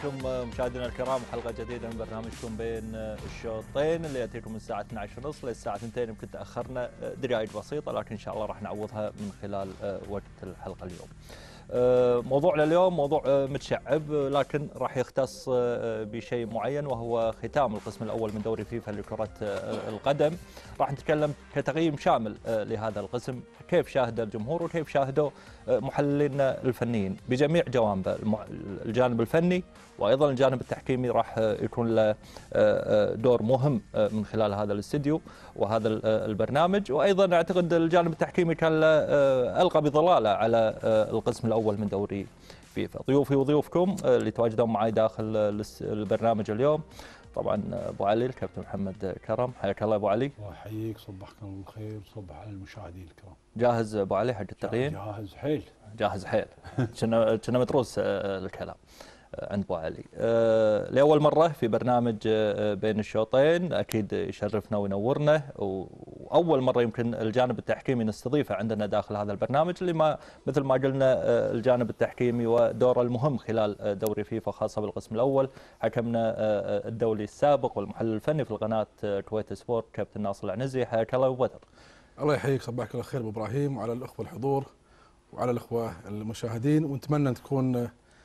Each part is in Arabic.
بكم مشاهدينا الكرام حلقه جديده من برنامجكم بين الشوطين اللي ياتيكم من الساعه 12:30 للساعه 2. يمكن تاخرنا دقائق بسيطه، لكن ان شاء الله راح نعوضها من خلال وقت الحلقه اليوم. موضوعنا اليوم موضوع متشعب، لكن راح يختص بشيء معين، وهو ختام القسم الاول من دوري فيفا لكره القدم. راح نتكلم كتقييم شامل لهذا القسم، كيف شاهده الجمهور وكيف شاهدوا محللينا الفنيين بجميع جوانبه، الجانب الفني وايضا الجانب التحكيمي راح يكون له دور مهم من خلال هذا الاستديو وهذا البرنامج. وايضا اعتقد الجانب التحكيمي كان له القى بظلاله على القسم الاول من دوري فيفا. ضيوفي وضيوفكم اللي تواجدون معي داخل البرنامج اليوم، طبعا ابو علي الكابتن محمد كرم، حياك الله ابو علي. الله يحييك، صبحكم بالخير وصبح على المشاهدين الكرام. جاهز ابو علي حق التقييم؟ جاهز حيل. جاهز حيل. كنا متروس الكلام عند ابو علي. لاول مره في برنامج بين الشوطين، اكيد يشرفنا وينورنا، واول مره يمكن الجانب التحكيمي نستضيفه عندنا داخل هذا البرنامج، اللي ما مثل ما قلنا الجانب التحكيمي ودوره المهم خلال دوري فيفا خاصه بالقسم الاول. حكمنا الدولي السابق والمحلل الفني في القناه كويت سبورت كابتن ناصر العنزي، حياك الله ابو بدر. الله يحييك، صباحك الله خير ابو ابراهيم، وعلى الاخوه الحضور وعلى الاخوه المشاهدين، ونتمنى ان تكون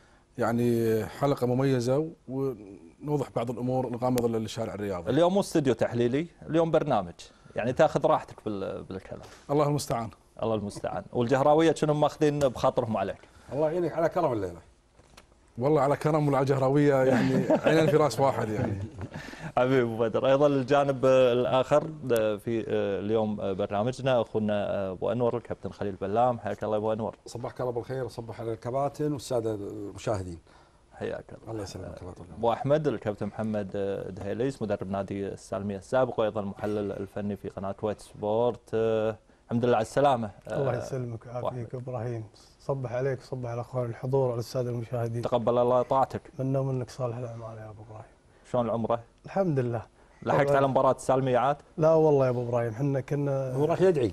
يعني حلقه مميزه ونوضح بعض الامور الغامضه للشارع الرياضي. اليوم مو استديو تحليلي، اليوم برنامج، يعني تاخذ راحتك بالكلام. الله المستعان. الله المستعان. والجهراويه شنو ماخذين بخاطرهم عليك؟ الله يعينك على كرم الليله. والله على كرم وعلى جهراويه، يعني عينين في راس واحد يعني. حبيبي ابو بدر. ايضا الجانب الاخر في اليوم برنامجنا اخونا ابو انور الكابتن خليل بلام، حياك الله ابو انور. صبحك الله بالخير وصبح على الكباتن والساده المشاهدين. حياك الله. الله يسلمك. ابو احمد الكابتن محمد دهيليس مدرب نادي السالميه السابق، وايضا المحلل الفني في قناه كويت سبورت. الحمد لله على السلامه. الله يسلمك ويعافيك ابراهيم. صبح عليك وصبح على اخوان الحضور وعلى الساده المشاهدين. تقبل الله طاعتك. منا ومنك صالح الاعمال يا ابو ابراهيم. شلون العمره؟ الحمد لله. لحقت على مباراه السالميه عاد؟ لا والله يا ابو ابراهيم، احنا كنا هو راح يدعي.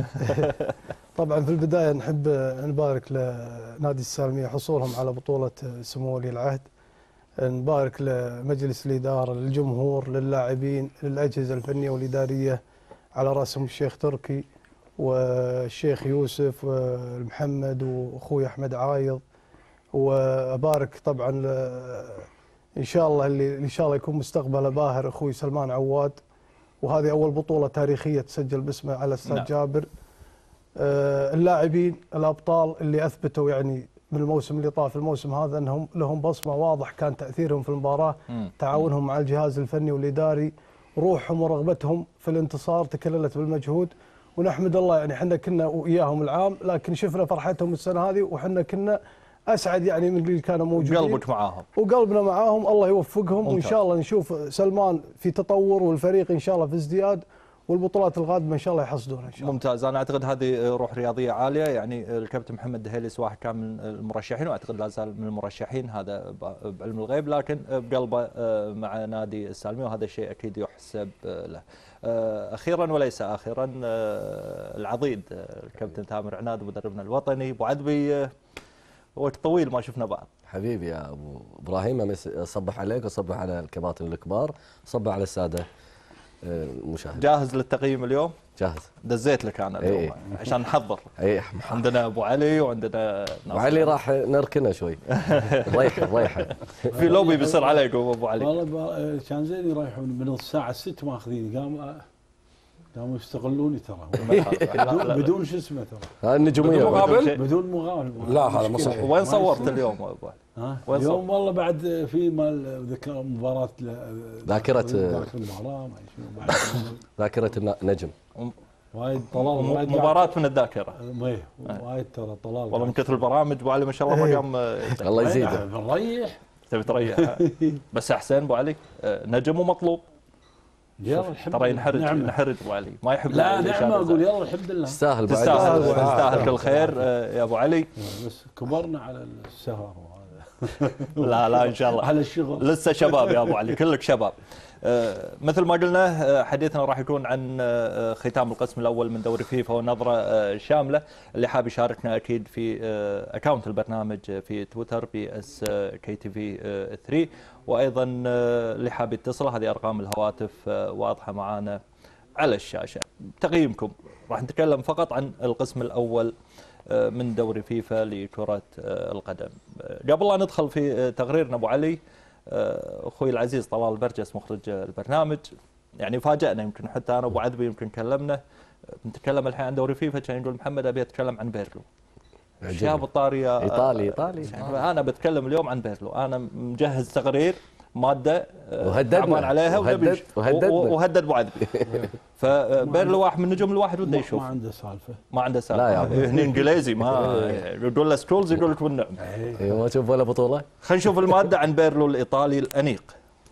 طبعا في البدايه نحب نبارك لنادي السالميه حصولهم على بطوله سمو ولي العهد. نبارك لمجلس الاداره، للجمهور، للاعبين، للاجهزه الفنيه والاداريه، على راسهم الشيخ تركي والشيخ يوسف ومحمد واخوي احمد عايض. وابارك طبعا ان شاء الله اللي ان شاء الله يكون مستقبله باهر اخوي سلمان عواد، وهذه اول بطوله تاريخيه تسجل باسمه على استاد نعم. جابر. اللاعبين الابطال اللي اثبتوا يعني من الموسم اللي طاف الموسم هذا انهم لهم بصمه، واضح كان تاثيرهم في المباراه، تعاونهم مع الجهاز الفني والاداري، روحهم ورغبتهم في الانتصار تكللت بالمجهود. ونحمد الله يعني احنا كنا وياهم العام، لكن شفنا فرحتهم السنه هذه وحنا كنا اسعد يعني من اللي كانوا موجودين. قلبك معاهم وقلبنا معاهم، الله يوفقهم. ممتاز. وان شاء الله نشوف سلمان في تطور والفريق ان شاء الله في ازدياد، والبطولات القادمه ان شاء الله يحصدونها ان شاء الله. ممتاز. انا اعتقد هذه روح رياضيه عاليه، يعني الكابتن محمد دهيليس واحد كان من المرشحين، واعتقد لا زال من المرشحين، هذا بعلم الغيب، لكن بقلبه مع نادي السالميه، وهذا الشيء اكيد يحسب له. اخيرا وليس اخرا العضيد الكابتن تامر عناد مدربنا الوطني. ابو عدبي وقت طويل ما شفنا بعض. حبيبي يا ابو ابراهيم، اصبح عليك واصبح على الكباتن الكبار، صبح على الساده المشاهدين. جاهز للتقييم اليوم؟ جاهز. دزيت لك انا اليوم ايه. عشان نحضر. اي عندنا ابو علي وعندنا ابو علي راح نركنه شوي. ريحه في لوبي بيصير عليكم ابو علي. والله كان زين يريحون من الساعه 6 ماخذيني، قاموا يستغلوني ترى. بدون شو اسمه ترى. النجوميه بدون مقابل؟ بدون مقابل. لا هذا مو صحيح. وين صورت اليوم ابو علي؟ اليوم والله بعد في مال مباراه ذاكره المباراه ما شنو بعد. ذاكره النجم. وايد طلال مباراة من الذاكرة. وايد ترى طلال. والله من كثر البرامج ابو علي ما شاء الله ما قام. الله يزيده. بنريح. تبي تريح. بس حسين ابو علي نجم ومطلوب. يلا الحمد ترى لله. ينحرج ابو علي، ما يحب. لا نعم اقول يلا الحمد لله. تستاهل كل خير يا ابو علي. بس كبرنا على السهر وهذا. لا ان شاء الله على الشغل. لسه شباب يا ابو علي، كلك شباب. مثل ما قلنا حديثنا راح يكون عن ختام القسم الاول من دوري فيفا ونظره شامله. اللي حاب يشاركنا اكيد في اكونت البرنامج في تويتر BSKTV3، وايضا اللي حاب يتصل هذه ارقام الهواتف واضحه معانا على الشاشه. تقييمكم راح نتكلم فقط عن القسم الاول من دوري فيفا لكره القدم. قبل لا ندخل في تقريرنا ابو علي، اخوي العزيز طلال برجس مخرج البرنامج يعني فاجأنا، يمكن حتى انا ابو عذبي يمكن كلمنا بنتكلم الحين عن دوري فيفا، كان يقول محمد ابي اتكلم عن بيرلو. اشياء بالطاريه ايطالي يعني انا بتكلم اليوم عن بيرلو، انا مجهز تقرير ماده وهددنا عليها وهدد ابو عذبي. فبيرلو واحد من النجوم الواحد وده يشوف. ما عنده سالفه. ما عنده سالفه. لا يا عمي. هني انجليزي ما يقول له سكولز يقول لك بالنعم. ما تشوف ولا بطوله. خلينا نشوف الماده عن بيرلو الايطالي الانيق.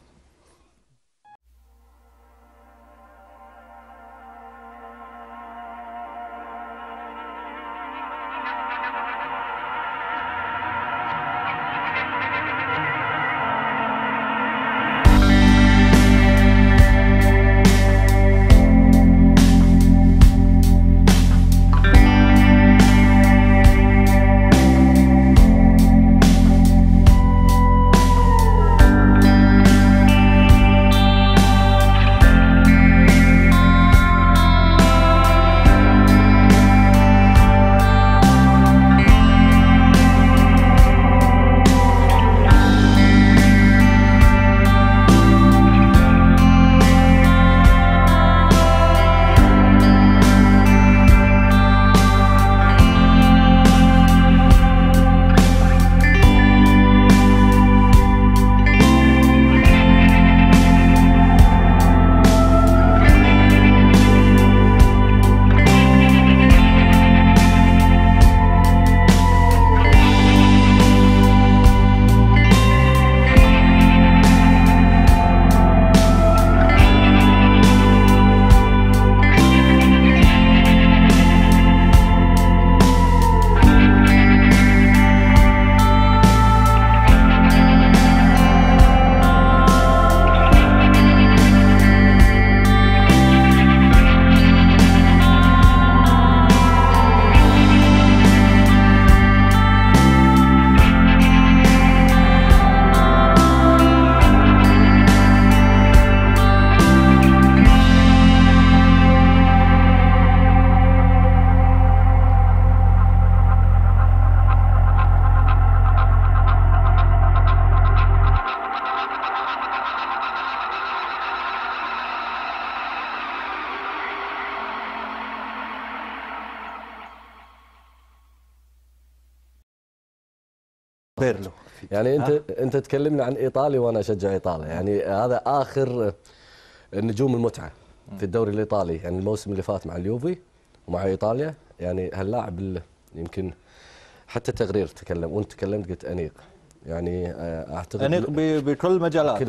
بيرلو يعني انت تكلمنا عن ايطالي وانا اشجع ايطاليا، يعني هذا اخر النجوم المتعه في الدوري الايطالي، يعني الموسم اللي فات مع اليوفي ومع ايطاليا، يعني هاللاعب يمكن حتى التقرير تكلم وانت تكلمت قلت انيق، يعني اعتقد انيق بكل المجالات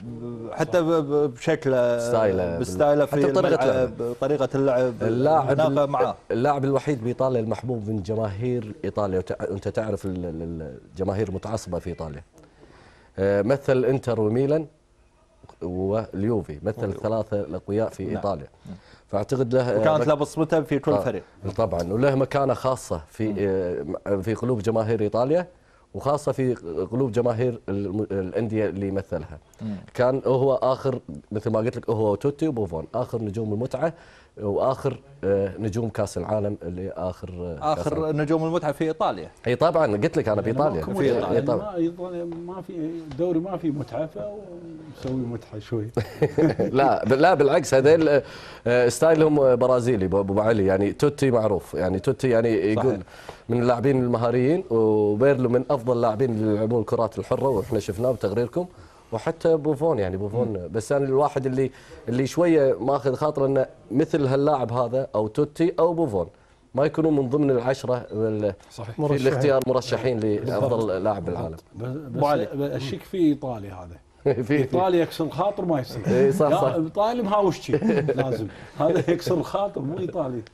حتى بشكله بستايله في طريقه اللعب معاه. اللاعب الوحيد بايطاليا المحبوب من جماهير ايطاليا، وانت تعرف الجماهير متعصبه في ايطاليا. مثل انتر وميلان واليوفي، مثل الثلاثه الاقوياء في ايطاليا. فاعتقد له وكانت له بصمته في كل فريق طبعا، وله مكانه خاصه في قلوب جماهير ايطاليا، وخاصه في قلوب جماهير الانديه اللي يمثلها. كان هو اخر مثل ما قلت لك، هو توتي وبوفون اخر نجوم المتعه، واخر نجوم كاس العالم اللي اخر نجوم المتعه في ايطاليا. اي طبعا قلت لك انا بايطاليا. ما في الدوري ما في متعه، فنسوي متعه شوي. لا بالعكس، هذول ستايلهم برازيلي ابو علي، يعني توتي معروف، يعني توتي يعني يقول من اللاعبين المهاريين، وبيرلو من افضل اللاعبين اللي يلعبون الكرات الحره، واحنا شفناه بتقريركم. وحتى بوفون، يعني بوفون بس انا الواحد اللي شويه ماخذ خاطر انه مثل هاللاعب هذا او توتي او بوفون ما يكونوا من ضمن العشره في الاختيار مرشحين لافضل لاعب بالعالم. بس الشك في ايطاليا هذا ايطالي يكسر الخاطر ما يصير. اي صح صح. ايطالي مهاوشي لازم، هذا يكسر الخاطر مو ايطالي.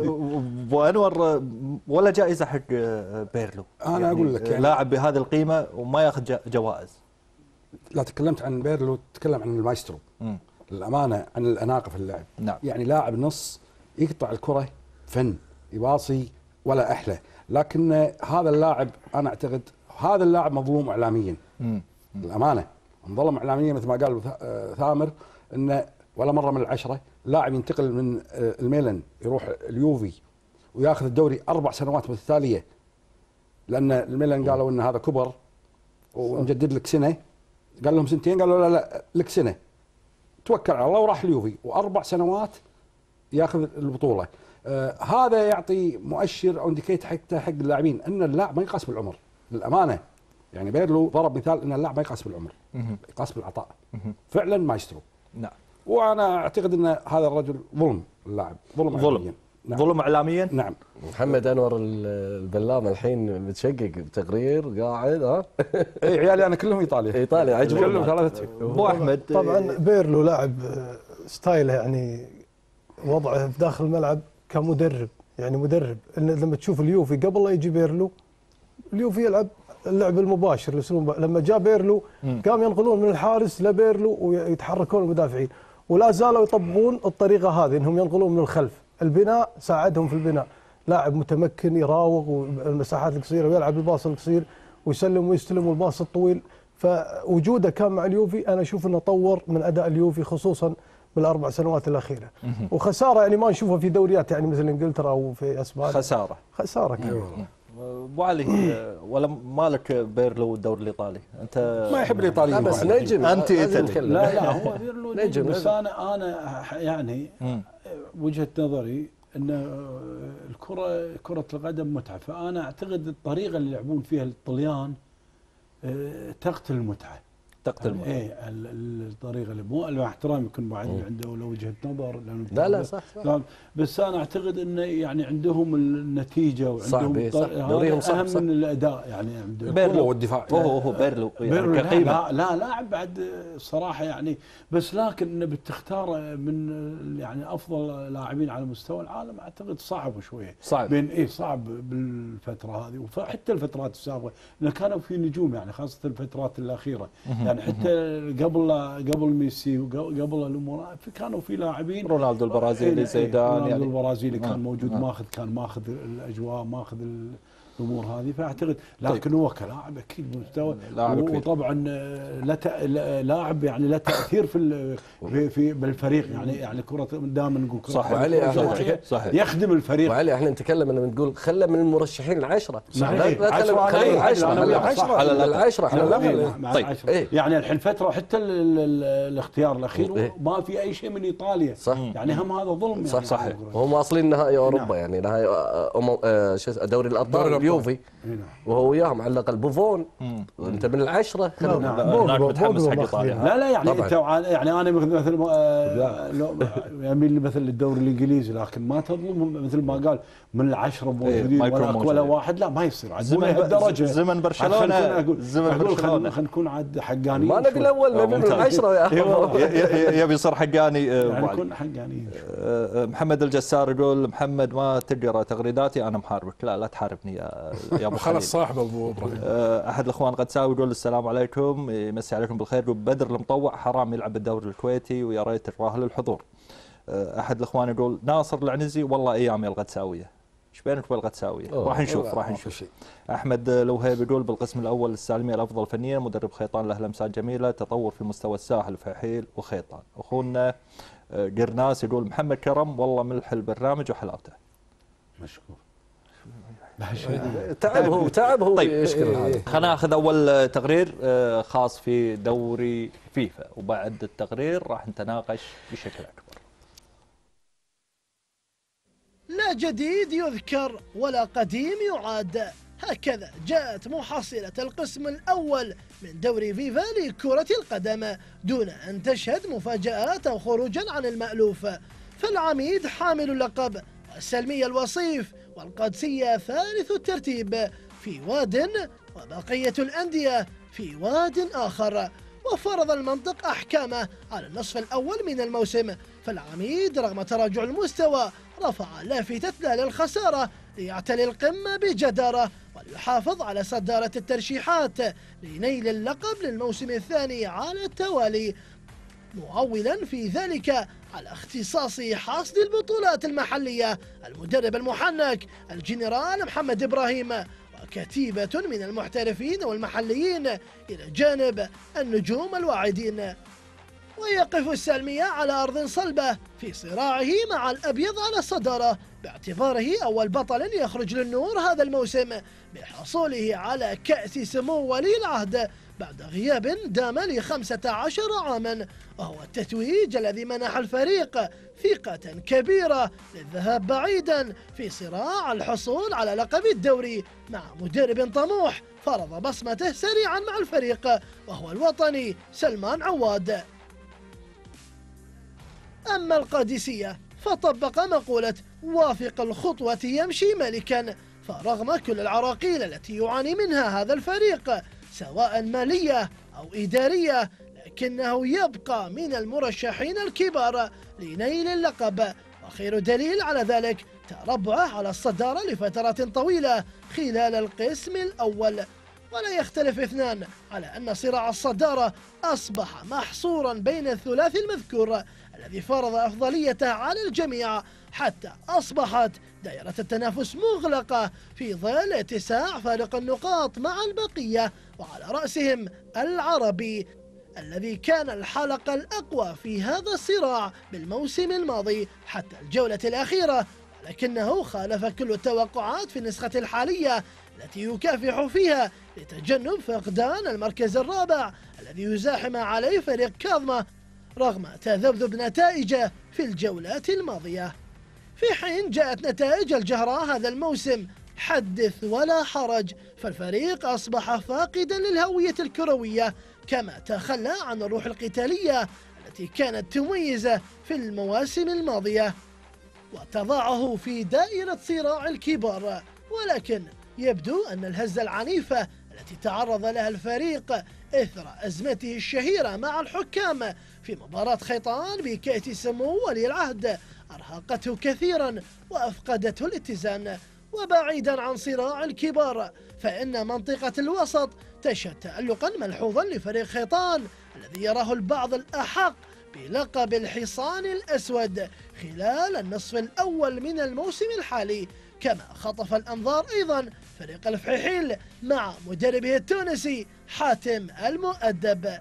ابو انور ولا جائزه حق بيرلو؟ انا اقول لك يعني لاعب بهذه القيمه وما ياخذ جوائز. لا تكلمت عن بيرلو، تتكلم عن المايسترو. الامانه عن الاناقه في اللعب. نعم. يعني لاعب نص يقطع الكره فن، يباصي ولا احلى، لكن هذا اللاعب انا اعتقد هذا اللاعب مظلوم اعلاميا. الامانه انظلم اعلاميا مثل ما قال ثامر، انه ولا مره من العشره لاعب ينتقل من الميلان يروح اليوفي وياخذ الدوري 4 سنوات متتاليه، لان الميلان قالوا ان هذا كبر ونجدد لك سنه، قال لهم سنتين، قالوا لا لك سنه، توكل على الله وراح اليوفي، و4 سنوات ياخذ البطوله. هذا يعطي مؤشر او انديكيت حق اللاعبين ان اللاعب ما يقاس بالعمر. للامانه يعني بيرلو ضرب مثال ان اللاعب ما يقاس بالعمر، يقاس بالعطاء. فعلا مايسترو. نعم. وانا اعتقد ان هذا الرجل ظلم اللاعب، ظلم اعلاميا. نعم. ظلم اعلاميا. نعم. محمد انور البلام الحين متشقق بتقرير قاعد اي عيالي انا كلهم ايطالي. ايطالي عجبهم كلهم ثلاثه. ابو احمد طبعا بيرلو لاعب ستايله يعني وضعه في داخل الملعب كمدرب، يعني مدرب إن لما تشوف اليوفي قبل لا يجي بيرلو، اليوفي يلعب اللعب المباشر الاسلوب، لما جاء بيرلو قام ينقلون من الحارس لبيرلو ويتحركون المدافعين، ولا زالوا يطبقون الطريقه هذه انهم ينقلون من الخلف. البناء ساعدهم في البناء، لاعب متمكن يراوغ والمساحات القصيره ويلعب الباص القصير ويسلم ويستلم والباص الطويل، فوجوده كان مع اليوفي انا اشوف انه طور من اداء اليوفي خصوصا بالاربع سنوات الاخيره. وخساره يعني ما نشوفها في دوريات يعني مثل انجلترا او في اسبانيا. خساره كبيره. ابو علي ولا مالك بيرلو الدوري الايطالي؟ انت ما يحب الايطاليين بس نجم انت لا هو بيرلو نجم، بس انا يعني وجهه نظري ان كره القدم متعه، فانا اعتقد الطريقه اللي يلعبون فيها الطليان تقتل المتعه. تقتل المتعه. ايه الطريقه اللي مو مع احترامي يكون بعد عنده ولا وجهه نظر، لا صح. بس انا اعتقد انه يعني عندهم النتيجه وعندهم دوريهم اهم صح. من الاداء يعني عندهم بيرلو والدفاع. هو بيرلو يعني كقيمه لا لاعب بعد صراحه يعني، بس لكن بتختار من يعني افضل لاعبين على مستوى العالم اعتقد صعب شويه. صعب بين صعب بالفتره هذه، وحتى الفترات السابقه لان كانوا في نجوم يعني، خاصه الفترات الاخيره يعني حتى قبل ميسي وقبل الامور كانوا في لاعبين. رونالدو البرازيلي، زيدان رونالدو يعني البرازيلي كان موجود، ماخذ الاجواء، ماخذ الامور هذه، فاعتقد لكن هو كلاعب اكيد مستوى، وطبعا لاعب يعني له تاثير في بالفريق يعني كره دائما نقول كره صحيح يخدم الفريق. وعلي احنا نتكلم لما نقول خلى من المرشحين العشره، صحيح 10 على العشره طيب يعني الحين فتره حتى الاختيار الاخير ما في اي شيء من ايطاليا، صح يعني هم هذا ظلم يعني. صح وهم واصلين نهائي اوروبا يعني نهائي دوري الابطال اليوفي وهو وياهم على الاقل بوفون. انت من العشره هناك متحمس حق ايطاليا. لا يعني انت يعني انا مثل يميل مثل الدوري الانجليزي، لكن ما تظلم مثل ما قال من العشره موجودين ولا واحد، لا ما يصير زمن برشلونه. خلينا نكون عاد حقانيين، ما نبي الاول نبي من العشره يبي يصير حقاني يعني نكون حقانيين. محمد الجسار يقول محمد ما تقرا تغريداتي انا محاربك. لا تحاربني يا ابو خلص صاحب ابو ابراهيم. احد الاخوان قدساوي يقول السلام عليكم، يمسي عليكم بالخير. يقول بدر المطوع حرام يلعب الدوري الكويتي ويا ريت الراهل الحضور. احد الاخوان يقول ناصر العنزي والله ايام يا القدساويه. ايش بينك والقدساويه؟ راح نشوف. احمد لوهيب يقول بالقسم الاول السالميه الافضل فنيا، مدرب خيطان له لمسات جميله، تطور في مستوى الساحل فحيل وخيطان. اخونا قرناس يقول محمد كرم والله ملح البرنامج وحلاوته. مشكور. تعب هو طيب يشكر هذا. خلينا ناخذ اول تقرير خاص في دوري فيفا، وبعد التقرير راح نتناقش بشكل اكبر. لا جديد يذكر ولا قديم يعاد، هكذا جاءت محصلة القسم الأول من دوري فيفا لكرة القدم دون أن تشهد مفاجآت أو خروجا عن المألوف. فالعميد حامل اللقب، والسلمية الوصيف، والقادسية ثالث الترتيب في واد، وبقية الأندية في واد آخر. وفرض المنطق أحكامه على النصف الأول من الموسم، فالعميد رغم تراجع المستوى رفع لافتة لا للخسارة ليعتلي القمة بجدارة وليحافظ على صدارة الترشيحات لنيل اللقب للموسم الثاني على التوالي، معولا في ذلك على اختصاص حصد البطولات المحلية المدرب المحنك الجنرال محمد إبراهيم وكتيبة من المحترفين والمحليين إلى جانب النجوم الواعدين. ويقف السالمية على أرض صلبة في صراعه مع الأبيض على الصدارة باعتباره أول بطل يخرج للنور هذا الموسم بحصوله على كأس سمو ولي العهد بعد غياب دام ل15 عاما، وهو التتويج الذي منح الفريق ثقة كبيرة للذهاب بعيدا في صراع الحصول على لقب الدوري مع مدرب طموح فرض بصمته سريعا مع الفريق وهو الوطني سلمان عواد. أما القادسية فطبق مقولة وافق الخطوة يمشي ملكا، فرغم كل العراقيل التي يعاني منها هذا الفريق سواء مالية أو إدارية لكنه يبقى من المرشحين الكبار لنيل اللقب، وخير دليل على ذلك تربعه على الصدارة لفترات طويلة خلال القسم الأول. ولا يختلف اثنان على أن صراع الصدارة أصبح محصورا بين الثلاثي المذكور الذي فرض أفضليته على الجميع حتى أصبحت دائرة التنافس مغلقة في ظل اتساع فارق النقاط مع البقية، وعلى رأسهم العربي الذي كان الحلقة الأقوى في هذا الصراع بالموسم الماضي حتى الجولة الأخيرة، ولكنه خالف كل التوقعات في النسخة الحالية التي يكافح فيها لتجنب فقدان المركز الرابع الذي يزاحم عليه فريق كاظمة رغم تذبذب نتائجه في الجولات الماضية. في حين جاءت نتائج الجهراء هذا الموسم حدث ولا حرج، فالفريق أصبح فاقدا للهوية الكروية كما تخلى عن الروح القتالية التي كانت تميزه في المواسم الماضية وتضعه في دائرة صراع الكبار. ولكن يبدو أن الهزة العنيفة التي تعرض لها الفريق إثر أزمته الشهيرة مع الحكام في مباراة خيطان بكأس سمو ولي العهد أرهقته كثيرا وأفقدته الاتزان. وبعيدا عن صراع الكبار فإن منطقة الوسط تشهد تألقا ملحوظا لفريق خيطان الذي يراه البعض الأحق بلقب الحصان الأسود خلال النصف الأول من الموسم الحالي، كما خطف الأنظار أيضا فريق الفحيحيل مع مدربه التونسي حاتم المؤدب.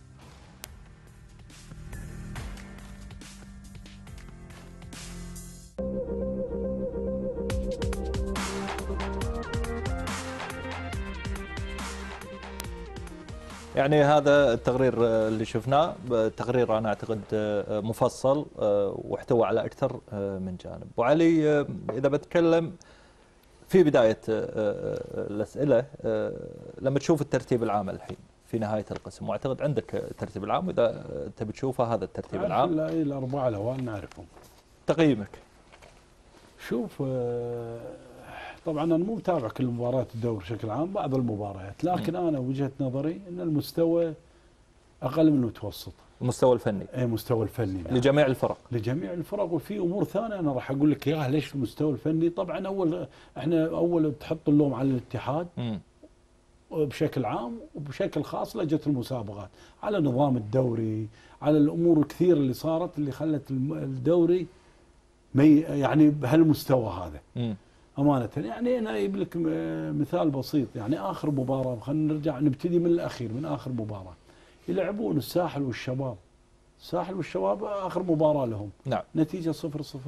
يعني هذا التقرير اللي شفناه تقرير أنا أعتقد مفصل واحتوى على أكثر من جانب. أبو علي، إذا بتكلم في بداية الأسئلة، لما تشوف الترتيب العام الحين في نهاية القسم، وأعتقد عندك الترتيب العام وإذا تبي تشوفه هذا الترتيب العام الأربعة الأوائل نعرفهم. تقييمك؟ شوف، طبعا انا مو متابع كل مباريات الدوري بشكل عام، بعض المباريات، لكن انا وجهه نظري ان المستوى اقل من المتوسط. المستوى الفني؟ اي المستوى الفني نعم. لجميع الفرق؟ لجميع الفرق. وفي امور ثانيه انا راح اقول لك اياها ليش المستوى الفني. طبعا احنا اول تحط اللوم على الاتحاد بشكل عام وبشكل خاص لجنه المسابقات، على نظام الدوري، على الامور الكثيره اللي صارت اللي خلت الدوري يعني بهالمستوى هذا. أمانة يعني أنا أجيب لك مثال بسيط، يعني آخر مباراة، خلينا نرجع نبتدي من الأخير، من آخر مباراة يلعبون الساحل والشباب. الساحل والشباب آخر مباراة لهم، نعم، نتيجة 0-0،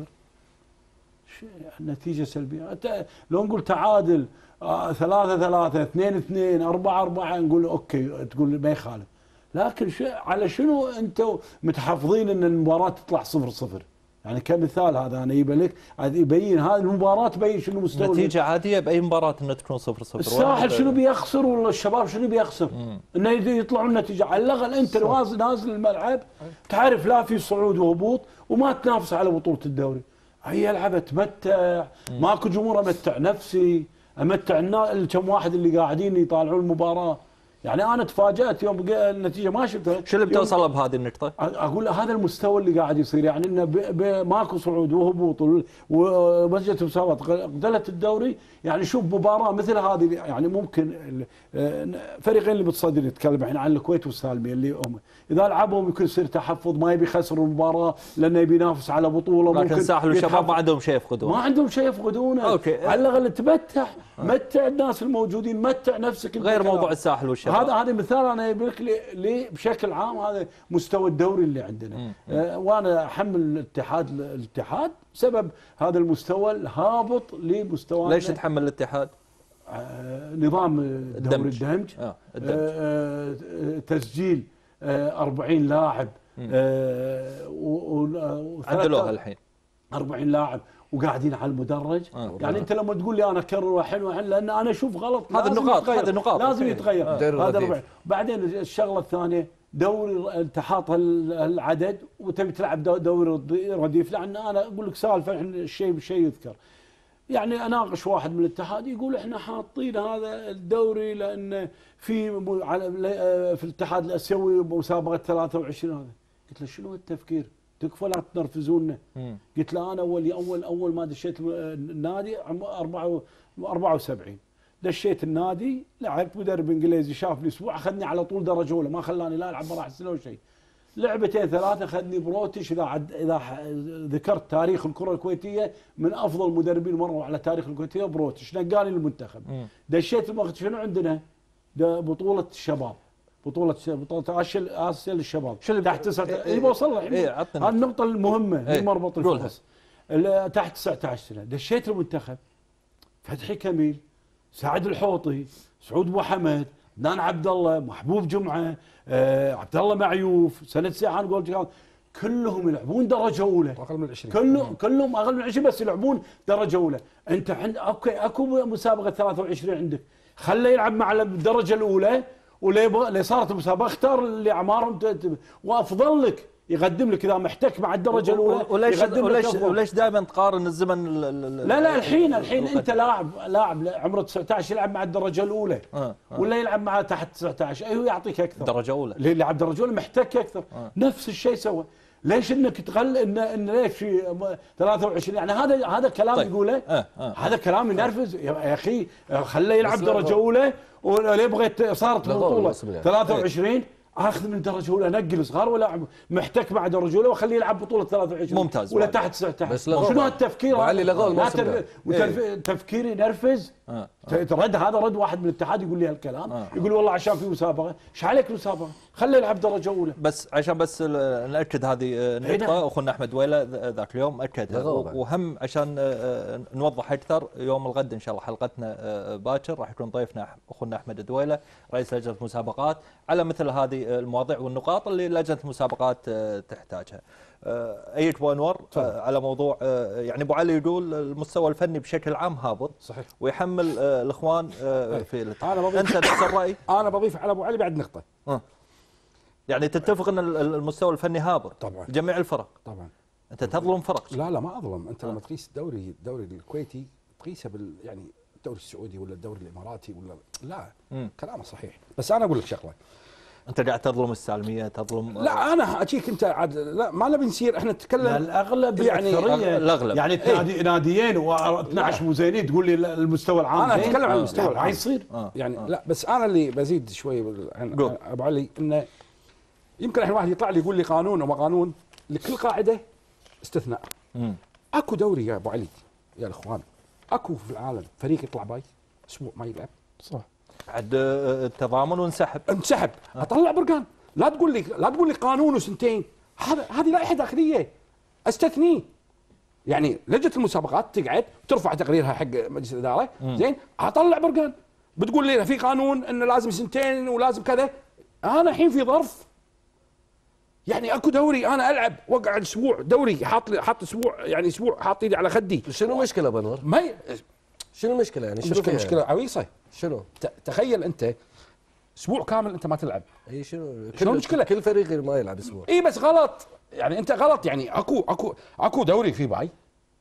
نتيجة سلبية. لو نقول تعادل 3-3 2-2 4-4 نقول أوكي، تقول ما يخالف، لكن على شنو أنتم متحفظين أن المباراة تطلع 0-0؟ يعني كمثال هذا انا يبين لك، يبين هذه المباراه تبين شنو مستوى نتيجه عاديه باي مباراه انها تكون 0-0. الساحل شنو بيخسر ولا الشباب شنو بيخسر؟ انه يطلعون النتيجه. على الاقل انت نازل الملعب تعرف لا في صعود وهبوط وما تنافس على بطوله الدوري. هي العب اتمتع، ماكو جمهور، امتع نفسي، امتع الناس كم واحد اللي قاعدين يطالعون المباراه. يعني انا تفاجات يوم النتيجه ما شفتها. شو اللي بتوصل بهذه النقطه؟ اقول هذا المستوى اللي قاعد يصير، يعني انه ماكو صعود وهبوط ومسجله مسابقات قتلت الدوري. يعني شوف مباراه مثل هذه يعني ممكن فريقين اللي متصدر، نتكلم الحين عن الكويت والسالميه اللي هم اذا لعبهم يمكن يصير تحفظ، ما يبي يخسر المباراه لانه يبي ينافس على بطوله. لكن الساحل والشباب ما عندهم شيء يفقدونه، ما عندهم شيء يفقدونه. اوكي، على الاقل تمتع، متع الناس الموجودين، متع نفسك. غير موضوع الساحل والشباب، هذا مثال انا اجيب لك ليه بشكل عام هذا مستوى الدوري اللي عندنا. وانا احمل الاتحاد سبب هذا المستوى الهابط لمستوانا. ليش تحمل الاتحاد؟ نظام دوري الدمج، تسجيل 40 لاعب عدلوها الحين 40 لاعب وقاعدين على المدرج. يعني انت لما تقول لي انا اكرر الحين لان انا اشوف غلط، هذه النقاط لازم يتغير. هذا بعدين الشغله الثانيه دوري التحاط العدد وتبي تلعب دوري رديف، لان انا اقول لك سالفه الشيء بالشيء يذكر. يعني اناقش واحد من الاتحاد يقول احنا حاطين هذا الدوري لان في الاتحاد الاسيوي مسابقه 23. هذا قلت له شنو التفكير؟ تكفى لا تنرفزونا. قلت له انا اول ما دشيت النادي 74 دشيت النادي، لعبت مدرب انجليزي شافني اسبوع اخذني على طول درجه اولى، ما خلاني لا العب ما راح احسن ولا شيء. لعبتين ثلاثه اخذني بروتش. اذا ذكرت تاريخ الكره الكويتيه من افضل مدربين مروا على تاريخ الكويتيه بروتش، نقاني المنتخب. دشيت شنو عندنا؟ بطوله الشباب، بطوله اسيا للشباب تحت 9. اي بوصل الحين هذه النقطه المهمه اللي مربط الفرص تحت 19 سنه. دشيت المنتخب، فتحي كميل، سعد الحوطي، سعود ابو حمد، عدنان عبد الله، محبوب جمعه، عبد الله معيوف، سند سيحان جول، كلهم يلعبون درجه اولى. اقل من 20. كلهم اقل من 20 بس يلعبون درجه اولى. انت عند اكو مسابقه 23 عندك، خليه يلعب مع الدرجه الاولى، ولي صارت المسابقه اختار اللي اعمارهم وافضل لك يقدم لك اذا محتك مع الدرجه الاولى. وليش دائما تقارن الزمن؟ لا الحين انت لاعب عمره 19 يلعب مع الدرجه الاولى ولا يلعب مع تحت 19، ايوه يعطيك اكثر. درجه اولى اللي يلعب درجه اولى محتك اكثر. نفس الشيء سوى. ليش انك تغل ان ليش في 23؟ يعني هذا كلام طيب. يقوله هذا كلام ينرفز يا اخي. خليه يلعب درجه اولى، ولا يبغى صارت بطوله 23 اخذ من درجه اولى، نقل صغار ولا محتك مع درجه اولى وخليه يلعب بطوله 23 ممتاز ولا تحت 19. شنو هالتفكير؟ وعلي لغوا الموسم تفكير ينرفز. رد هذا رد واحد من الاتحاد يقول لي هالكلام، يقول والله عشان في مسابقه. ايش عليك مسابقه؟ خليه يلعب درجه اولى. بس عشان ناكد هذه النقطه، اخونا احمد دويله ذاك اليوم اكدها، وهم عشان نوضح اكثر. يوم الغد ان شاء الله حلقتنا باكر راح يكون ضيفنا اخونا احمد دويله رئيس لجنه المسابقات على مثل هذه المواضيع والنقاط اللي لجنه المسابقات تحتاجها. ايك ابو انور على موضوع يعني ابو علي يقول المستوى الفني بشكل عام هابط، صحيح، ويحمل الاخوان في انت نفس الراي؟ انا بضيف على ابو علي بعد نقطه. يعني تتفق ان المستوى الفني هابط طبعا جميع الفرق؟ طبعا. انت تظلم فرق؟ لا ما اظلم. انت لما تقيس الدوري الكويتي تقيسه يعني الدوري السعودي ولا الدوري الاماراتي ولا لا. كلامه صحيح، بس انا اقول لك شغله. انت قاعد تظلم السالميه، تظلم. لا انا اجيك انت عاد لا ما نبي نصير احنا نتكلم. الاغلب يعني الاغلب يعني ناديين و12 مو زينين تقول لي المستوى العام. انا اتكلم عن المستوى العام. ما يصير يعني لا بس انا اللي بزيد شوي عن ابو علي انه يمكن الحين واحد يطلع لي يقول لي قانون وما قانون، لكل قاعده استثناء. اكو دوري يا ابو علي يا الاخوان، اكو في العالم فريق يطلع باي اسبوع ما يلعب. صح. عد التضامن وانسحب. اطلع برقان. لا تقول لي قانون وسنتين. هذه لائحه داخليه استثنيه. يعني لجنه المسابقات تقعد وترفع تقريرها حق مجلس الاداره، زين اطلع برقان. بتقول لي في قانون انه لازم سنتين ولازم كذا. انا الحين في ظرف، يعني اكو دوري انا العب واقعد اسبوع دوري حاط اسبوع، يعني اسبوع حاط ايدي على خدي. شنو المشكله ابو انور؟ شنو المشكله يعني؟ شنو مشكله عويصه؟ شنو؟ تخيل انت اسبوع كامل انت ما تلعب. اي شنو المشكله؟ كل فريق ما يلعب اسبوع. اي بس غلط، يعني انت غلط. يعني اكو دوري فيه باي،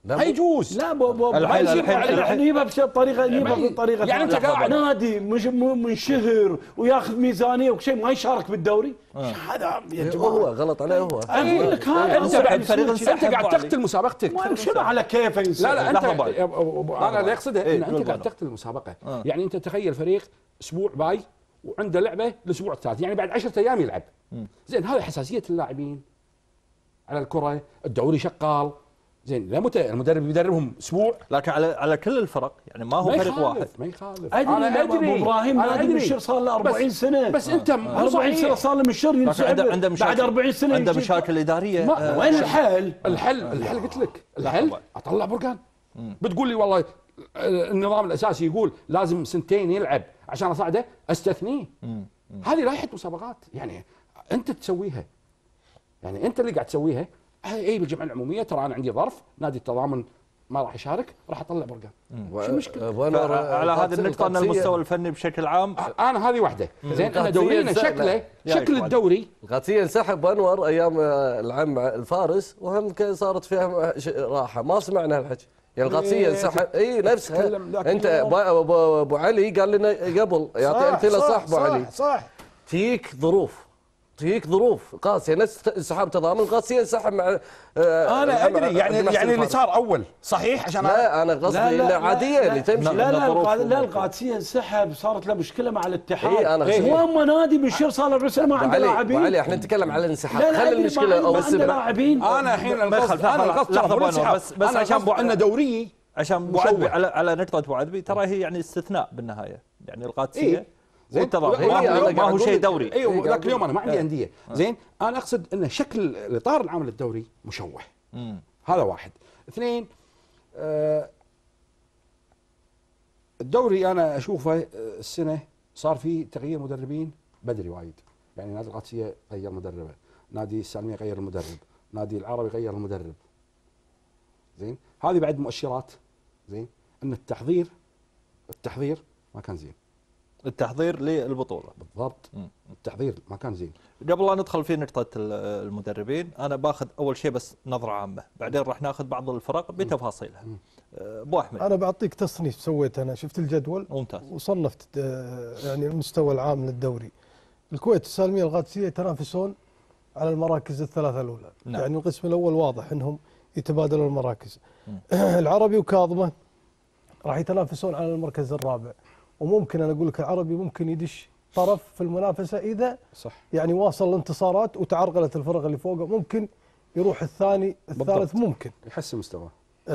ما يجوز. لا الحين يجيبها بطريقه يعني انت قاعد نادي مش منشهر وياخذ ميزانيه وشيء ما يشارك بالدوري. هذا هو غلط عليه هو. اقول لك انت قاعد تقتل مسابقتك. شنو على كيفه ينسحب؟ لا انت انا اللي اقصده ان انت قاعد تقتل المسابقه. يعني انت تخيل فريق اسبوع باي وعنده لعبه الاسبوع الثالث، يعني بعد 10 ايام يلعب. زين هذه حساسيه اللاعبين على الكره، الدوري شغال. زين لا المدرب يدربهم اسبوع، لكن على كل الفرق يعني ما هو فريق واحد. ما يخالف. ادري ابو ابراهيم نادي مشير صار له 40 سنه، بس انت 40 سنه صار له مشير ينسحب بعد 40 سنه. عنده مشاكل اداريه. وين الحل؟ الحل قلت لك الحل اطلع برقان. بتقول لي والله النظام الاساسي يقول لازم 2 سنين يلعب عشان اصعده، استثنيه. هذه لائحه مسابقات يعني انت تسويها، يعني انت اللي قاعد تسويها. اي بالجمعيه العموميه ترى انا عندي ظرف نادي التضامن ما راح يشارك، راح اطلع برقان. شو المشكله؟ على هذه النقطه ان المستوى الفني بشكل عام انا هذه واحده. زين انا دورينا شكل الدوري القادسيه انسحب انور ايام العم الفارس وهم صارت فيها راحه، ما سمعنا الحكي. يعني القادسيه انسحب اي نفسها. انت ابو علي قال لنا قبل يعطي امثله صح ابو علي. صح تجيك ظروف قاسيه نفس انسحاب تضامن. القادسيه انسحب مع انا ادري يعني اللي صار اول صحيح عشان لا انا قصدي عاديه اللي تمشي. لا القادسيه انسحب صارت له مشكله مع الاتحاد. إيه وهم نادي بشير صار له 4 سنه ما عنده لاعبين. وعلي احنا نتكلم على الانسحاب. خلي المشكله ما عنده لاعبين. انا الحين القصد بس عشان انه دوري عشان ابو عدبي على نقطه ابو عدبي ترى هي يعني استثناء بالنهايه. يعني القادسيه والتضامن ما هو شيء دوري. ايوه ذاك اليوم انا ما عندي انديه. زين انا اقصد ان شكل الاطار العام للدوري مشوه. هذا واحد. 2 الدوري انا اشوفه السنه صار فيه تغيير مدربين بدري وايد. يعني نادي القادسيه غير مدربه، نادي السالميه غير المدرب، نادي العربي غير المدرب. زين هذه بعد مؤشرات. زين ان التحضير ما كان زين. التحضير للبطوله بالضبط. التحضير ما كان زين. قبل لا ندخل في نقطه المدربين انا باخذ اول شيء بس نظره عامه، بعدين راح ناخذ بعض الفرق بتفاصيلها. ابو احمد انا بعطيك تصنيف سويت، انا شفت الجدول ممتاز وصنفت يعني المستوى العام للدوري. الكويت السالميه القادسيه يتنافسون على المراكز الثلاثه الاولى. نعم. يعني القسم الاول واضح انهم يتبادلون المراكز. العربي وكاظمه راح يتنافسون على المركز الرابع، وممكن انا اقول لك العربي ممكن يدش طرف في المنافسه اذا صح يعني واصل الانتصارات وتعرقلت الفرق اللي فوقه، ممكن يروح الثاني الثالث ممكن يحسن مستواه.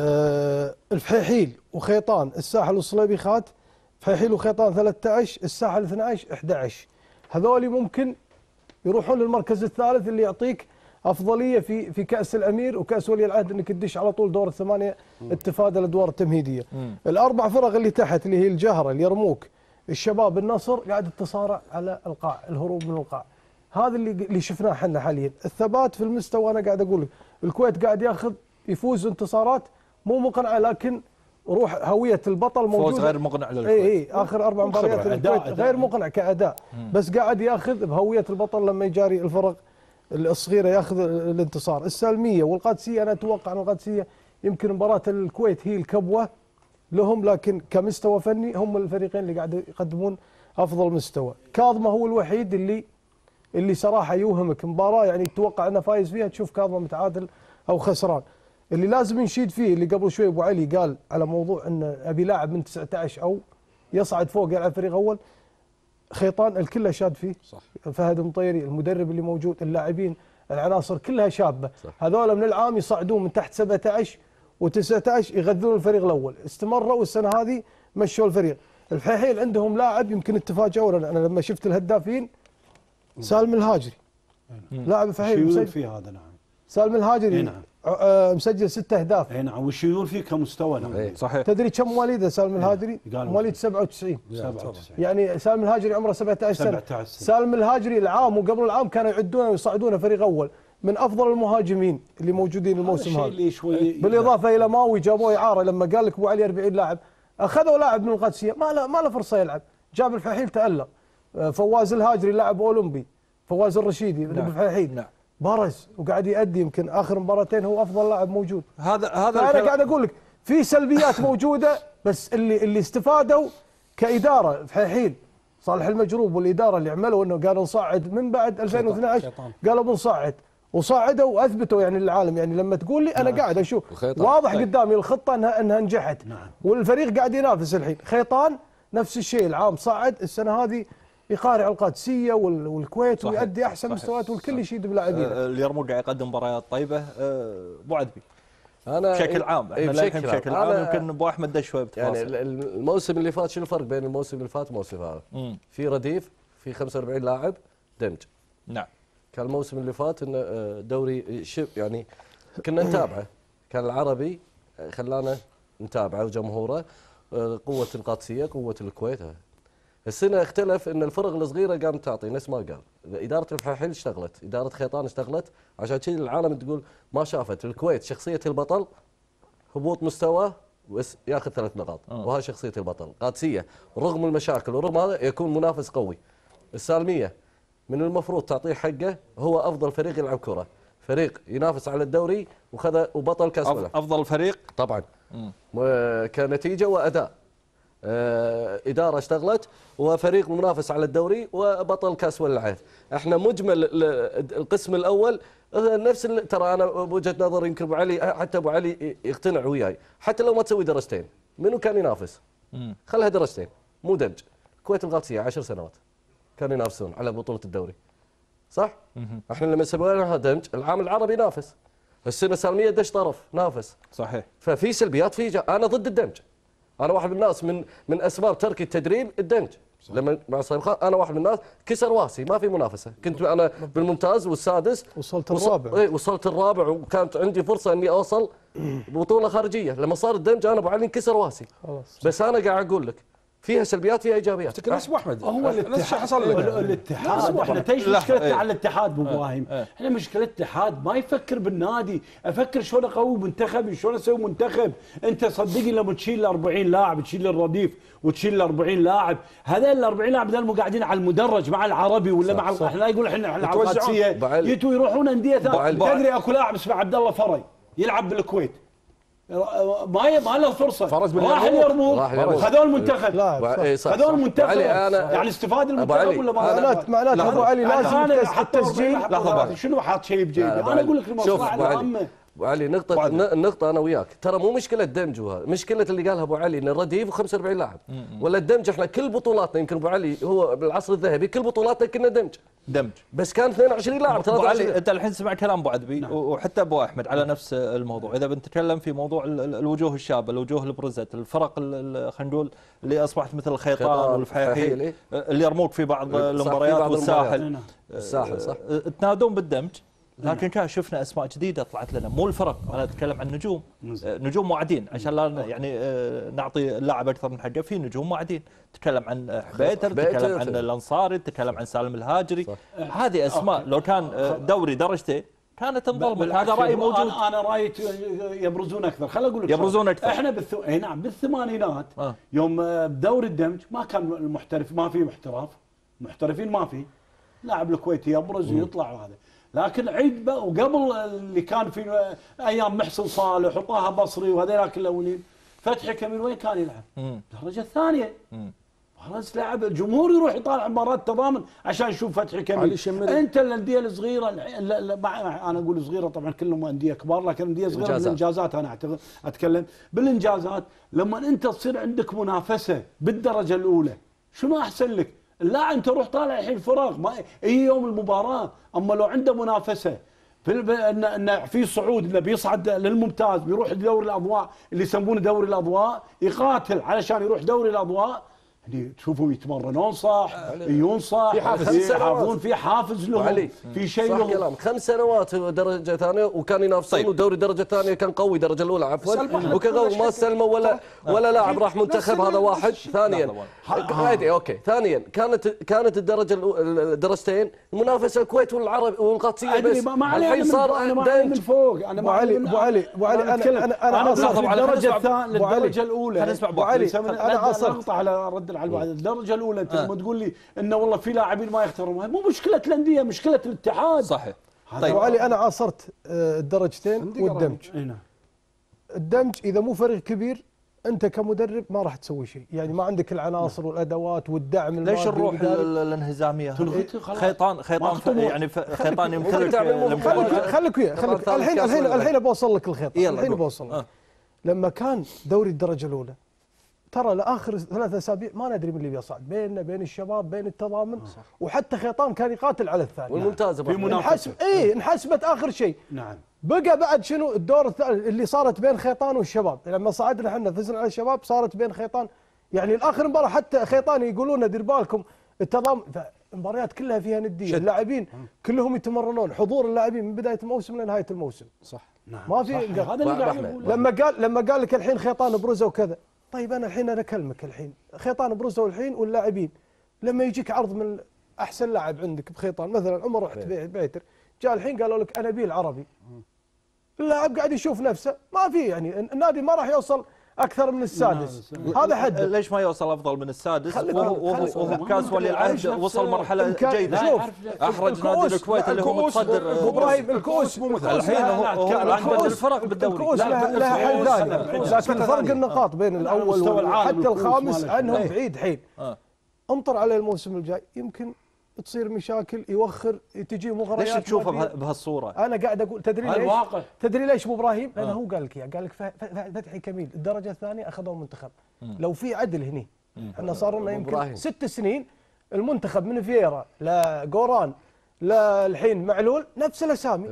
الفحيحيل وخيطان الساحل والصليبيخات، فحيحيل وخيطان 13، الساحل 12، 11 هذول ممكن يروحون للمركز الثالث اللي يعطيك افضليه في كاس الامير وكاس ولي العهد انك تدش على طول دور الثمانيه اتفادى الادوار التمهيديه. الاربع فرق اللي تحت اللي هي الجهره، اليرموك، الشباب، النصر قاعد تتصارع على القاع، الهروب من القاع. هذا اللي شفناه احنا حاليا. الثبات في المستوى انا قاعد اقول لك الكويت قاعد يفوز انتصارات مو مقنعه، لكن روح هويه البطل موجوده. فوز غير مقنع للكويت. اي اخر 4 مباريات الكويت غير مقنع كاداء، بس قاعد ياخذ بهويه البطل لما يجاري الفرق الصغيره ياخذ الانتصار. السالميه والقادسيه انا اتوقع ان القادسيه يمكن مباراه الكويت هي الكبوه لهم، لكن كمستوى فني هم الفريقين اللي قاعد يقدمون افضل مستوى. كاظمه هو الوحيد اللي صراحه يوهمك مباراه يعني تتوقع انه فايز فيها تشوف كاظمه متعادل او خسران. اللي لازم نشيد فيه اللي قبل شوي ابو علي قال على موضوع ان ابي لاعب من 19 او يصعد فوق يلعب فريق اول. خيطان الكل شاد فيه صح. فهد مطيري المدرب اللي موجود، اللاعبين العناصر كلها شابه. هذول من العام يصعدون من تحت 17 و19 يغذون الفريق الاول، استمروا والسنه هذه مشوا الفريق. الحيحيل عندهم لاعب يمكن تفاجئوا، انا لما شفت الهدافين سالم الهاجري لاعب الحيحيل مسجل فيه هذا. نعم سالم الهاجري نعم. مسجل 6 اهداف. اي نعم وش يقول فيه كمستوى. نعم صحيح. تدري كم مواليده سالم الهاجري؟ مواليد 97. يعني سالم الهاجري عمره 17 سنه. سالم الهاجري العام وقبل العام كانوا يعدونه ويصعدونه فريق اول، من افضل المهاجمين اللي موجودين الموسم هذا. بالاضافه الى ماوي جابوه اعاره، لما قال لك ابو علي 40 لاعب اخذوا لاعب من القادسيه ما له فرصه يلعب، جاب الفحيل تالق. فواز الهاجري لاعب اولمبي، فواز الرشيدي بالفحيل. برز وقاعد يؤدي، يمكن اخر مباراتين هو افضل لاعب موجود. هذا انا قاعد اقول لك في سلبيات موجوده، بس اللي استفادوا كاداره في حين صالح المجروب والاداره اللي عملوا انه قالوا نصعد من بعد 2012 قالوا بنصعد وصعدوا واثبتوا يعني للعالم. يعني لما تقول لي انا قاعد اشوف واضح قدامي الخطه انها نجحت. والفريق قاعد ينافس الحين. خيطان نفس الشيء العام صعد، السنه هذه يقارع القادسيه والكويت ويؤدي احسن مستويات والكل يشيد بلاعبينه. اليرموك قاعد يقدم مباريات طيبه. ابو عدبي انا بشكل عام احنا بشكل عام يمكن ابو احمد دش شوي بتفاصيل. يعني الموسم اللي فات شو الفرق بين الموسم اللي فات والموسم هذا؟ في رديف، في 45 لاعب دمج. نعم. كان الموسم اللي فات انه دوري يعني كنا نتابعه، كان العربي خلانا نتابعه وجمهوره، قوه القادسيه قوه الكويت. السنه اختلف ان الفرق الصغيره قامت تعطي نفس ما قال، اداره الفحيل اشتغلت، اداره خيطان اشتغلت، عشان كذا العالم تقول ما شافت الكويت شخصيه البطل، هبوط مستواه بس ياخذ 3 نقاط وهذه شخصيه البطل. قادسيه رغم المشاكل ورغم هذا يكون منافس قوي. السالميه من المفروض تعطيه حقه، هو افضل فريق يلعب كره، فريق ينافس على الدوري وخذ وبطل كاس ملك. افضل فريق طبعا كنتيجه واداء. إدارة اشتغلت وفريق منافس على الدوري وبطل كاس العهد. احنا مجمل القسم الأول نفس ترى أنا بوجهة نظري يمكن أبو علي، حتى أبو علي يقتنع وياي، حتى لو ما تسوي درجتين منو كان ينافس؟ خلها درجتين مو دمج. الكويت القادسية 10 سنوات كانوا ينافسون على بطولة الدوري صح؟ احنا لما سوينا دمج العام العربي نافس، السنة السالمية دش طرف نافس صحيح. ففي سلبيات في أنا ضد الدمج. انا واحد من الناس من اسباب ترك التدريب الدمج. لما مع صيبخان انا واحد من الناس كسر واسي، ما في منافسه، كنت انا بالممتاز والسادس وصلت الرابع. اي وصلت الرابع وكانت عندي فرصه اني اوصل بطوله خارجيه. لما صار الدمج انا ابو علي انكسر واسي خلاص. بس انا قاعد اقول لك فيها سلبيات فيها ايجابيات. افتكر نفس ابو احمد هو الاتحاد. احنا تيجي مشكلتنا على الاتحاد ابو ابراهيم، احنا مشكله الاتحاد ما يفكر بالنادي، افكر شلون اقوي منتخب، شلون اسوي منتخب. انت صدقني لما تشيل 40 لاعب، تشيل الرديف وتشيل 40 لاعب، هذول ال 40 لاعب ذول مو قاعدين على المدرج مع العربي ولا مع احنا يقول احنا على القادسيه يتوا يروحون انديه ثانيه. تدري اكو لاعب اسمه عبد الله فري يلعب بالكويت ما له فرصه، راح اليرموك خذوا المنتخب، خذوا المنتخب. يعني استفاد المنتخب ولا ما؟ معناته ابو علي لازم التسجيل. لحظه انا حاط شيء بجيبي، انا اقول لك المصلحه العامه. ابو علي النقطة أنا وياك، ترى مو مشكلة دمج، وهذا مشكلة اللي قالها أبو علي إن الرديف و45 لاعب، ولا الدمج احنا كل بطولاتنا يمكن أبو علي هو بالعصر الذهبي كل بطولاتنا كنا دمج بس كان 22 لاعب. أبو علي أنت الحين سمع كلام أبو عدبي وحتى أبو أحمد على نفس الموضوع. إذا بنتكلم في موضوع الوجوه الشابة، الوجوه اللي برزت، الفرق خلينا نقول اللي أصبحت مثل الخيطان والفحيحي اللي يرموك في بعض المباريات والساحل صح تنادون بالدمج، لكن كان شفنا اسماء جديده طلعت لنا، مو الفرق، انا اتكلم عن نجوم معدين عشان لا يعني نعطي اللاعب اكثر من حقه. في نجوم معدين، تتكلم عن حبيتر، تتكلم عن الانصاري، تتكلم عن سالم الهاجري، هذه اسماء لو كان دوري درجتين كانت انظلمت. هذا رايي موجود. انا رايي يبرزون اكثر. خل اقول لك يبرزون اكثر. احنا نعم بالثمانينات يوم بدوري الدمج ما كان المحترف، ما في محترفين ما في لاعب الكويتي يبرز ويطلع وهذا. لكن عيد وقبل اللي كان في ايام محسن صالح وطه بصري وهذيلاك الاولين، فتحي كمين وين كان يلعب؟ الدرجه الثانيه. خلاص لاعب الجمهور يروح يطالع مباراه تضامن عشان يشوف فتحي كمين. انت الانديه الصغيره انا اقول صغيره طبعا كلهم انديه كبار، لكن انديه صغيره بالانجازات انا اعتقد اتكلم بالانجازات. لما انت تصير عندك منافسه بالدرجه الاولى شنو احسن لك؟ لا انت روح طالع الحين فراغ ما هي يوم المباراه. اما لو عنده منافسه ان في صعود، انه بيصعد للممتاز، بيروح لدوري الاضواء اللي يسمونه دوري الاضواء، يقاتل علشان يروح دوري الاضواء. يعني تشوفهم يتمرنون صح، ينصح، يحافظون في حافز لهم، في شيء لهم. كلام 5 سنوات درجه ثانيه وكان ينافسون. ودوري درجه ثانيه كان قوي، درجه الاولى عفوا وكان قوي، ما استلموا ولا لاعب راح منتخب. هذا واحد. ثانيا اوكي ثانيا كانت الدرجتين منافسه الكويت والعرب والقادسيه بس. الحين صار من فوق. انا ابو علي انا اصل الدرجه الاولى. انا اسمع ابو علي انا اقطع على رد على الدرجه الاولى. انت لما تقول لي انه والله في لاعبين ما يختارون، مو مشكله الانديه، مشكله الاتحاد. صحيح. طيب علي انا عاصرت الدرجتين والدمج. الدمج اذا مو فريق كبير انت كمدرب ما راح تسوي شيء، يعني ما عندك العناصر والادوات والدعم المادي. ليش الروح الانهزاميه؟ خيطان يعني خيطان يمتلك. خليك ويا الحين بوصل لك الخيط. الحين بوصل لك. لما كان دوري الدرجه الاولى ترى لاخر 3 أسابيع ما ندري من اللي بيصعد، بيننا بين الشباب بين التضامن، وحتى خيطان كان يقاتل على الثاني والممتاز في منافسه. انحسبت اخر شيء. نعم. بقى بعد شنو الدور الثالث اللي صارت بين خيطان والشباب، لما صعدنا احنا فزنا على الشباب صارت بين خيطان، يعني الاخر مباراه حتى خيطان يقولون دير بالكم التضامن، المباريات كلها فيها نديه، اللاعبين كلهم يتمرنون، حضور اللاعبين من بدايه الموسم لنهايه الموسم. صح. نعم. ما في لما قال لك الحين خيطان برزوا وكذا. طيب انا اكلمك الحين خيطان برزوا الحين واللاعبين لما يجيك عرض من احسن لاعب عندك بخيطان مثلا عمر رحت بيتر، جاء الحين قالوا لك انا ابي العربي، اللاعب قاعد يشوف نفسه ما في، يعني النادي ما راح يوصل اكثر من السادس. هذا حد. ليش ما يوصل افضل من السادس وهو بكاس ولي العهد وصل مرحله جيده؟ شوف احرج نادي الكويت اللي هو متصدر. ابو ابراهيم الكؤوس الحين هو عنده الفرق بالدوري. الكؤوس لها حل ثاني، لكن فرق النقاط بين الاول وحتى الخامس عنهم بعيد حيل. انطر على الموسم الجاي يمكن تصير مشاكل، يوخر، تجي مغريات. ليش تشوفه بهالصوره؟ انا قاعد اقول تدري ليش ابو ابراهيم؟ لانه هو قال لك اياه، قال لك فتحي كميل الدرجه الثانيه اخذوا المنتخب. لو في عدل هني احنا صار لنا يمكن 6 سنين المنتخب من فييرا لجوران للحين معلول نفس الاسامي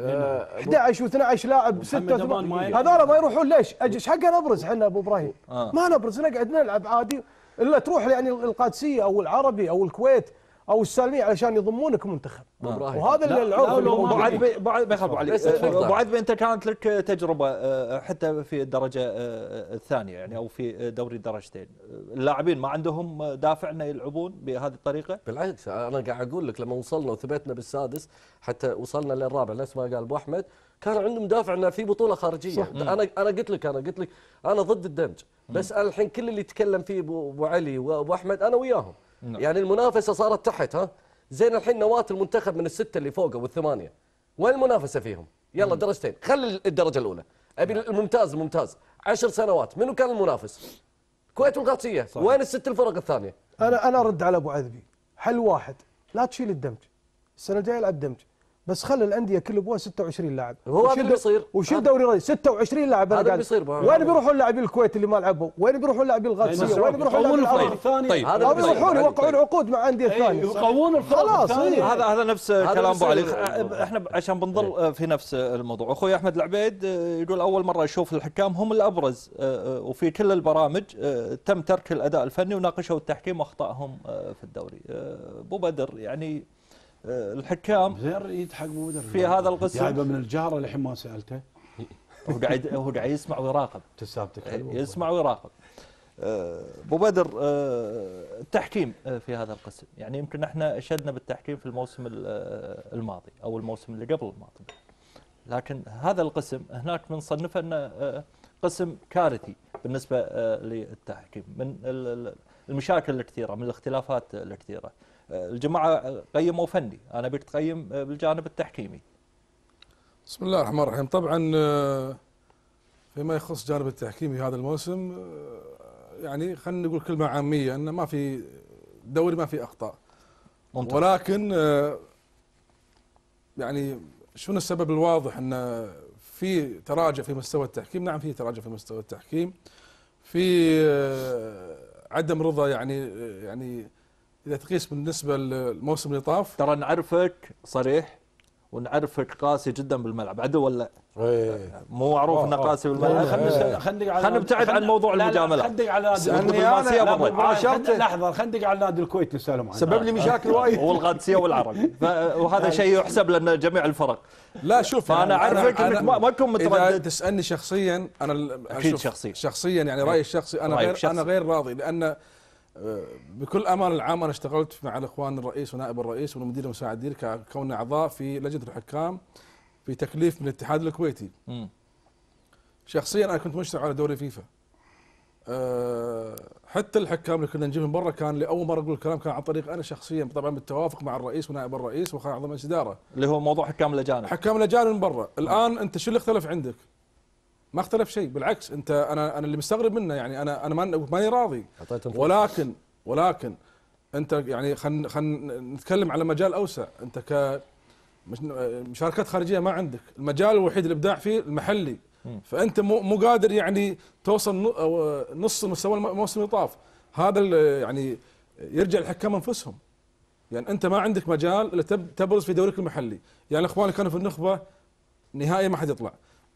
11 و12 لاعب 6 هذول ما يروحون ليش؟ ايش حق نبرز احنا ابو ابراهيم؟ ما نبرز، نقعد نلعب عادي الا تروح يعني القادسيه او العربي او الكويت او السالميه علشان يضمونك منتخب. وهذا العرف. ابو علي انت كانت لك تجربه حتى في الدرجه الثانيه يعني او في دوري الدرجتين، اللاعبين ما عندهم دافع انه يلعبون بهذه الطريقه؟ بالعكس انا قاعد اقول لك لما وصلنا وثبتنا بالسادس حتى وصلنا للرابع نفس ما قال ابو احمد، كان عندهم دافع انه في بطوله خارجيه. انا قلت لك انا ضد الدمج، بس أنا الحين كل اللي يتكلم فيه ابو علي وابو احمد انا وياهم. يعني المنافسه صارت تحت. زين الحين نواه المنتخب من السته اللي فوقه والثمانيه، وين المنافسه فيهم؟ يلا درجتين، خلي الدرجه الاولى، ابي الممتاز 10 سنوات منو كان المنافس؟ الكويت والقادسيه، وين الست الفرق الثانيه؟ انا ارد على ابو عذبي، حل واحد، لا تشيل الدمج، السنه الجايه العب دمج، بس خلي الانديه كل ابوها 26 لاعب. هو هذا اللي بيصير. وشيل دوري رئيس 26 لاعب. هذا اللي بيصير. وين بيروحون لاعبي الكويت اللي ما لعبوا؟ وين بيروحون لاعبي القادسيه؟ وين بيروحون لاعبي العرب الثاني؟ طيب هذا يروحون يوقعون عقود مع انديه ثانيه. يقوون الفرق خلاص. هذا نفس كلام ابو علي. احنا عشان بنظل في نفس الموضوع، اخوي احمد العبيد يقول اول مره اشوف الحكام هم الابرز وفي كل البرامج تم ترك الاداء الفني وناقشوا التحكيم واخطائهم في الدوري. ابو بدر يعني الحكام زين يضحك ابو بدر في هذا القسم جايبه من الجاره للحين ما سالته. هو قاعد يسمع ويراقب. تسابتك يسمع ويراقب. ابو بدر التحكيم في هذا القسم، يعني يمكن احنا اشدنا بالتحكيم في الموسم الماضي او الموسم اللي قبل الماضي، لكن هذا القسم هناك بنصنفه انه قسم كارثي بالنسبه للتحكيم من المشاكل الكثيره، من الاختلافات الكثيره. الجماعه قيموا فني، انا ابيك تقيم بالجانب التحكيمي. بسم الله الرحمن الرحيم. طبعا فيما يخص جانب التحكيمي هذا الموسم، يعني خلينا نقول كلمه عاميه انه ما في دوري ما في اخطاء. ممتاز. ولكن يعني شنو السبب الواضح ان في تراجع في مستوى التحكيم؟ نعم في تراجع في مستوى التحكيم، في عدم رضا يعني اذا تقيس بالنسبه للموسم اللي طاف. ترى نعرفك صريح ونعرفك قاسي جدا بالملعب، عدو ولا مو معروف انه قاسي بالملعب. خلينا نبتعد عن موضوع المجامله. خليك على لحظه، خليك على نادي الكويت نسالهم عنه، سبب لي مشاكل وايد والقادسيه والعربي، وهذا شيء يحسب لنا جميع الفرق. لا شوف انا اعرفك انك ما تكون متردد. اذا تسالني شخصيا انا اكيد شخصيا يعني رايي الشخصي انا غير راضي، لان بكل امان العام انا اشتغلت مع الاخوان الرئيس ونائب الرئيس والمدير المساعد كون اعضاء في لجنه الحكام في تكليف من الاتحاد الكويتي. شخصيا انا كنت مشرف على دوري فيفا حتى الحكام اللي كنا نجيبهم برا كان لاول مره اقول الكلام كان عن طريق انا شخصيا، طبعا بالتوافق مع الرئيس ونائب الرئيس وخان اعضاء مجلس الاداره، اللي هو موضوع حكام الاجانب. حكام الاجانب من برا. الان انت شو اللي اختلف عندك؟ ما اختلف شيء، بالعكس انت انا اللي مستغرب منه، يعني انا ماني راضي، ولكن انت يعني خلينا نتكلم على مجال اوسع. انت مشاركات خارجيه ما عندك، المجال الوحيد الابداع فيه المحلي، فانت مو قادر يعني توصل نص مستوى الموسم اللي طاف. هذا يعني يرجع الحكام انفسهم، يعني انت ما عندك مجال الا تبرز في دوريك المحلي. يعني الاخوان اللي كانوا في النخبه نهائيا ما حد يطلع.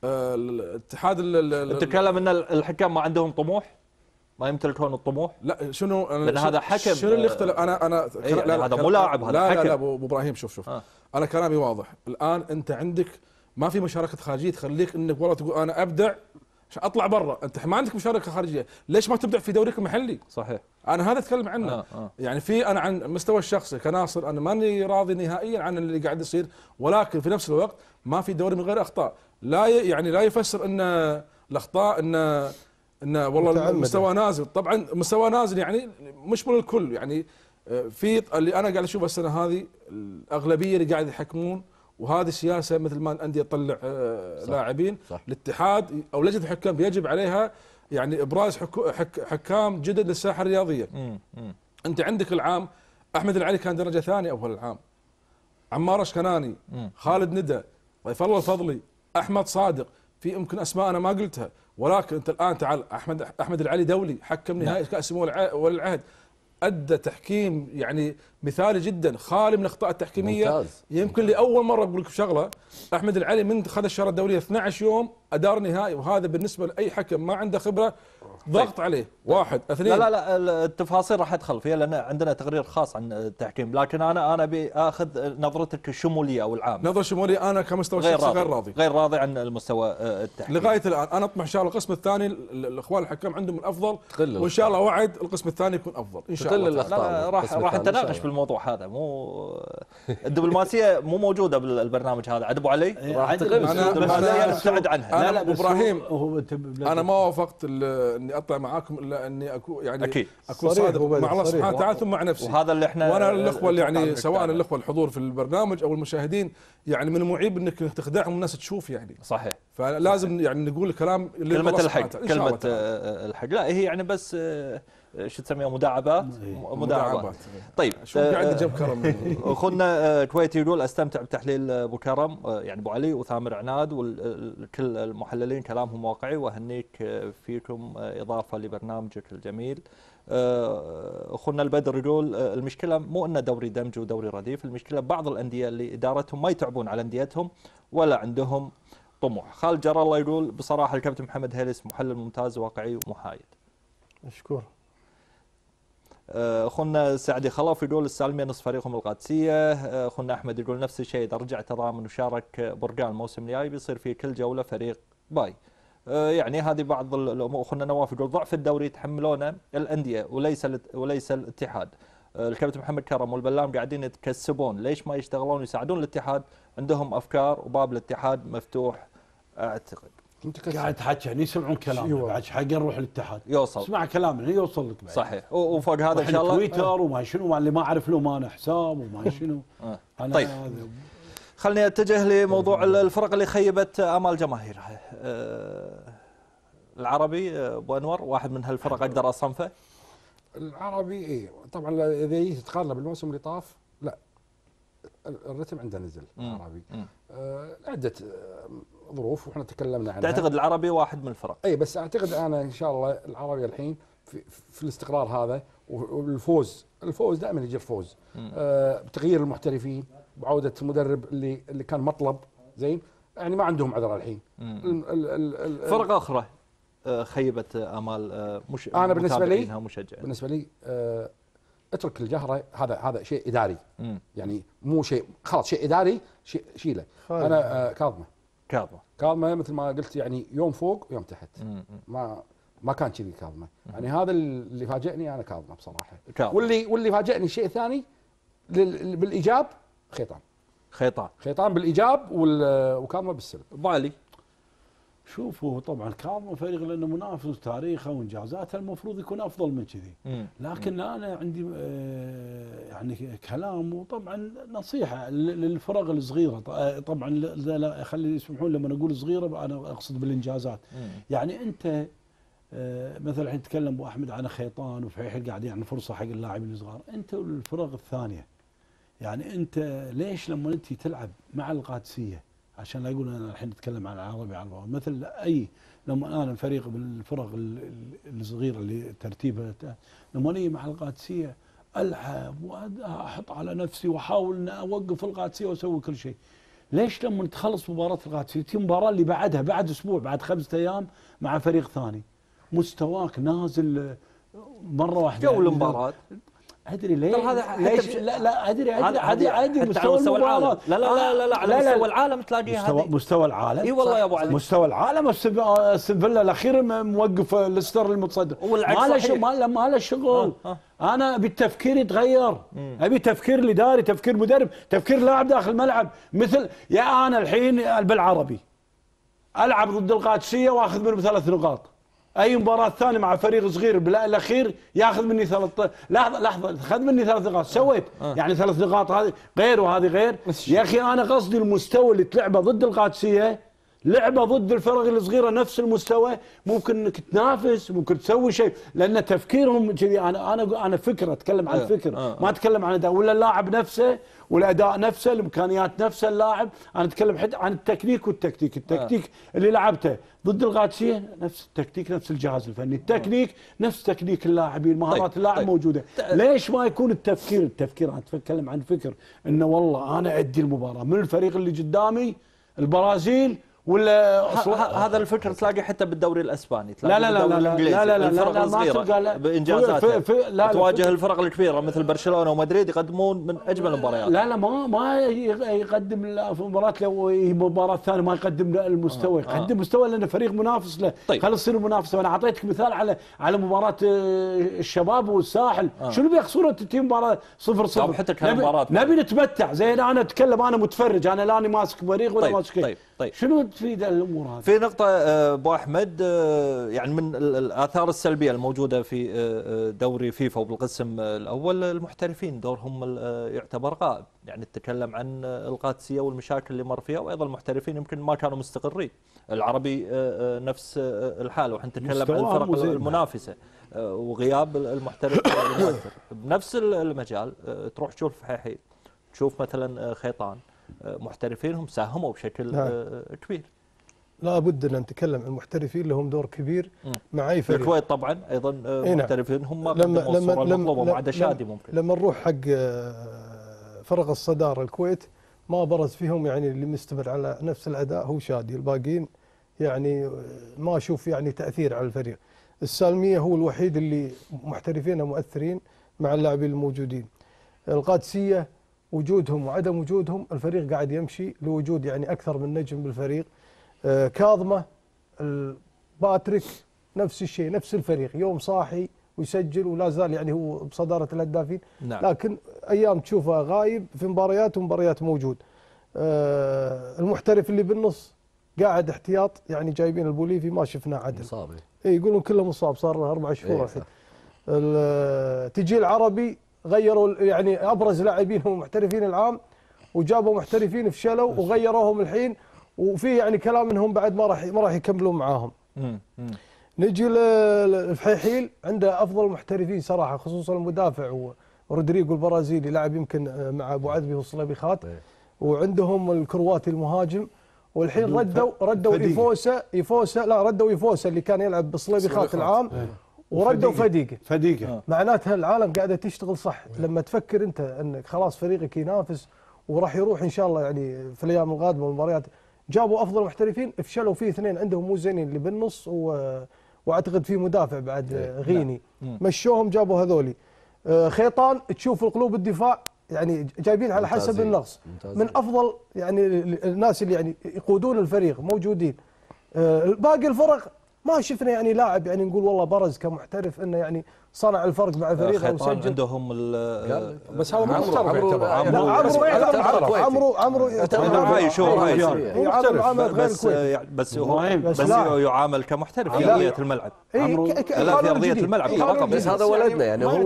الاتحاد تتكلم ان الحكام ما عندهم طموح، ما يمتلكون الطموح. لا شنو لان هذا حكم، شنو اللي اختلف؟ انا لا هذا مو لاعب، هذا حكم. لا ابو ابراهيم شوف انا كلامي واضح. الان انت عندك ما في مشاركه خارجيه تخليك انك والله تقول انا ابدع عشان اطلع برا. انت ما عندك مشاركه خارجيه، ليش ما تبدع في دوريك المحلي؟ صحيح، انا هذا اتكلم عنه. يعني في انا عن المستوى الشخصي كناصر انا ماني راضي نهائيا عن اللي قاعد يصير، ولكن في نفس الوقت ما في دوري من غير اخطاء. لا يعني لا يفسر ان الاخطاء ان والله المستوى نازل. طبعا مستوى نازل يعني مش من الكل، يعني في اللي انا قاعد اشوفه السنه هذه الاغلبيه اللي قاعد يحكمون، وهذه سياسه مثل ما الانديه تطلع لاعبين. الاتحاد او لجنه الحكام يجب عليها يعني ابراز حكام جدد للساحه الرياضيه. انت عندك العام احمد العلي كان درجه ثانيه اول العام، عمار اشكناني، خالد ندى، ضيف الله الفضلي، احمد صادق، في يمكن اسماء انا ما قلتها، ولكن انت الان تعال احمد العلي دولي، حكم نهائي كاس ولي العهد، ادى تحكيم يعني مثالي جدا، خالي من الاخطاء التحكيميه. ممتاز. يمكن لاول مره اقول لك شغله، احمد العلي من خذ الشاره الدوليه 12 يوم ادار نهائي، وهذا بالنسبه لاي حكم ما عنده خبره ضغط عليه. واحد اثنين. لا التفاصيل راح ادخل فيها لان عندنا تقرير خاص عن التحكيم، لكن انا ابي اخذ نظرتك الشموليه او العام. نظره شموليه، انا كمستوى شخصي غير راضي عن المستوى التحكيم لغايه الان. انا اطمح ان شاء الله القسم الثاني الاخوان الحكام عندهم الافضل، وان شاء الله وعد القسم الثاني يكون افضل ان شاء الله. راح نتناقش بالموضوع هذا. مو الدبلوماسيه مو موجوده بالبرنامج هذا. عاد ابو علي راح انا ابتعد عنها. لا ابراهيم انا ما وافقت اني اطلع معاكم الا اني اكون يعني أكيد. اكون صادق مع الله سبحانه وتعالى ثم مع نفسي. وهذا اللي احنا وانا الاخوه اللي يعني سواء الاخوه الحضور في البرنامج او المشاهدين، يعني من المعيب انك تخدعهم الناس تشوف يعني. صحيح. فلازم يعني نقول الكلام اللي كلمه الحق، كلمه الحق. لا هي يعني بس شو تسميها مداعبات. طيب شو قاعد جنب كرم. اخونا كويتي يقول استمتع بتحليل ابو كرم يعني ابو علي وثامر عناد وكل المحللين كلامهم واقعي، واهنيك فيكم اضافه لبرنامجك الجميل. اخونا البدر يقول المشكله مو ان دوري دمج ودوري رديف، المشكله بعض الانديه اللي ادارتهم ما يتعبون على انديتهم ولا عندهم طموح. خالد جرى الله يقول بصراحه الكابتن محمد هيلس محلل ممتاز واقعي ومحايد. مشكور. اخونا سعدي خلف يقول السالميه نصف فريقهم القادسيه. اخونا احمد يقول نفس الشيء، اذا رجع تضامن وشارك برقان الموسم الجاي بيصير في كل جوله فريق باي. يعني هذه بعض الامور. اخونا نواف يقول ضعف الدوري يتحملونه الانديه وليس الاتحاد. الكابتن محمد كرم والبلام قاعدين يتكسبون، ليش ما يشتغلون ويساعدون الاتحاد؟ عندهم افكار وباب الاتحاد مفتوح اعتقد. انت قاعد تحكي يعني يسمعون كلام بعد حق نروح الاتحاد يوصل، اسمع كلامنا يوصل لك بعد. صحيح. وفوق هذا ان شاء الله تويتر وما شنو اللي ما اعرف له مانع حساب وما شنو. طيب خلني اتجه لموضوع الفرق اللي خيبت امال جماهيرها. العربي ابو انور واحد من هالفرق اقدر اصنفه. العربي اي طبعا اذا جيت تقارنه بالموسم اللي طاف لا الرتم عنده نزل. العربي عده ظروف واحنا تكلمنا عنها. تعتقد العربي واحد من الفرق؟ اي بس اعتقد انا ان شاء الله العربي الحين في الاستقرار هذا والفوز، الفوز دائما يجي الفوز. بتغيير المحترفين بعوده المدرب اللي كان مطلب زين، يعني ما عندهم عذر الحين. فرق اخرى خيبت امال انا بالنسبه لي اترك الجهره، هذا شيء اداري. يعني مو شيء خلاص، شيء اداري شيله. انا كاظمه مثل ما قلت، يعني يوم فوق ويوم تحت. ما كان كذي كاظمه. يعني هذا اللي فاجئني انا كاظمه بصراحه. واللي فاجئني شيء ثاني بالايجاب خيطان بالايجاب وكاظمه بالسلب. ابو علي شوفوا طبعا كاظم فريق لانه منافس تاريخه وانجازاته المفروض يكون افضل من كذي، لكن انا عندي يعني كلام وطبعا نصيحه للفرق الصغيره. طبعا لا خلي يسمحون لما اقول صغيره انا اقصد بالانجازات. يعني انت مثلا الحين نتكلم ابو احمد عن خيطان وفحيحل قاعد يعني فرصه حق اللاعبين الصغار، انت والفرق الثانيه يعني انت ليش لما انت تلعب مع القادسيه عشان لا يقول انا الحين اتكلم عن العربي على الواو مثل اي لما انا فريق بالفرق الصغيره اللي ترتيبها لما اني مع القادسيه العب واحط على نفسي واحاول ان اوقف القادسيه واسوي كل شيء. ليش لما تخلص مباراه القادسيه تجي المباراه اللي بعدها بعد اسبوع بعد 5 ايام مع فريق ثاني مستواك نازل مره واحده جو المباراه؟ ادري ليش لا ادري مستوى العالم لا على مستوى العالم تلاقيها مستوى العالم اي والله يا ابو علي مستوى العالم. السنفله الاخير موقف ليستر المتصدر ما له شغل. انا ابي التفكير يتغير، ابي تفكير الاداري، تفكير مدرب، تفكير لاعب داخل الملعب. مثل يا انا الحين بالعربي العب ضد القادسيه واخذ منهم 3 نقاط، اي مباراه ثانيه مع فريق صغير بالاخير ياخذ مني 3 لحظه اخذ مني 3 نقاط سويت يعني 3 نقاط هذه غير وهذه غير. يا اخي انا قصدي المستوى اللي تلعبه ضد القادسيه لعبه ضد الفرق الصغيره نفس المستوى ممكن انك تنافس ممكن تسوي شيء لان تفكيرهم كذي. انا فكره اتكلم عن فكر ما اتكلم عن اداء ولا اللاعب نفسه والاداء نفسه الامكانيات نفسه اللاعب. انا اتكلم حتى عن التكنيك والتكتيك. التكتيك اللي لعبته ضد القادسيه نفس التكتيك نفس الجهاز الفني. التكنيك نفس تكنيك اللاعبين مهارات اللاعب موجوده. ليش ما يكون التفكير انا اتكلم عن فكر انه والله انا ادي المباراه من الفريق اللي قدامي البرازيل ولا هذا الفكر تلاقي حتى بالدوري الاسباني لا لا لا لا لا لا الفرق الصغيره بانجازاتها تواجه الفرق الكبيره مثل برشلونه ومدريد يقدمون من اجمل المباريات. لا ما يقدم في مباراه لو مباراه ثانيه ما يقدم المستوى يقدم مستوى لانه فريق منافس له. خلص يصير منافسه. وانا اعطيتك مثال على مباراه الشباب والساحل شنو بيخسرون تتم مباراه 0-0 حتى كمباراه نبي نتمتع زين. انا اتكلم انا متفرج انا لاني ماسك فريق ولا ماسك شيء. شنو تفيد الامور هذه؟ في نقطة ابو احمد يعني من الاثار السلبية الموجودة في دوري فيفا وبالقسم الاول المحترفين دورهم يعتبر غائب. يعني نتكلم عن القادسية والمشاكل اللي مر فيها وايضا المحترفين يمكن ما كانوا مستقرين. العربي نفس الحال وحنا نتكلم عن الفرق المنافسة وغياب المحترف المؤثر بنفس المجال. تروح تشوف فحيحيل تشوف مثلا خيطان محترفينهم ساهموا بشكل كبير. لا بد ان نتكلم عن المحترفين لهم دور كبير مع اي فريق. الكويت طبعا ايضا محترفين هم قدموا الصوره المطلوبه ما عدا شادي ممكن. لما نروح حق فرق الصداره الكويت ما برز فيهم يعني اللي مستمر على نفس الاداء هو شادي. الباقيين يعني ما اشوف يعني تاثير على الفريق. السالميه هو الوحيد اللي محترفين مؤثرين مع اللاعبين الموجودين. القادسيه وجودهم وعدم وجودهم الفريق قاعد يمشي لوجود يعني اكثر من نجم بالفريق. كاظمه باتريك نفس الشيء نفس الفريق يوم صاحي ويسجل ولا زال يعني هو بصداره الهدافين. نعم. لكن ايام تشوفه غايب في مباريات ومباريات موجود. المحترف اللي بالنص قاعد احتياط يعني جايبين البوليفي ما شفناه عدل. مصاب. يقولون كله مصاب صار له 4 شهور الحين. تجي العربي غيروا يعني ابرز لاعبينهم محترفين العام وجابوا محترفين فشلوا وغيروهم الحين وفي يعني كلام انهم بعد ما راح يكملون معاهم. نجي للفحيحيل عنده افضل محترفين صراحه خصوصا المدافع ورودريجو البرازيلي لاعب يمكن مع ابو عذبي والصليبي خاط وعندهم الكرواتي المهاجم والحين ردوا يفوسا اللي كان يلعب بالصليبي خاط العام وردوا فديقه. معناتها العالم قاعده تشتغل صح. لما تفكر انت انك خلاص فريقك ينافس وراح يروح ان شاء الله يعني في الايام القادمه والمباريات جابوا افضل محترفين فشلوا فيه 2 عندهم مو زينين اللي بالنص واعتقد في مدافع بعد غيني مشوهم جابوا هذولي. خيطان تشوف القلوب الدفاع يعني جايبين على حسب النقص من افضل يعني الناس اللي يعني يقودون الفريق موجودين. باقي الفرق ما شفنا يعني لاعب يعني نقول والله برز كمحترف انه يعني صنع الفرق مع فريقه وسجل عندهم بس هذا محترف يعتبر. عمرو يعامل بس يعامل كمحترف في ارضيه الملعب. لا في ارضيه الملعب فقط، بس هذا ولدنا يعني هو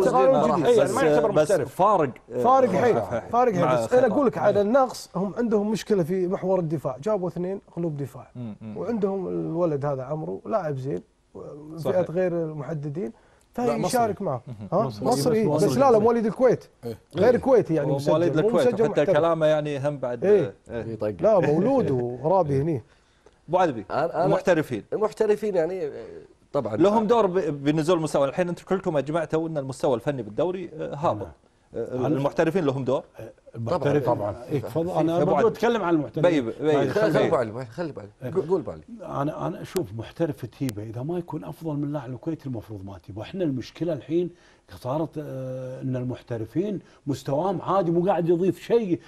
بس فارق حيل. بس انا اقول لك على النقص، هم عندهم مشكله في محور الدفاع، جابوا 2 قلوب دفاع وعندهم الولد هذا عمرو لاعب زين فئه غير المحددين فيشارك معه. مصري بس لا مواليد الكويت غير كويتي يعني مواليد الكويت حتى كلامه يعني هم بعد لا مولود ورابي هني. ابو علبي المحترفين يعني طبعا لهم دور بنزول المستوى. الحين انتم كلكم اجمعتوا ان المستوى الفني بالدوري هابط، المحترفين لهم دور طبعا. تفضل. انا بدي اتكلم عن المحترفين. خلي قول بالي. انا اشوف محترف تجيبه اذا ما يكون افضل من لاعب الكويت المفروض ما تجيبه. احنا المشكله الحين صارت ان المحترفين مستواهم عادي، مو قاعد يضيف شيء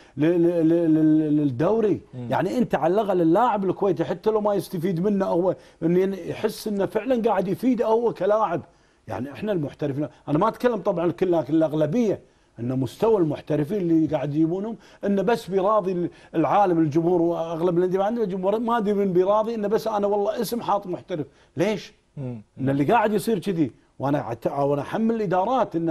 للدوري. يعني انت على الاقل اللاعب الكويتي حتى لو ما يستفيد منه هو انه يحس انه فعلا قاعد يفيده هو كلاعب. يعني احنا المحترفين، انا ما اتكلم طبعا كل، لكن الاغلبيه ان مستوى المحترفين اللي قاعد يجيبونهم انه بس بيراضي العالم الجمهور، واغلب الانديه عندنا الجمهور ما ادري من بيراضي انه بس انا والله اسم حاط محترف. ليش؟ ان اللي قاعد يصير كذي، وانا احمل الادارات ان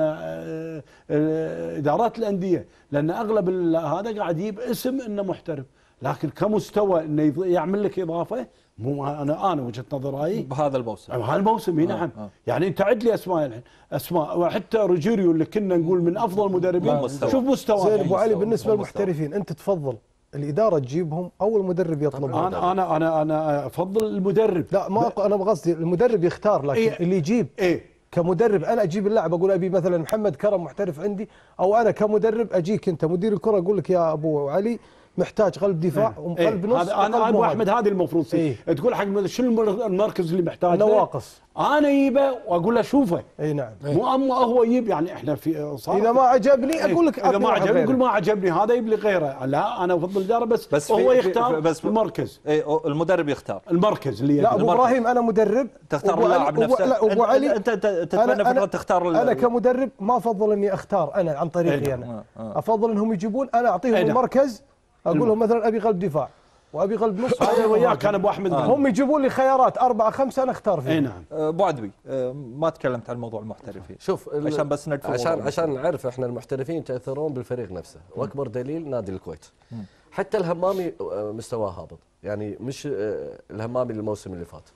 ادارات الانديه، لان اغلب هذا قاعد يجيب اسم انه محترف، لكن كمستوى انه يعمل لك اضافه مو انا وجهه نظري بهذا الموسم. هذا الموسم نعم. يعني انت عد لي اسماء الحين، اسماء وحتى روجيريو اللي كنا نقول من افضل المدربين، شوف مستواه. زين ابو علي، بالنسبه للمحترفين انت تفضل الاداره تجيبهم او المدرب يطلبهم؟ انا افضل المدرب. لا ما انا بقصدي المدرب يختار، لكن اللي يجيب كمدرب انا اجيب اللاعب اقول ابي مثلا محمد كرم محترف عندي، او انا كمدرب اجيك انت مدير الكره اقول لك يا ابو علي محتاج قلب دفاع وقلب نص. انا ابو احمد هذه المفروض تقول حق شنو المركز اللي محتاجه، نواقص انا يجيبه واقول له شوفه. نعم. مو اما هو يجيب، يعني احنا في صار اذا ما عجبني اقول لك اذا ما عجبني اقول ما عجبني هذا يجيب لي غيره. لا انا افضل الاداره بس هو يختار المركز. المدرب يختار المركز اللي لا ابو ابراهيم انا مدرب تختار اللاعب نفسه. لا ابو علي انت تتمنى فكره تختار. انا كمدرب ما افضل اني اختار انا عن طريقي انا افضل انهم يجيبون، انا اعطيهم المركز اقول لهم مثلا ابي قلب دفاع وابي قلب نص. انا وياك انا ابو احمد هم يجيبون لي خيارات 4 5 انا اختار فيها. نعم. ابو عدوي ما تكلمت عن موضوع المحترفين. شوف عشان بس عشان نعرف احنا المحترفين يتاثرون بالفريق نفسه، واكبر دليل نادي الكويت. حتى الهمامي مستواه هابط، يعني مش الهمامي الموسم اللي فات.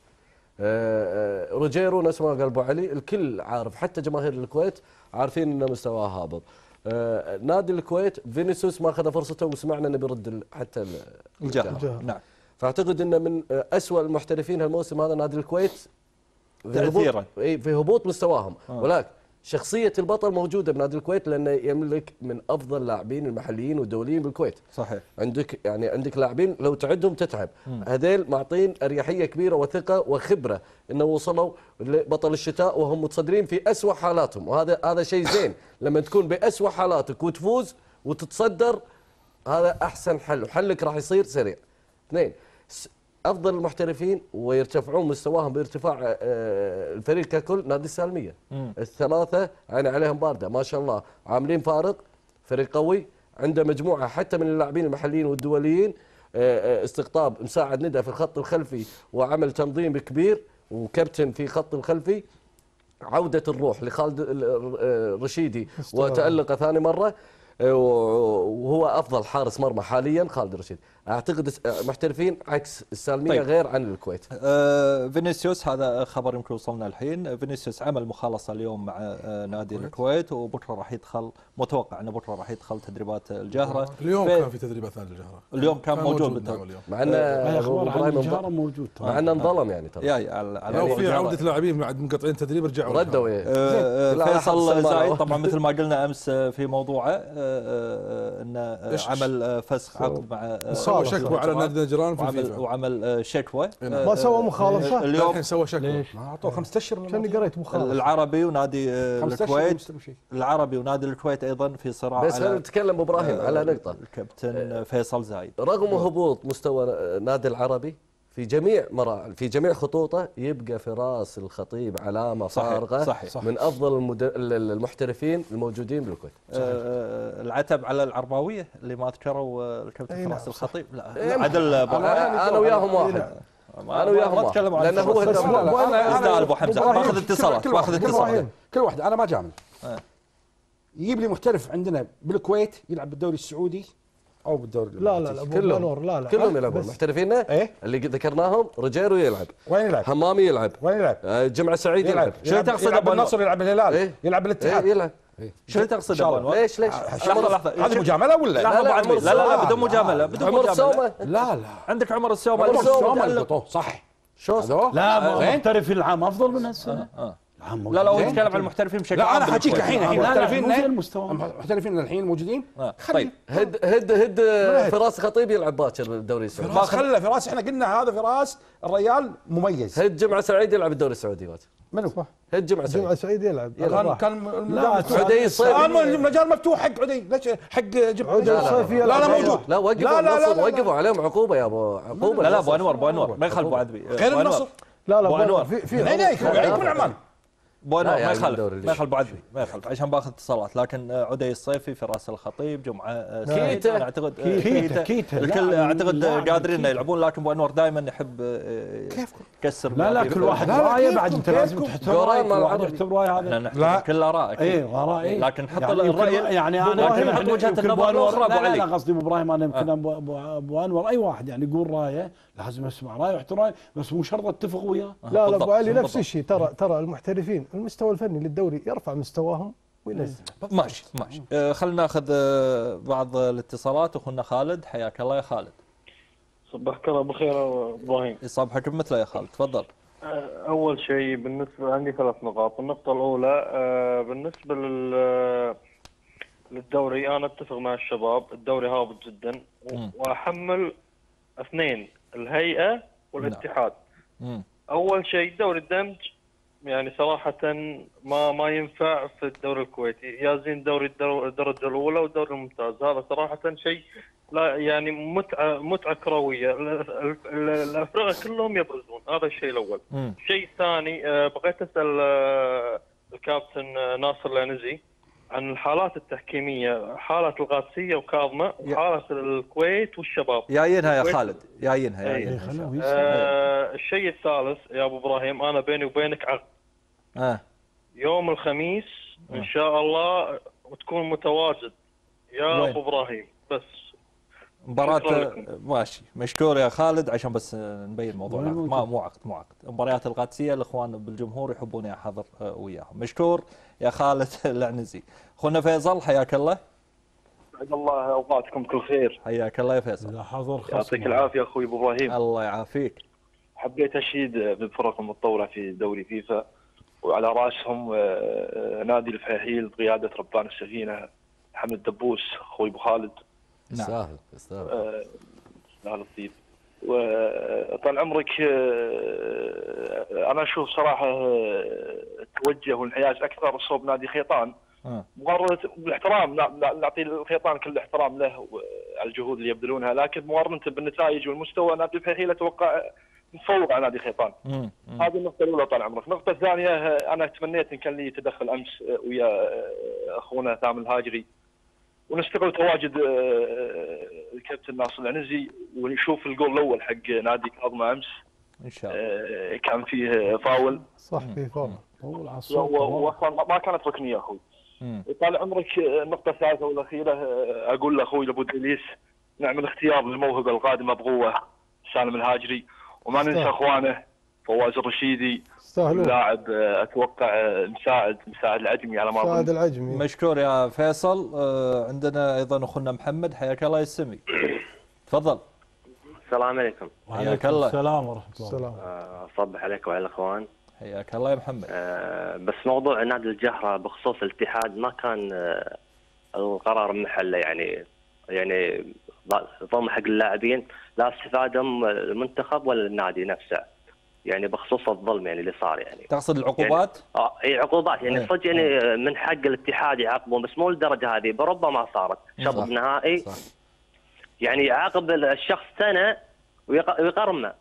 روجيرو نفس ما قال ابو علي، الكل عارف حتى جماهير الكويت عارفين انه مستواه هابط. نادي الكويت فينيسيوس ما اخذ فرصته وسمعنا انه بيرد حتى الجهه. نعم. فاعتقد انه من اسوء المحترفين هالموسم هذا نادي الكويت تاثيرا في هبوط مستواهم. ولكن شخصيه البطل موجوده بنادي الكويت لانه يملك من افضل اللاعبين المحليين والدوليين بالكويت. صحيح. عندك لاعبين لو تعدهم تتعب. هذيل معطين اريحيه كبيره وثقه وخبره انه وصلوا لبطل الشتاء وهم متصدرين في اسوء حالاتهم، وهذا شيء زين لما تكون باسوء حالاتك وتفوز وتتصدر، هذا احسن حل، وحلك راح يصير سريع. 2 افضل المحترفين ويرتفعون مستواهم بارتفاع الفريق ككل نادي السالميه. الثلاثه عين عليهم بارده ما شاء الله، عاملين فارق، فريق قوي عنده مجموعه حتى من اللاعبين المحليين والدوليين، استقطاب مساعد ندى في الخط الخلفي وعمل تنظيم كبير وكابتن في خط الخلفي، عوده الروح لخالد الرشيدي وتألقه ثاني مره، وهو افضل حارس مرمى حاليا خالد الرشيد. اعتقد محترفين عكس السالميه. طيب. غير عن الكويت. فينيسيوس هذا خبر يمكن وصلنا الحين. فينيسيوس عمل مخالصه اليوم مع نادي الكويت، وبكره راح يدخل، متوقع انه بكره راح يدخل تدريبات الجهره. اليوم كان في تدريبات نادي الجهره، اليوم كان موجود بالتدريب، مع ان الجهره موجود، مع انه انظلم يعني ترى. يعني في عوده لاعبين بعد منقطعين تدريب رجعوا ردوا. فيصل زايد طبعا مثل ما قلنا امس في موضوعه انه عمل فسخ عقد مع سوى شكوى على نادي نجران في الفيفا، وعمل شكوى. ما سوى مخالفه اليوم سوى شكوى. ما اعطوه 5 اشهر. كاني قريت مخالفه. العربي ونادي الكويت، العربي ونادي الكويت ايضا في صراع. بس خلينا نتكلم ابو ابراهيم على نقطه. الكابتن فيصل زايد رغم هبوط مستوى نادي العربي في جميع خطوطه يبقى فراس الخطيب علامه فارغه. صحيح. من افضل المحترفين الموجودين بالكويت. العتب على العرباويه اللي ما ذكروا الكابتن فراس الخطيب. لا عدل انا وياهم واحد. انا وياهم ما اتكلم عن لانه هو لا ابو حمزه ماخذ اتصالات كل واحد انا ما جامل. يجيب لي محترف عندنا بالكويت يلعب بالدوري السعودي او بالدوري لا ابو بنور لا كلهم يلعبون محترفيننا اللي ذكرناهم. رجيرو يلعب، وين يلعب؟ حمامي يلعب، وين يلعب؟ جمعة سعيد يلعب. شو تقصد يلعب بالنصر، يلعب بالهلال، يلعب بالاتحاد، يلعب. شو تقصد ابو انور؟ ليش هذه مجامله ولا لا بدون مجامله عمر السومه. لا عندك عمر السومه صح. شو لا محترف العام افضل من هالسنه. لا هو يتكلم عن المحترفين بشكل عام. لا انا حاجيك الحين محترفين الحين موجودين. طيب هد فراس خطيب يلعب باكر بالدوري السعودي. ما خله فراس، احنا قلنا هذا فراس الريال مميز. هد جمعة سعيد يلعب الدوري السعودي. منو؟ هد جمعة سعيد يلعب. كان عدي الصيفي المجال مفتوح حق عدي. ليش حق جمعة الصيفي؟ لا موجود. لا وقفوا عليهم عقوبه يا ابو عقوبه. لا ابو انور ما يخالف ابو عدبي غير النصر. لا ابو انور في يكون عمان. ما يخالف ابو عدبي ما يخالف عشان باخذ اتصالات. لكن عدي الصيفي، فراس الخطيب، جمعه كيتا، انا اعتقد كيتا الكل اعتقد قادرين يلعبون. لكن ابو انور دائما يحب يكسر. لا كل واحد رايه بعد. انت لازم تحترم رايه. كل واحد يحترم رايه. هذا لا كل اراء. اي لكن نحط الراي يعني انا لكن نحط وجهه النظر الاخرى. ابو علي لا قصدي ابو ابراهيم، انا يمكن ابو انور اي واحد يعني يقول رايه لازم اسمع رايه واحترام، بس مو شرط اتفق وياه. لا ابو علي نفس الشيء. ترى المحترفين المستوى الفني للدوري يرفع مستواهم وينزل. ماشي. خلينا ناخذ بعض الاتصالات. اخونا خالد، حياك الله يا خالد. صباحك الله بالخير يا ابراهيم. يصبحك بمثله يا خالد، تفضل. اول شيء بالنسبه عندي 3 نقاط. النقطه الاولى بالنسبه للدوري، انا اتفق مع الشباب الدوري هابط جدا، واحمل 2 الهيئه والاتحاد. اول شيء دوري الدمج يعني صراحه ما ينفع في الدوري الكويتي. يازين دوري الدرجه الاولى والدوري الممتاز، هذا صراحه شيء لا يعني متعه كرويه. الافرقه كلهم يبرزون، هذا الشيء الاول. الشيء الثاني بغيت اسال الكابتن ناصر العنزي عن الحالات التحكيميه، حاله القادسيه وكاظمه وحاله الكويت والشباب. جايينها يا خالد، جايينها. الشيء الثالث يا ابو ابراهيم، انا بيني وبينك عقد يوم الخميس ان شاء الله وتكون متواجد يا ابو ابراهيم. بس مباراة ماشي. مشكور يا خالد، عشان بس نبين الموضوع. مو عقد مباريات القادسيه الاخوان بالجمهور يحبوني احضر وياهم. مشكور يا خالد العنزي. اخونا فيصل، حياك الله. سعد الله اوقاتكم بكل خير. حياك الله يا فيصل. اذا حضر يعطيك العافيه اخوي ابو ابراهيم. الله يعافيك. حبيت اشيد بالفرق المتطوره في دوري فيفا، وعلى راسهم نادي الفهيل بقياده ربان السفينه حمد الدبوس اخوي ابو خالد. يستاهل يستاهل الطيب. وطال عمرك انا اشوف صراحه التوجه والانحياز اكثر صوب نادي خيطان. مقارنه بالاحترام، نعطي الخيطان كل الاحترام له على الجهود اللي يبذلونها، لكن مقارنه بالنتائج والمستوى نادي الفهيل اتوقع متفوق على نادي خيطان. هذه النقطه الاولى طال عمرك. النقطه الثانيه، انا تمنيت ان كان لي تدخل امس ويا اخونا ثامن الهاجري ونستغل تواجد الكابتن ناصر العنزي ونشوف الجول الاول حق نادي كاظمه امس. ان شاء الله كان فيه فاول. صح فيه فاول. واصلا ما كانت ركنيه اخوي. طال عمرك النقطه الثالثه والاخيره، اقول لاخوي ابو دليس نعمل اختيار للموهبه القادمه بقوه سالم الهاجري، وما ننسى اخوانه فواز الرشيدي لاعب اتوقع مساعد العجمي على ما اظن. مساعد العجمي. مشكور يا فيصل. عندنا ايضا اخونا محمد، حياك الله يا السمي. تفضل. السلام عليكم. حياك الله. السلام ورحمه الله. السلام. صبح عليك وعلى الاخوان. حياك الله يا محمد. بس موضوع نادي الجهره بخصوص الاتحاد ما كان القرار محله، يعني ضم حق اللاعبين لا استفاده المنتخب ولا النادي نفسه، يعني بخصوص الظلم يعني اللي صار. يعني تقصد العقوبات؟ يعني اي عقوبات يعني صدق يعني من حق الاتحاد يعاقبون، بس مو للدرجه هذه. بربما صارت شطب نهائي يعني يعاقب الشخص سنه ويقرمه.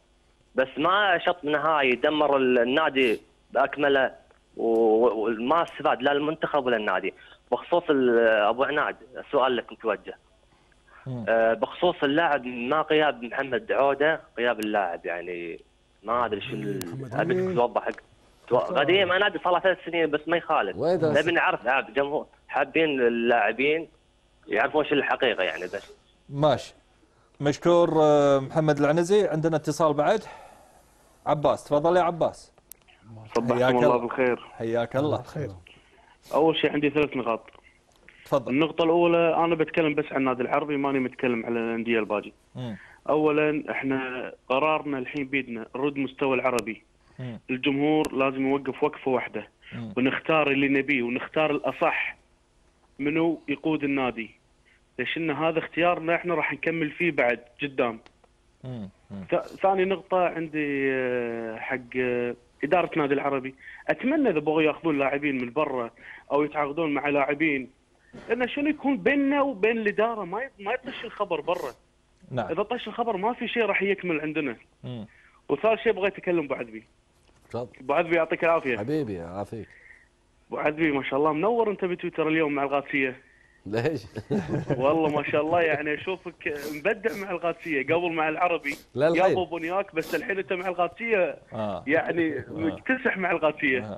بس ما شط نهائي، دمر النادي باكمله وما استفاد لا المنتخب ولا النادي. بخصوص ابو عناد سؤال لك متوجه. بخصوص اللاعب ما غياب محمد عوده، غياب اللاعب يعني ما ادري شو ابيك توضح. قديم نادي صار له 3 سنين بس ما يخالف. نبي نعرف جمهور حابين اللاعبين يعرفون شو الحقيقه يعني بس. ماشي. مشكور محمد العنزي. عندنا اتصال بعد. عباس، تفضل يا عباس. صبحكم الله بالخير. حياك الله. خير. اول شيء عندي 3 نقاط. تفضل. النقطة الأولى أنا بتكلم بس عن النادي العربي، ماني متكلم على الأندية الباقي. أولا إحنا قرارنا الحين بيدنا نرد مستوى العربي. الجمهور لازم يوقف وقفة واحدة ونختار اللي نبيه ونختار الأصح منو يقود النادي. ليش إن هذا اختيارنا إحنا راح نكمل فيه بعد قدام. ثاني نقطة عندي حق إدارة النادي العربي، أتمنى إذا بغوا ياخذون لاعبين من برا أو يتعاقدون مع لاعبين، لأن شنو يكون بيننا وبين الإدارة ما يطش الخبر برا. نعم. إذا طش الخبر ما في شيء راح يكمل عندنا. وثالث شيء بغيت أتكلم أبو عذبي. تفضل. أبو عذبي يعطيك العافية. حبيبي يعافيك. أبو عذبي ما شاء الله منور أنت بتويتر اليوم مع الغاسية. ليش؟ والله ما شاء الله يعني اشوفك مبدع مع الغاسيه، قبل مع العربي يابا بنياك، بس الحين انت مع الغاسيه يعني مكتسح مع الغاسيه.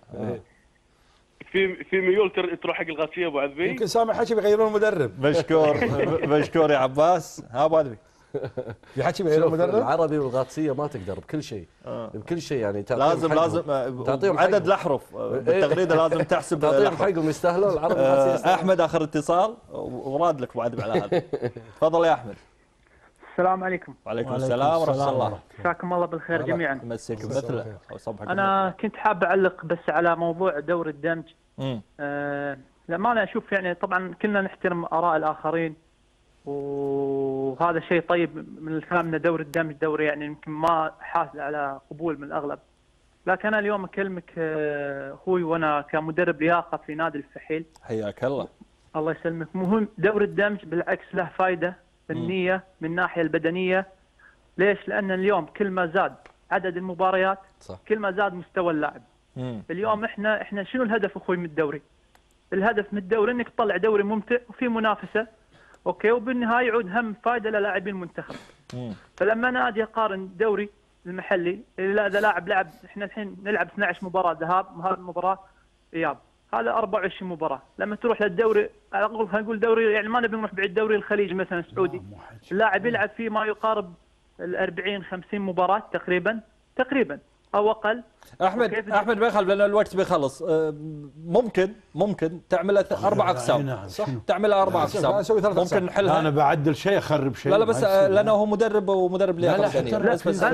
في ميول تروح حق الغاسيه ابو عذبي. يمكن سامع حكي بيغيرون المدرب. مشكور يا عباس. ها ابو عذبي في حكي بيغيرون المدرب. العربي والغاطسيه ما تقدر بكل شيء. بكل شيء يعني لازم تعطيهم عدد الاحرف بالتغريده لازم تحسب تعطيهم حقهم يستاهلون العربي والغاطسيه. احمد اخر اتصال وراد لك ابو عذبي على هذا. تفضل يا احمد. السلام عليكم. وعليكم السلام ورحمه الله. مساكم الله بالخير جميعا. مسيك مثله وصبحك. انا كنت حاب اعلق بس على موضوع دور الدمج. لما انا اشوف يعني طبعا كلنا نحترم اراء الاخرين وهذا شيء طيب من الكلام ان دور الدمج دوري يعني يمكن ما حاصل على قبول من الاغلب. لكن انا اليوم اكلمك اخوي وانا كمدرب لياقه في نادي الفحيل. حياك الله. الله يسلمك. مهم دور الدمج بالعكس له فائده فنيه من الناحيه البدنيه. ليش؟ لان اليوم كل ما زاد عدد المباريات صح. كل ما زاد مستوى اللاعب. اليوم احنا شنو الهدف اخوي من الدوري؟ الهدف من الدوري انك تطلع دوري ممتع وفي منافسه اوكي، وبالنهايه يعود هم فائده للاعبين المنتخب. فلما انا اجي اقارن الدوري المحلي اذا لاعب لعب، احنا الحين نلعب 12 مباراه ذهاب وهذه المباراه اياب، هذا 24 مباراه. لما تروح للدوري نقول دوري يعني ما نبي نروح بعيد، دوري الخليج مثلا السعودي اللاعب يلعب فيه ما يقارب ال 40 50 مباراه تقريبا او اقل. احمد ما يخالف لان الوقت بيخلص. ممكن تعمل 4 اقسام صح؟ تعمل 4 اقسام ممكن نحلها. انا بعدل شيء اخرب شيء. لا بس لانه هو مدرب ومدرب لياقه بدنيه. بس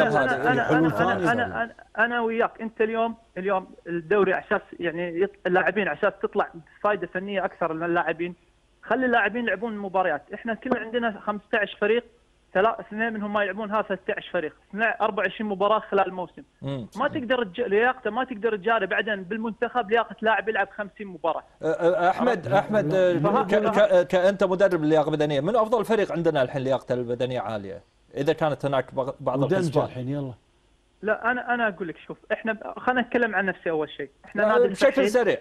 انا وياك انت اليوم الدوري على اساس يعني اللاعبين على اساس تطلع فائده فنيه اكثر من اللاعبين. خلي اللاعبين يلعبون المباريات. احنا كلنا عندنا 15 فريق، 2 منهم ما يلعبون، هذا 16 فريق، 24 مباراه خلال الموسم. ما تقدر لياقته ما تقدر تجاري بعدين بالمنتخب لياقه لاعب يلعب 50 مباراه. احمد كأنت مدرب اللياقه البدنيه، من افضل فريق عندنا الحين لياقته البدنيه عاليه اذا كانت هناك بعض الاسباب الحين يلا. لا انا اقول لك شوف، احنا خلينا نتكلم عن نفسي اول شيء. احنا نادي بشكل سريع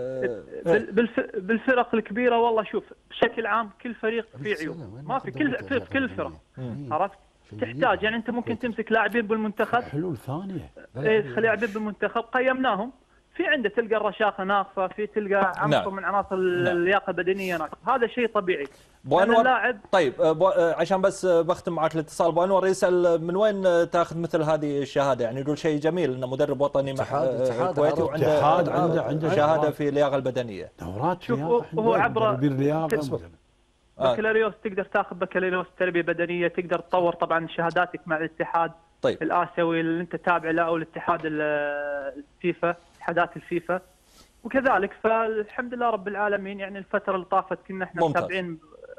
بالفرق الكبيره. والله شوف بشكل عام كل فريق فيه عيوب، ما في كل الفرق عرفت. تحتاج يعني انت ممكن تمسك لاعبين بالمنتخب حلول ثانيه لاعبين بالمنتخب قيمناهم في عنده تلقى الرشاقه ناقصه، في تلقى عنصر من عناصر اللياقه البدنيه ناقصه، هذا شيء طبيعي. اللاعب طيب عشان بس بختم معك الاتصال. ابو انور يسال من وين تاخذ مثل هذه الشهاده؟ يعني يقول شيء جميل انه مدرب وطني كويتي وعنده شهاده في اللياقه البدنيه. دورات هو عبر اللياقه بكالوريوس، تقدر تاخذ بكالوريوس تربيه بدنيه، تقدر تطور طبعا شهاداتك مع الاتحاد الاسيوي اللي انت تابع له او الاتحاد الفيفا، اتحادات الفيفا وكذلك. فالحمد لله رب العالمين يعني الفتره اللي طافت كنا احنا متابعين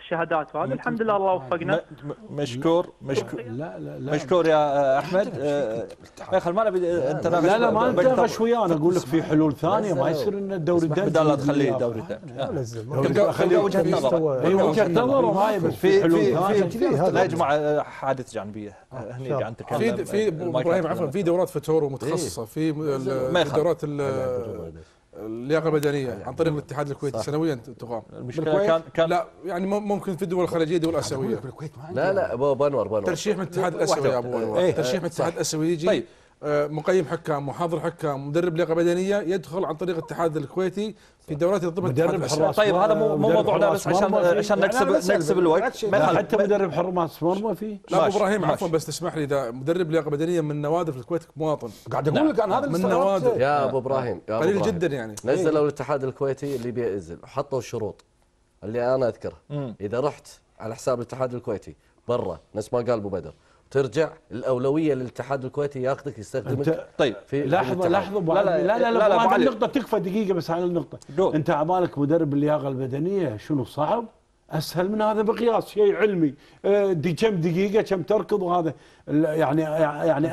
الشهادات وهذا الحمد لله الله وفقنا. مشكور مشكور يا احمد. يا اخي ما نبي انت لا ما نتناقش وياه، انا اقول لك في حلول ثانيه، ما يصير ان الدوري الدامج بدل لا تخليه دوري دامج. خليه وجهه نظر، وجهه نظر وهاي، بس في حلول ثانيه. لا يا جماعه حادث جانبيه هني قاعد نتكلم. في ابراهيم عفوا في دورات فتور متخصصه في دورات اللياقه البدنيه عن طريق الاتحاد الكويتي سنويا تقام. المشكله كان لا يعني ممكن في الدول الخليجيه دول اسيويه. لا ابو انور ترشيح من الاتحاد الاسيوي يا ابو انور، ترشيح من الاتحاد الاسيوي يجي مقيم حكام، محاضر حكام، مدرب لياقه بدنيه يدخل عن طريق الاتحاد الكويتي في دورات ضمن مدرب حراس. طيب هذا مو موضوعنا، بس عشان نكسب الوقت. حتى مدرب حراس مرمى فيه. لا ابو ابراهيم عفوا بس تسمح لي، اذا مدرب لياقه بدنيه من نوادر في الكويت مواطن قاعد اقول لك انا هذا من نوادر يا ابو ابراهيم قليل جدا يعني. نزلوا الاتحاد الكويتي اللي بينزل وحطوا الشروط اللي انا اذكرها. اذا رحت على حساب الاتحاد الكويتي برا نفس ما قال ابو بدر ترجع الاولويه للاتحاد الكويتي ياخذك يستخدمك. طيب في لحظه لا النقطه تكفى دقيقه بس على النقطه. انت عبالك مدرب اللياقه البدنيه شنو صعب؟ اسهل من هذا بقياس، شيء علمي. كم دقيقه كم تركض، وهذا يعني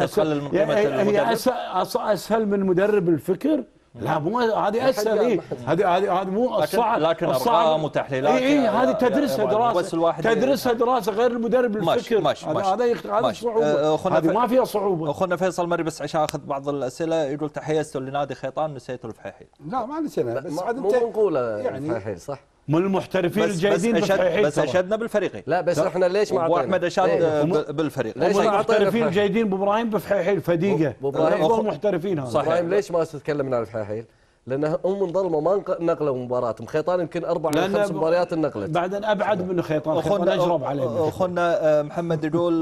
اسهل من مدرب الفكر. لا مو هذه اسهل. هذه مو الصعب، لكن ارقام وتحليلات هذه تدرسها دراسه، تدرسها دراسه غير المدرب الفكر. هذا صعوبه، هذه ما فيها صعوبه. اخونا فيصل مري بس عشان اخذ بعض الاسئله، يقول تحيزتوا لنادي خيطان نسيتوا الفحيحيل. لا ما نسينا، بس عاد انت مو نقوله يعني الفحيحيل صح من المحترفين الجيدين بس اشدنا بالفريقين. لا بس احنا ليش ما اعطينا؟ واحمد اشاد بالفريق. ليش المحترفين الجيدين ابو ابراهيم بفحيحيل فديقه افضل محترفين هذا. ابراهيم ليش ما تتكلم عن الفحيحيل؟ لانه منظلمه ما نقلوا مباراتهم. خيطان يمكن 4 أو 5 مباريات نقلت. بعدين ابعد من خيطان اجرب عليه. اخونا محمد يقول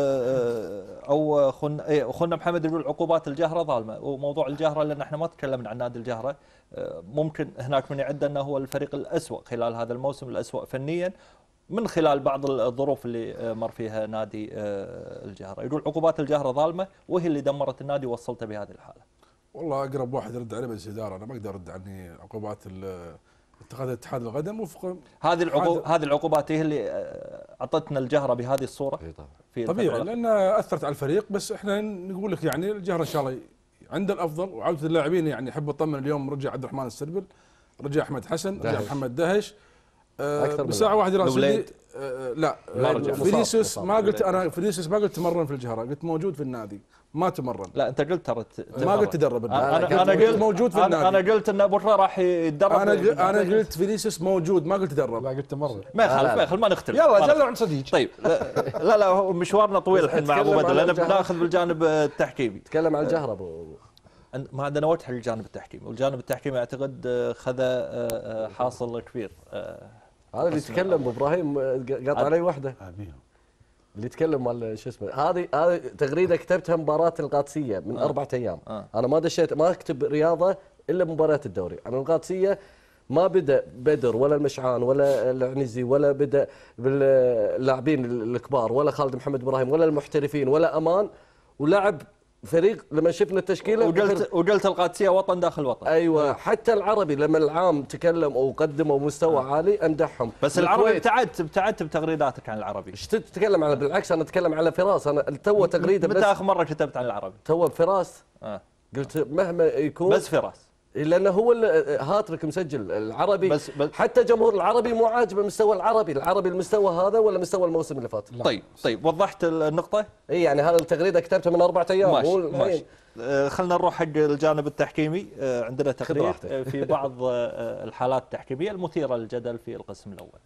او اخونا محمد يقول عقوبات الجهره ظالمه، وموضوع الجهره لان احنا ما تكلمنا عن نادي الجهره، ممكن هناك من يعد انه هو الفريق الاسوء خلال هذا الموسم، الاسوء فنيا من خلال بعض الظروف اللي مر فيها نادي الجهره. يقول عقوبات الجهره ظالمه وهي اللي دمرت النادي ووصلته بهذه الحاله. والله اقرب واحد يرد عليه مجلس الاداره، انا ما اقدر ارد عني عقوبات اتخاذ اتحاد القدم وفق هذه العقوبات هي اللي اعطتنا الجهره بهذه الصوره. طبيعي لانها اثرت على الفريق، بس احنا نقول لك يعني الجهره ان شاء الله عند الافضل، وعوده اللاعبين يعني احب اطمن اليوم رجع عبد الرحمن السربل، رجع احمد حسن، رجع محمد دهش بساعه واحده راسلي. لا فينيسيوس ما قلت انا، فينيسيوس ما قلت تمرن في الجهره، قلت موجود في النادي ما تمرن. لا انت قلت ترى ما قلت تدرب. انا قلت موجود في النادي. انا قلت ان بكره راح يتدرب. انا قلت فينيسيوس موجود ما قلت تدرب. لا قلت تمرن. ما يخالف ما نختلف. يلا جلوا عن صديق. طيب لا مشوارنا طويل الحين مع ابو بدر، لان بناخذ بالجانب التحكيمي. تكلم عن الجهره ابو ما عندنا وقت حق الجانب التحكيمي، والجانب التحكيمي اعتقد خذ حاصل كبير. هذا اللي يتكلم ابو ابراهيم قاطع علي واحده. اللي يتكلم مال شو اسمه، هذه تغريده كتبتها مباراه القادسيه من 4 أيام. انا ما دشيت ما اكتب رياضه الا مباريات الدوري. انا القادسيه ما بدا بدر ولا المشعان ولا العنزي ولا بدا باللاعبين الكبار ولا خالد محمد ابراهيم ولا المحترفين ولا امان، ولعب فريق لما شفنا التشكيله وقلت القادسيه وطن داخل وطن. ايوه حتى العربي لما العام تكلم وقدموا مستوى عالي امدحهم. بس العربي ابتعدت بتغريداتك عن العربي. ايش تتكلم عن؟ بالعكس انا اتكلم على فراس. انا تو تغريده متى اخر مره كتبت عن العربي؟ تو بفراس. قلت مهما يكون بس فراس لانه هو هاتريك مسجل العربي. بس حتى جمهور العربي مو عاجبه مستوى العربي المستوى هذا ولا مستوى الموسم اللي فات. طيب وضحت النقطه. اي يعني هذا التغريده كتبتها من 4 أيام. ماشي. خلينا نروح حق الجانب التحكيمي. عندنا تقرير في بعض الحالات التحكيميه المثيره للجدل في القسم الاول.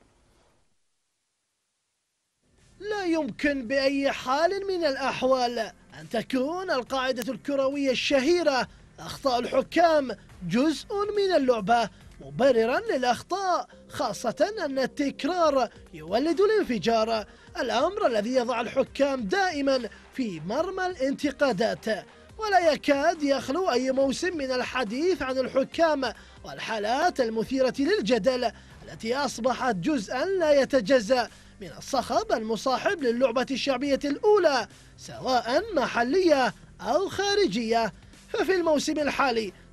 لا يمكن بأي حال من الأحوال أن تكون القاعدة الكروية الشهيرة أخطاء الحكام جزء من اللعبة مبررا للأخطاء، خاصة أن التكرار يولد الانفجار، الأمر الذي يضع الحكام دائما في مرمى الانتقادات. ولا يكاد يخلو أي موسم من الحديث عن الحكام والحالات المثيرة للجدل التي أصبحت جزءا لا يتجزأ من الصخب المصاحب للعبة الشعبية الأولى سواء محلية أو خارجية. ففي الموسم الحالي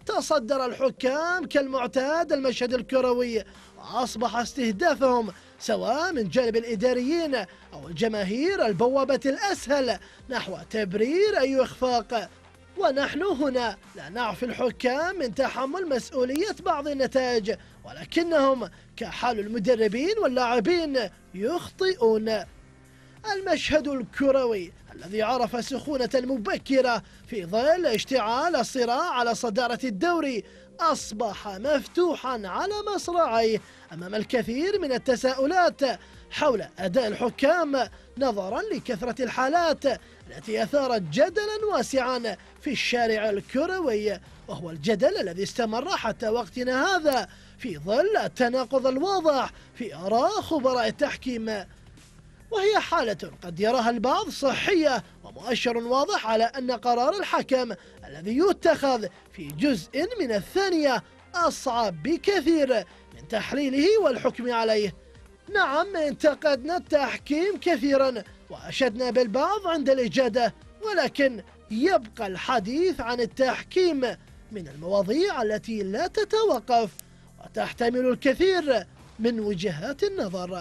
تصدر الحكام كالمعتاد المشهد الكروي، وأصبح استهدافهم سواء من جانب الإداريين أو الجماهير البوابة الأسهل نحو تبرير أي إخفاق. ونحن هنا لا نعفي الحكام من تحمل مسؤولية بعض النتائج، ولكنهم كحال المدربين واللاعبين يخطئون. المشهد الكروي الذي عرف سخونة مبكرة في ظل اشتعال الصراع على صدارة الدوري أصبح مفتوحا على مصراعيه أمام الكثير من التساؤلات حول أداء الحكام، نظرا لكثرة الحالات التي أثارت جدلا واسعا في الشارع الكروي، وهو الجدل الذي استمر حتى وقتنا هذا في ظل التناقض الواضح في آراء خبراء التحكيم، وهي حالة قد يراها البعض صحية ومؤشر واضح على أن قرار الحكم الذي يتخذ في جزء من الثانية أصعب بكثير من تحليله والحكم عليه. نعم، انتقدنا التحكيم كثيرا وأشدنا بالبعض عند الإجادة، ولكن يبقى الحديث عن التحكيم من المواضيع التي لا تتوقف وتحتمل الكثير من وجهات النظر.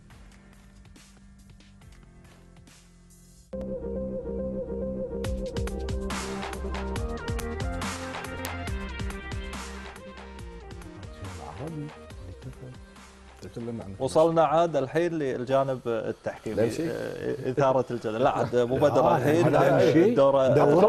وصلنا عاد الحين للجانب التحكيمي، إثارة الجدل. لا عاد ابو بدر الحين دوره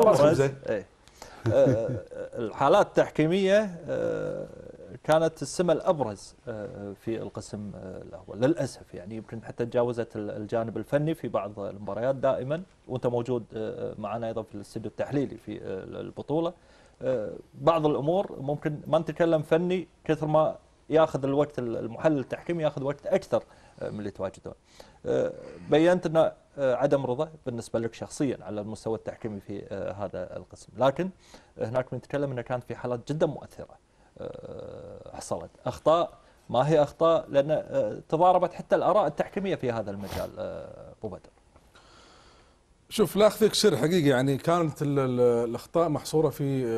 الحالات التحكيميه كانت السمة الأبرز في القسم الأول للأسف، يعني يمكن حتى تجاوزت الجانب الفني في بعض المباريات دائما، وأنت موجود معنا أيضا في الاستوديو التحليلي في البطولة. بعض الأمور ممكن ما نتكلم فني كثر ما ياخذ الوقت، المحلل التحكيمي ياخذ وقت أكثر من اللي تواجدون. بينت أن عدم رضا بالنسبة لك شخصيا على المستوى التحكيمي في هذا القسم، لكن هناك بنتكلم أنه كانت في حالات جدا مؤثرة حصلت، أخطاء ما هي أخطاء لأن تضاربت حتى الآراء التحكيمية في هذا المجال. أبو بدر، شوف لا أخفيك سر حقيقي، يعني كانت الأخطاء محصورة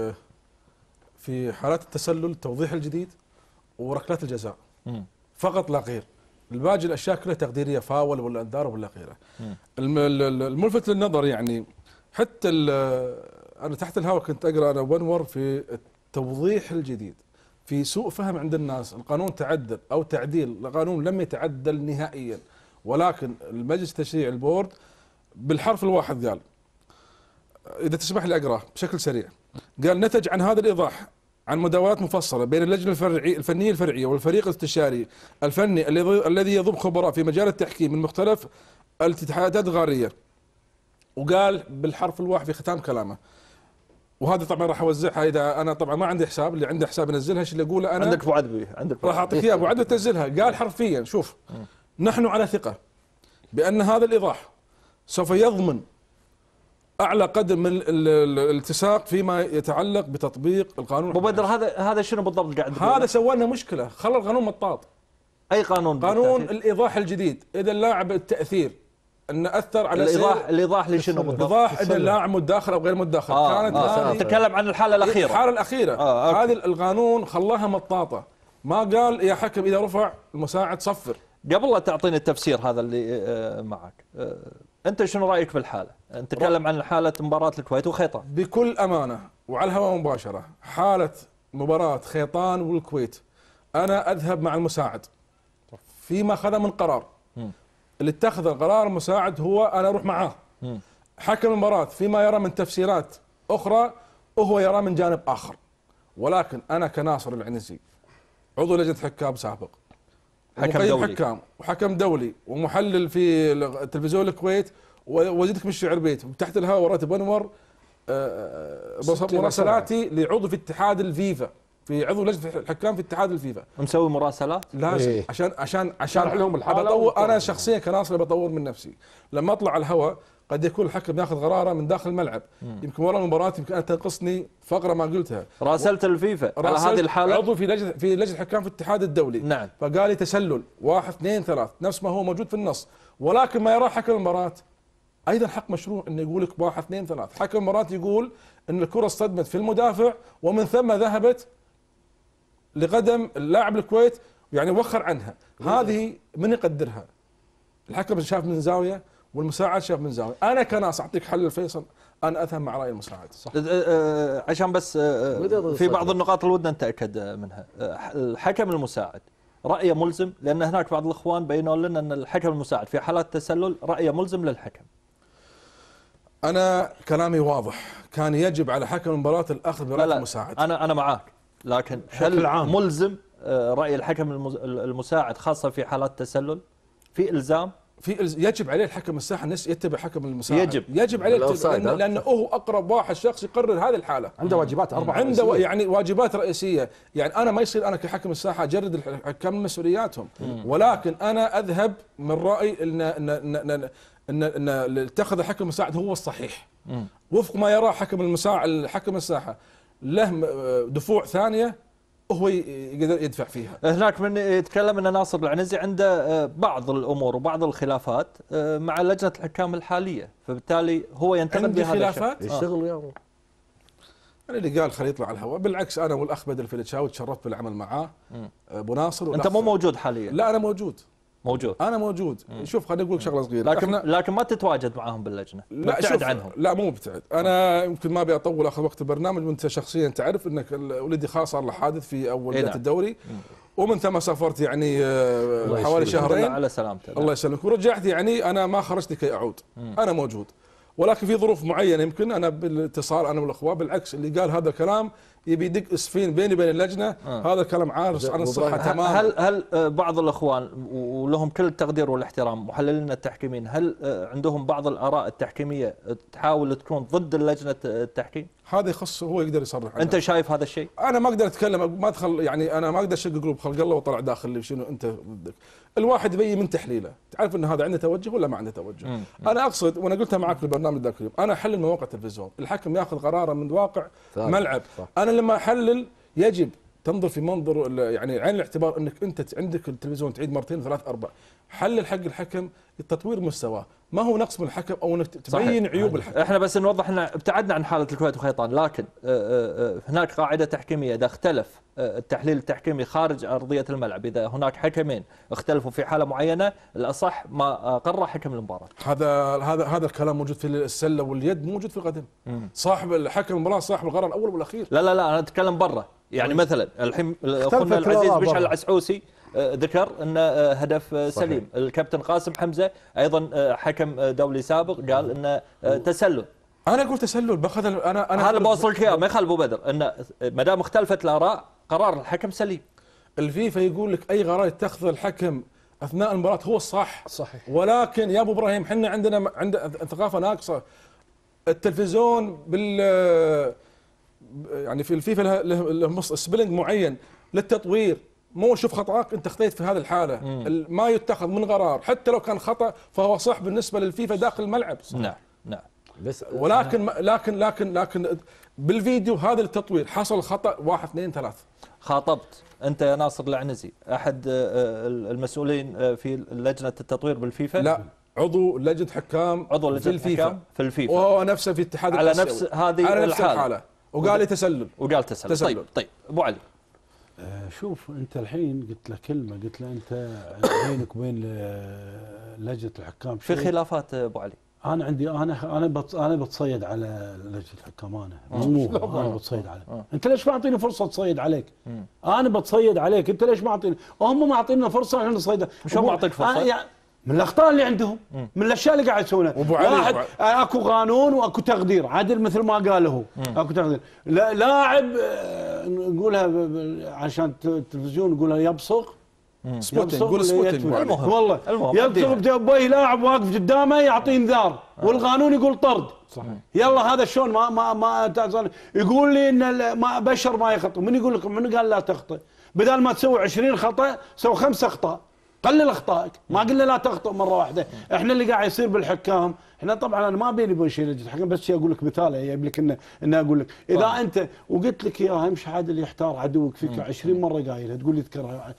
في حالات التسلل، توضيح الجديد، وركلات الجزاء فقط لا غير. الباقي الأشياء كلها تقديرية، فاول ولا انذار ولا غيره. الملفت للنظر يعني حتى أنا تحت الهواء كنت أقرأ أنا وانور في التوضيح الجديد، في سوء فهم عند الناس. القانون تعدل أو تعديل، القانون لم يتعدل نهائيا، ولكن المجلس التشريعي البورد بالحرف الواحد قال، إذا تسمح لي أقرأ بشكل سريع، قال: نتج عن هذا الإيضاح عن مداولات مفصلة بين اللجنة الفنية الفرعية والفريق الاستشاري الفني الذي يضم خبراء في مجال التحكيم من مختلف الاتحادات الغارية. وقال بالحرف الواحد في ختام كلامه، وهذا طبعا راح اوزعها، اذا انا طبعا ما عندي حساب، اللي عنده حساب ينزلها، ايش اللي اقوله انا عندك ابو عدوي، عندك راح اعطيك اياه ابو عدوي تنزلها. قال حرفيا: شوف، نحن على ثقة بأن هذا الإيضاح سوف يضمن أعلى قدر من الالتصاق فيما يتعلق بتطبيق القانون. أبو بدر، هذا شنو بالضبط قاعد تقول؟ هذا سوى لنا مشكلة، خلى القانون مطاط. أي قانون؟ قانون الإيضاح الجديد. إذا اللاعب التأثير أن أثر على الإيضاح لشنو بالضبط؟ الإيضاح إذا اللاعب متداخل أو غير متداخل. كانت تتكلم عن الحالة الأخيرة. الحالة الأخيرة هذه القانون خلاها مطاطة، ما قال يا حكم إذا رفع المساعد صفر. قبل لا تعطيني التفسير هذا اللي معك، أنت شنو رأيك بالحالة؟ نتكلم عن حالة مباراة الكويت وخيطان. بكل أمانة وعلى الهواء مباشرة، حالة مباراة خيطان والكويت أنا أذهب مع المساعد فيما أخذ من قرار. اللي اتخذ القرار المساعد هو أنا أروح معاه. حكم المباراة فيما يرى من تفسيرات أخرى وهو يرى من جانب آخر، ولكن أنا كناصر العنزي عضو لجنة حكام سابق، حكم دولي، حكام وحكم دولي ومحلل في تلفزيون الكويت، وزيدك من الشعر بيت، وتحت الهواء وراتب بنور مراسلاتي لعضو في اتحاد الفيفا، في عضو لجنة الحكام في اتحاد الفيفا. مسوي مراسلات؟ لا عشان لهم الحالة. انا شخصيا كناصر بطور من نفسي. لما اطلع على الهواء قد يكون الحكم ياخذ قراره من داخل الملعب، يمكن ورا المباراة يمكن أن تنقصني فقرة ما قلتها. راسلت الفيفا على هذه الحالة، عضو في لجنة الحكام في الاتحاد الدولي. نعم. فقال لي تسلل 1 2 3 نفس ما هو موجود في النص، ولكن ما يراه حكم المباراة أيضا حق مشروع انه يقول لك 1 2 3. حكم المباراة يقول ان الكره اصطدمت في المدافع ومن ثم ذهبت لقدم اللاعب الكويت، يعني وخر عنها. هذه من يقدرها؟ الحكم شاف من زاويه والمساعد شاف من زاويه. انا كناس اعطيك حل الفيصل، انا اذهب مع راي المساعد. صح. عشان بس في بعض النقاط اللي ودنا نتاكد منها. الحكم المساعد رايه ملزم، لان هناك بعض الاخوان بينوا لنا ان الحكم المساعد في حالات التسلل رايه ملزم للحكم. انا كلامي واضح، كان يجب على حكم المباراه الاخذ براي المساعد. انا معاك، لكن هل ملزم راي الحكم المساعد خاصه في حالات التسلل؟ في الزام؟ يجب عليه الحكم الساحه يتبع حكم المساعد. يجب عليه لانه هو اقرب واحد شخص يقرر هذه الحاله. عنده واجبات 4 عنده يعني واجبات رئيسيه. يعني انا ما يصير انا كحكم الساحه اجرد الحكام من مسؤولياتهم، ولكن انا اذهب من رايي ان اتخذ الحكم المساعد هو الصحيح وفق ما يرى حكم المساعد. الحكم الساحه له دفوع ثانيه هو يقدر يدفع فيها. هناك من يتكلم ان ناصر العنزي عنده بعض الامور وبعض الخلافات مع لجنه الحكام الحاليه، فبالتالي هو ينتقد بهذا خلافات يشتغل وياهم. انا اللي قال خليه يطلع على الهواء، بالعكس انا والاخ بدر الفلتشاوي تشرفت بالعمل معاه ابو ناصر. انت مو موجود حاليا؟ لا انا موجود. انا موجود. شوف خليني اقول لك شغله صغيره، لكن ما تتواجد معاهم باللجنه، مبتعد عنهم. لا مو مبتعد، انا يمكن ما ابي اطول اخذ وقت البرنامج، وانت شخصيا تعرف انك ولدي خلاص صار له حادث في اول بدايه الدوري، ومن ثم سافرت يعني حوالي شهرين. على سلامتك. الله يسلمك. ورجعت، يعني انا ما خرجت لكي اعود. انا موجود، ولكن في ظروف معينه يمكن انا بالاتصال انا والاخوه. بالعكس اللي قال هذا الكلام يبي يدق اسفين بيني وبين اللجنه. هذا الكلام عارف عن الصحه تماما. هل بعض الاخوان ولهم كل التقدير والاحترام محللين التحكيمين، هل عندهم بعض الاراء التحكيميه تحاول تكون ضد اللجنه التحكيم؟ هذا يخص هو يقدر يصرح عنه. انت شايف هذا الشيء؟ انا ما اقدر اتكلم، ما ادخل، يعني انا ما اقدر اشق قلوب خلق الله وطلع داخل شنو انت ضدك. الواحد يبين من تحليله، تعرف ان هذا عنده توجه ولا ما عنده توجه. انا اقصد، وانا قلتها معك في البرنامج ذاك اليوم، انا احلل مواقع التلفزيون، الحكم ياخذ قراره من واقع ملعب. انا لما احلل يجب تنظر في منظر يعني عين الاعتبار، انك انت عندك التلفزيون تعيد مرتين ثلاث اربع. حلل حق الحكم تطوير مستواه، ما هو نقص من الحكم او انك تبين عيوب الحكم. احنا بس نوضح ان ابتعدنا عن حاله الكويت وخيطان، لكن هناك قاعده تحكيميه، اذا اختلف التحليل التحكيمي خارج ارضيه الملعب، اذا هناك حكمين اختلفوا في حاله معينه، الاصح ما قرر حكم المباراه. هذا الكلام موجود في السله واليد، موجود في القدم. صاحب الحكم المباراه صاحب القرار الاول والاخير. لا انا اتكلم برا، يعني مثلا الحين اخونا العزيز مشعل العسعوسي ذكر ان هدف سليم. الكابتن قاسم حمزه ايضا حكم دولي سابق قال ان تسلل. انا اقول تسلل، باخذ انا هذا بوصلك اياه، ما يخالف ابو بدر، ان ما دام اختلفت الاراء قرار الحكم سليم. الفيفا يقول لك اي قرار يتخذ الحكم اثناء المباراه هو الصح. صحيح. ولكن يا ابو ابراهيم احنا عندنا ثقافه ناقصه. التلفزيون يعني في الفيفا له سبيلنج معين للتطوير. مو شوف خطأك انت اخطيت في هذه الحاله، ما يتخذ من قرار حتى لو كان خطأ فهو صح بالنسبه للفيفا داخل الملعب. نعم بس لكن بالفيديو هذا التطوير حصل خطأ 1 2 3. خاطبت انت يا ناصر العنزي احد المسؤولين في لجنه التطوير بالفيفا؟ لا، عضو لجنه حكام، عضو لجنه الحكام في الفيفا، وهو نفسه في اتحاد على نفس هذه الحاله وقال لي تسلل. طيب ابو علي، شوف انت الحين قلت له كلمه، قلت له انت بينك وبين لجنه الحكام في خلافات ابو علي. انا عندي انا بتصيد على لجنه الحكام. انا بتصيد عليه. انت ليش ما اعطيني فرصه تصيد عليك؟ انا بتصيد عليك، انت ليش ما اعطيني؟ هم ما اعطينا فرصه احنا نصيد. شو ما اعطيك فرصه؟ من الاخطاء اللي عندهم، من الاشياء اللي قاعد يسوونها. واحد اكو قانون واكو تقدير عدل مثل ما قال هو. اكو تقدير. لاعب نقولها عشان التلفزيون نقولها يبصق. نقول سبوتنج. والله يبصق بيه لاعب واقف قدامه يعطيه انذار، والقانون يقول طرد. صحيح. يلا هذا شلون ما يقول لي ان ما بشر ما يخطئ. من يقول لكم؟ من قال لا تخطئ؟ بدل ما تسوي 20 خطا سوي 5 اخطاء. قلل اخطائك، ما قلنا لا تخطئ مره واحده. احنا اللي قاعد يصير بالحكام، احنا طبعا انا ما بيني وبين شيء لجنه الحكام، بس اقول لك مثال جايب لك ان اقول لك اذا انت وقلت لك اياها مش عادل يحتار عدوك فيك 20 مره قايلها تقول لي تكرهها،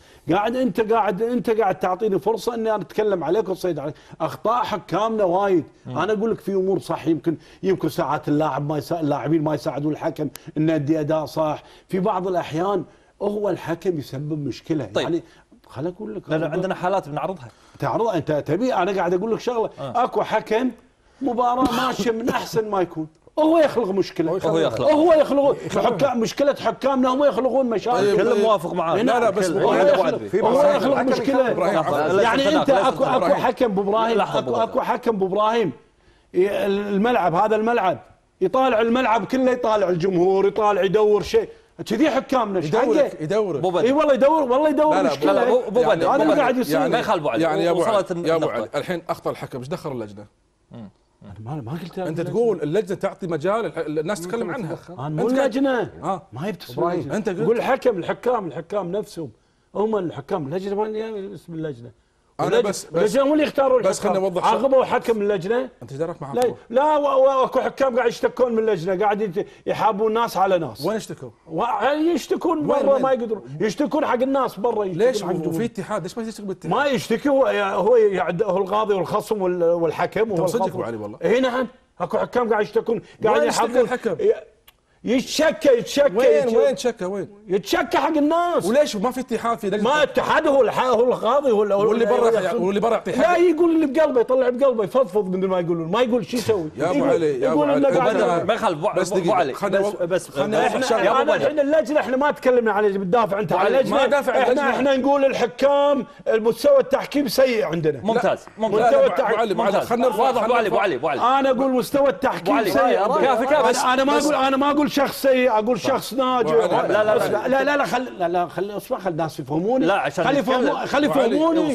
انت قاعد تعطيني فرصه اني انا اتكلم عليك واصيد عليك. اخطاء حكامنا وايد، انا اقول لك في امور صح، يمكن ساعات اللاعبين ما يساعدون الحكم انه يدي اداء صح، في بعض الاحيان هو الحكم يسبب مشكله. طيب. يعني خليني اقول لك لا عندنا حالات بنعرضها. تعرضها انت تبي، انا قاعد اقول لك شغله. اكو حكم مباراه ماشيه من احسن ما يكون، هو يخلق مشكله، هو يخلق مشكله حكامنا، هم يخلقون مشاكل. كل موافق معاه. لا بس هو يخلق مشكله. يعني انت اكو حكم ابو ابراهيم، اكو حكم ابو ابراهيم الملعب، هذا الملعب يطالع الملعب كله، يطالع الجمهور، يطالع يدور شيء كذي. حكامنا يدور اي والله يدور مشكله. لا ابو بدر هذا اللي قاعد يصير. ما يخالف ابو علي. يعني يا ابو علي الحين اخطا الحكم، ايش دخل اللجنه؟ انا ما قلت انت تقول اللجنه تعطي مجال الناس تتكلم عنها. انا مو اللجنه ما هي بتصير. انت قول الحكام نفسهم هم الحكام، اللجنه ما اسم اللجنه. انا بس اللجنه هم اللي يختاروا بس خليني اوضح. عاقبوا حكم اللجنه. انت ايش دارك معاه؟ لا واكو حكام قاعد يشتكون من اللجنه، قاعد يحابون ناس على ناس. وين يشتكوا؟ يشتكون برا، ما يقدرون يشتكون حق الناس برا. ليش وفي اتحاد ليش ما يشتكي بالاتحاد؟ ما يشتكي، هو القاضي والخصم والحكم. هو صدق ابو علي والله. اي نعم، اكو حكام قاعد يشتكون، قاعد يحابون الحكم. يتشكى وين تشكى؟ وين يتشكى حق الناس؟ وليش ما في اتحاد في لجنه؟ ما اتحاد، هو القاضي واللي برا يعطي حق. لا يقول اللي بقلبه، يطلع بقلبه، يفضفض من ما يقولون، ما يقول شو يسوي. يا ابو علي يقول انه قاعد ما يخالف ابو علي. بس احنا اللجنه، احنا ما تكلمنا على بتدافع انت على اللجنه. ما دافع احنا نقول الحكام المستوى التحكيم سيء عندنا. ممتاز. مستوى التحكيم خلينا واضح. ابو علي انا اقول مستوى التحكيم سيء. انا ما اقول شخص سيء، اقول شخص ناجح. لا خلي اسمع، خلي الناس يفهموني. لا عشان خلي يفهموني.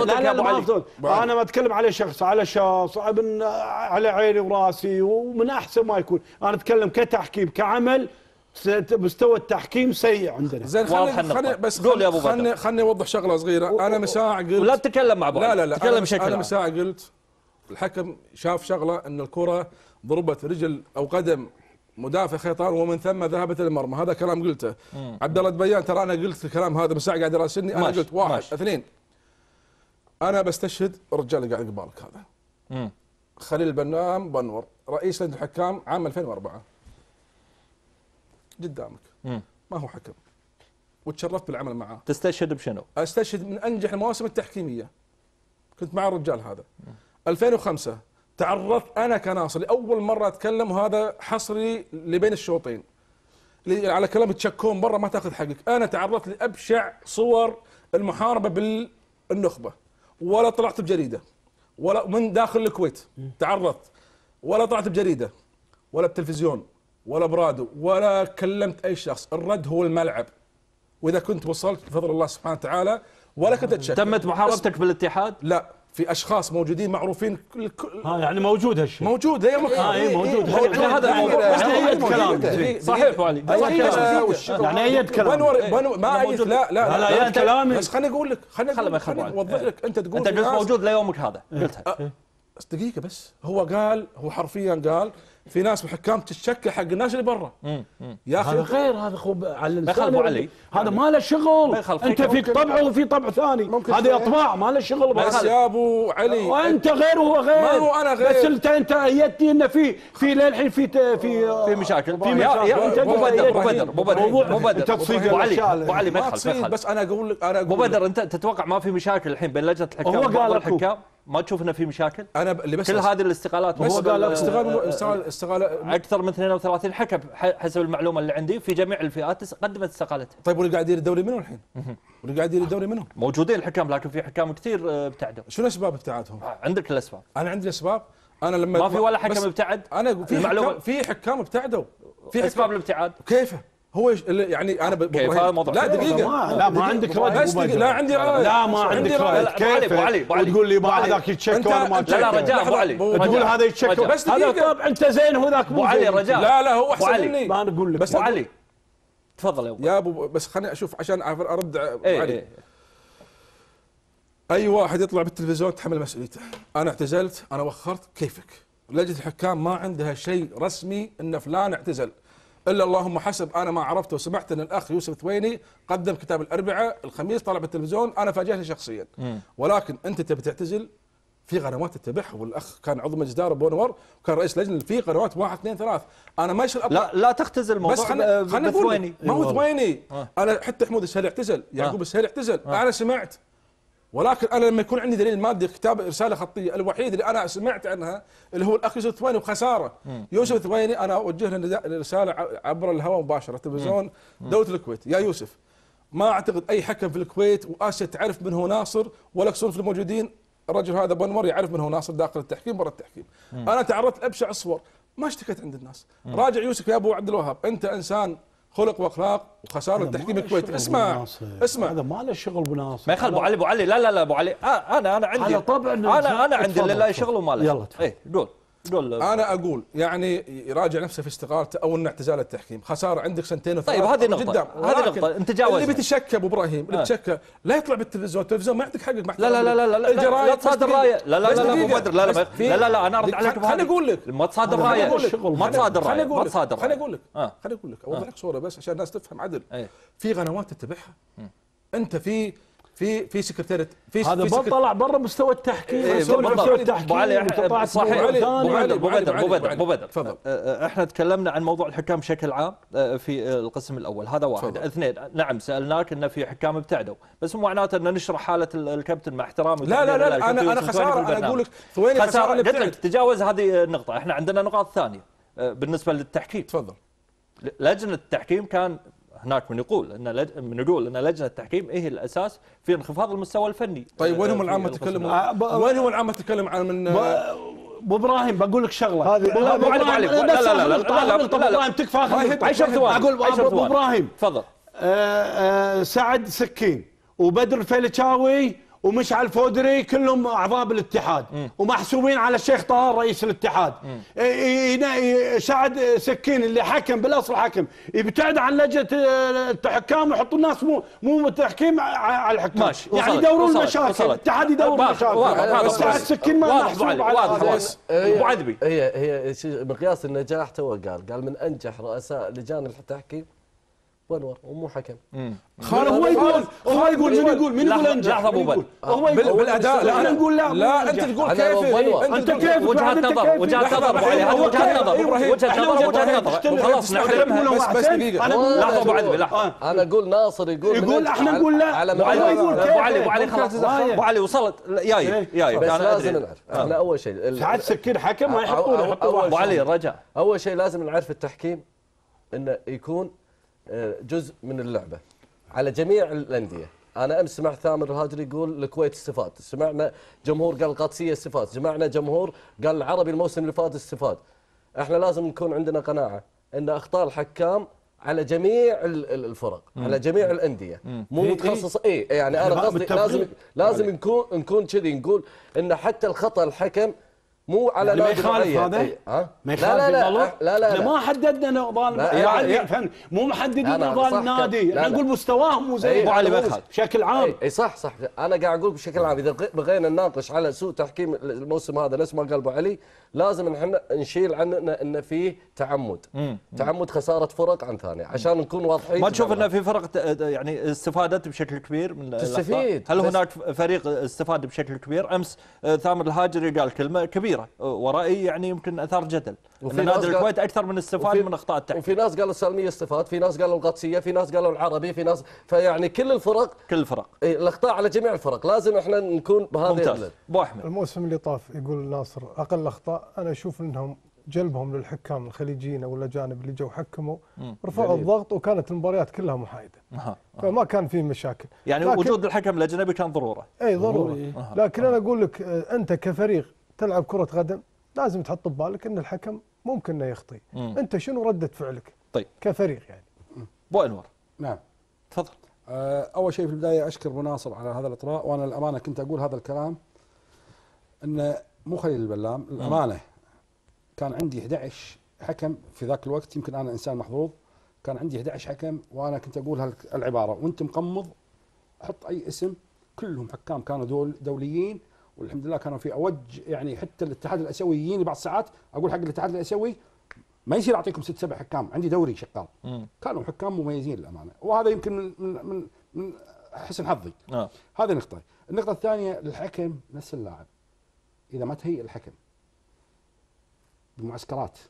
لا انا ما اتكلم على شخص، على عيني وراسي ومن احسن ما يكون. انا اتكلم كتحكيم كعمل، مستوى التحكيم سيء عندنا. زين خليني بس قول يا ابو بدر. خليني اوضح شغله صغيره. انا من ساعه قلت لا تتكلم مع بعض. لا تكلم بشكل. انا من ساعه قلت الحكم شاف شغله ان الكره ضربت رجل او قدم مدافع خيطان ومن ثم ذهبت المرمى. هذا كلام قلته. عبد الله الدبيان ترى انا قلت الكلام هذا من ساعه قاعد يراسلني. انا قلت واحد اثنين، انا بستشهد الرجال اللي قاعد قبالك هذا خليل البنام بنور رئيس لجنه الحكام عام 2004 قدامك. ما هو حكم وتشرفت بالعمل معاه. تستشهد بشنو؟ استشهد من انجح المواسم التحكيميه، كنت مع الرجال هذا. 2005 تعرضت انا كناصر لاول مره اتكلم، وهذا حصري لبين الشوطين على كلام تشكون برا ما تاخذ حقك. انا تعرضت لابشع صور المحاربه بالنخبه، ولا طلعت بجريده ولا من داخل الكويت تعرضت، ولا طلعت بجريده ولا بتلفزيون ولا برادو ولا كلمت اي شخص. الرد هو الملعب، واذا كنت وصلت بفضل الله سبحانه وتعالى ولا كنت اتشكى. تمت محاربتك بالاتحاد؟ لا، في اشخاص موجودين معروفين. يعني موجود هالشيء، موجود لا يمكن. موجود. هذا الموضوع صحيح ابو علي. يعني اي كلام ما اي لا كلامي. بس خليني اقول لك، خليني اوضح لك. انت تقول انت قلت موجود ليومك هذا، قلتها دقيقه بس. هو حرفيا قال في ناس بالحكام تتشكى حق الناس اللي برا. يا اخي هذا غير، هذا خوب على الانسان علي. هذا ما له شغل. انت فيك طبع وفي طبع ثاني، هذه اطباع ما له شغل. بس يا ابو علي وانت غير وهو غير. ما هو انا غير. بس انت ايدتني انه في للحين في مشاكل. ابو بدر انت تصيد ابو علي ما تخالف. بس انا اقول لك، ابو بدر انت تتوقع ما في مشاكل الحين بين لجنه الحكام وبعض الحكام؟ ما تشوف انه في مشاكل؟ انا اللي بس كل هذه الاستقالات، هو قال استقاله اكثر من 32 حكم حسب المعلومه اللي عندي في جميع الفئات قدمت استقالتها. طيب واللي قاعد يدير الدوري منو الحين؟ واللي قاعد يدير الدوري منو؟ موجودين الحكام، لكن في حكام كثير ابتعدوا. شنو اسباب ابتعادهم؟ عندك الاسباب. انا عندي اسباب. انا لما ما في ولا حكم ابتعد. انا في حكام ابتعدوا. في اسباب الابتعاد كيف؟ هو يعني انا كيف هذا الموضوع؟ لا دقيقه، لا ما عندك رد. لا عندي رأي. لا ما عندك رأي. كيف وتقول لي هذاك يتشكى ولا ما لا رجاء ابو علي، تقول هذا يتشكى بس هذا طب انت زين وذاك ابو علي رجاء. لا هو احسن مني. ما نقول لك بس ابو علي تفضل يا ابو. بس خليني اشوف عشان ارد ابو علي. اي واحد يطلع بالتلفزيون تحمل مسؤوليته. انا اعتزلت، انا وخرت، كيفك. لجنه الحكام ما عندها شيء رسمي ان فلان اعتزل، الا اللهم حسب انا ما عرفته وسمعت ان الاخ يوسف ثويني قدم كتاب الاربعاء، الخميس طلع بالتلفزيون، انا فاجأني شخصيا. ولكن انت تبي تعتزل في قنوات تتبعها، والاخ كان عضو مجلس اداره بونور وكان رئيس لجنه في قنوات 1 2 3. انا ما يصير لا تختزل الموضوع. بس خليني اقول ما هو ثويني، انا حتى حمود السهيلي اعتزل، يعقوب السهيلي اعتزل، انا سمعت. ولكن انا لما يكون عندي دليل مادي كتاب رساله خطيه الوحيد اللي انا سمعت عنها اللي هو الاخ يوسف ثويني، وخساره يوسف ثويني انا اوجه له رساله عبر الهواء مباشره تلفزيون دوله الكويت. يا يوسف، ما اعتقد اي حكم في الكويت واسيا تعرف من هو ناصر ولا كسور في الموجودين. الرجل هذا بنمر يعرف من هو ناصر داخل التحكيم برا التحكيم. انا تعرضت لابشع الصور، ما اشتكيت عند الناس. راجع يوسف يا ابو عبد الوهاب، انت انسان خلق واخلاق وخساره التحكيم الكويتي. اسمع هذا ما له شغل بناصر. ما يخالف ابو علي. لا ابو علي، انا عندي طبعا انا عندي لا شغل وما له. يلا اي قول. انا اقول يعني يراجع نفسه في استقالته او ان اعتزال التحكيم، خساره عندك سنتين وثلاث. طيب هذه نقطة، هذه نقطة انت تجاوزها. اللي بيتشكى ابو ابراهيم، اللي بيتشكى لا يطلع بالتلفزيون، التلفزيون ما يعطيك حقك. لا الجرايد لا تصادر رايه. لا ابو بدر، لا انا ارد عليك. خليني اقول لك ما تصادر رايه، ما تصادر رايه، ما تصادر. خليني اقول لك اوضح لك صوره بس عشان الناس تفهم عدل. في قنوات تتبعها، انت في سكرتيرة هذا طلع برا مستوى التحكيم. مستوى التحكيم صحيح. ابو بدر تفضل. احنا تكلمنا عن موضوع الحكام بشكل عام في القسم الاول، هذا واحد. اثنين، نعم سالناك ان في حكام ابتعدوا، بس مو معناته ان نشرح حاله الكابتن مع احترامي. لا انا خساره. انا اقول لك ثويني خساره. قلت لك تجاوز هذه النقطه. احنا عندنا نقاط ثانيه بالنسبه للتحكيم. تفضل. لجنه التحكيم كان هناك من يقول ان لجنه التحكيم هي الاساس في انخفاض المستوى الفني. طيب وين هم العامه تتكلموا؟ وين هم العامه تتكلم عن من ابو ابراهيم بقول لك شغله. لا ابو علي لا ابراهيم تكفى. 10 ثواني. اقول ابو ابراهيم تفضل. سعد سكين وبدر الفيلتشاوي ومشعل فودري كلهم اعضاء بالاتحاد ومحسوبين على الشيخ طاهر رئيس الاتحاد. سعد سكين اللي حكم بالاصل حكم يبتعد عن لجنه الحكام ويحطوا الناس مو التحكيم على الحكام. يعني يدورون المشاكل، الاتحاد يدور المشاكل. سعد سكين ما محسوب على ابو عذبي. هي مقياس النجاح تو قال من انجح رؤساء لجان التحكيم بنور ومو حكم. هو يقول من يقول انجح؟ لحظه ابو بدر، هو يقول بالاداء. لا انا نقول لا انت تقول كيف انت كيف وجهه نظر وجهه نظر خلاص نحترمها. بس دقيقه. لحظه ابو عذبي، لحظه. انا اقول ناصر يقول احنا نقول لا. على ابو علي خلاص. ابو علي وصلت. جاي بس لازم نعرف. احنا اول شيء ساعات سكين حكم ما يحطونه. ابو علي الرجاء، اول شيء لازم نعرف التحكيم انه يكون جزء من اللعبة على جميع الأندية. أنا أمس سمعت ثامر الهاجري يقول الكويت استفاد، سمعنا جمهور قال القادسية استفاد، سمعنا جمهور قال العربي الموسم اللي فات استفاد. احنا لازم نكون عندنا قناعة أن أخطاء الحكام على جميع الفرق، على جميع الأندية، مو متخصص. يعني أنا قصدي لازم نكون كذي، نقول أن حتى الخطأ الحكم مو على ما يخالف هذا. ما يخالف. لا ما حددنا نظام يعني مو محددين نظام النادي. احنا نقول مستواهم مو زي ابو علي بشكل عام. اي صح انا قاعد اقول بشكل عام. اذا بغينا نناقش على سوء تحكيم الموسم هذا نفس ما قال ابو علي، لازم احنا نشيل عننا ان فيه تعمد خساره فرق عن ثانيه عشان نكون واضحين. ما تشوف ان في فرق يعني استفادت بشكل كبير من تستفيد؟ هل هناك فريق استفاد بشكل كبير؟ امس ثامر الهاجري قال كلمه كبيره ورأي يعني يمكن اثار جدل ان نادي الكويت اكثر من استفاد من اخطاء التحكيم. وفي ناس قالوا السالميه استفاد، في ناس قالوا القادسيه، في ناس قالوا العربي، في ناس فيعني كل الفرق الاخطاء على جميع الفرق. لازم احنا نكون بهذا. ابو احمد، الموسم اللي طاف يقول ناصر اقل اخطاء، انا اشوف انهم جلبهم للحكام الخليجيين او الاجانب اللي جو حكموا رفعوا الضغط وكانت المباريات كلها محايده. فما كان في مشاكل. يعني وجود الحكم الاجنبي كان ضروره. اي ضروري. لكن انا اقول لك انت كفريق تلعب كره قدم لازم تحط ببالك ان الحكم ممكن انه يخطي. انت شنو رده فعلك؟ طيب كفريق يعني. ابو انور. نعم تفضل. اول شيء في البدايه اشكر ابو ناصر على هذا الاطراء، وانا الامانه كنت اقول هذا الكلام انه مو خليل البلام، الامانه كان عندي 11 حكم في ذاك الوقت، يمكن انا انسان محظوظ، كان عندي 11 حكم وانا كنت اقول هالعباره وانت مقمض حط اي اسم كلهم حكام كانوا دوليين، والحمد لله كانوا في اوج. يعني حتى الاتحاد الاسيوي يجيني بعض الساعات اقول حق الاتحاد الاسيوي ما يصير اعطيكم 6 7 حكام، عندي دوري شغال. كانوا حكام مميزين للامانه، وهذا يمكن من حسن حظي. هذه نقطه. النقطه الثانيه الحكم نفس اللاعب، اذا ما تهيئ الحكم بمعسكرات،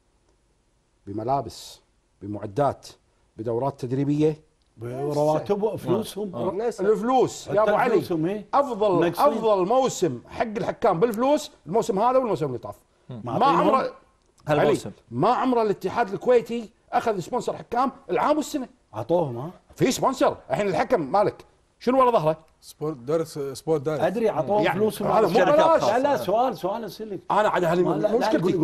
بملابس، بمعدات، بدورات تدريبيه، رواتب فلوسهم، الفلوس يا ابو علي. افضل موسم حق الحكام بالفلوس الموسم هذا والموسم اللي طاف. ما عمره هالموسم ما عمره الاتحاد الكويتي اخذ سبونسر حكام العام والسنه. اعطوهم في سبونسر. الحين الحكم مالك سبورت دايركت ادري اعطوهم يعني فلوسهم. هذا مو بلاش. لا سؤال اصير لك انا عاد هذه مشكلتي.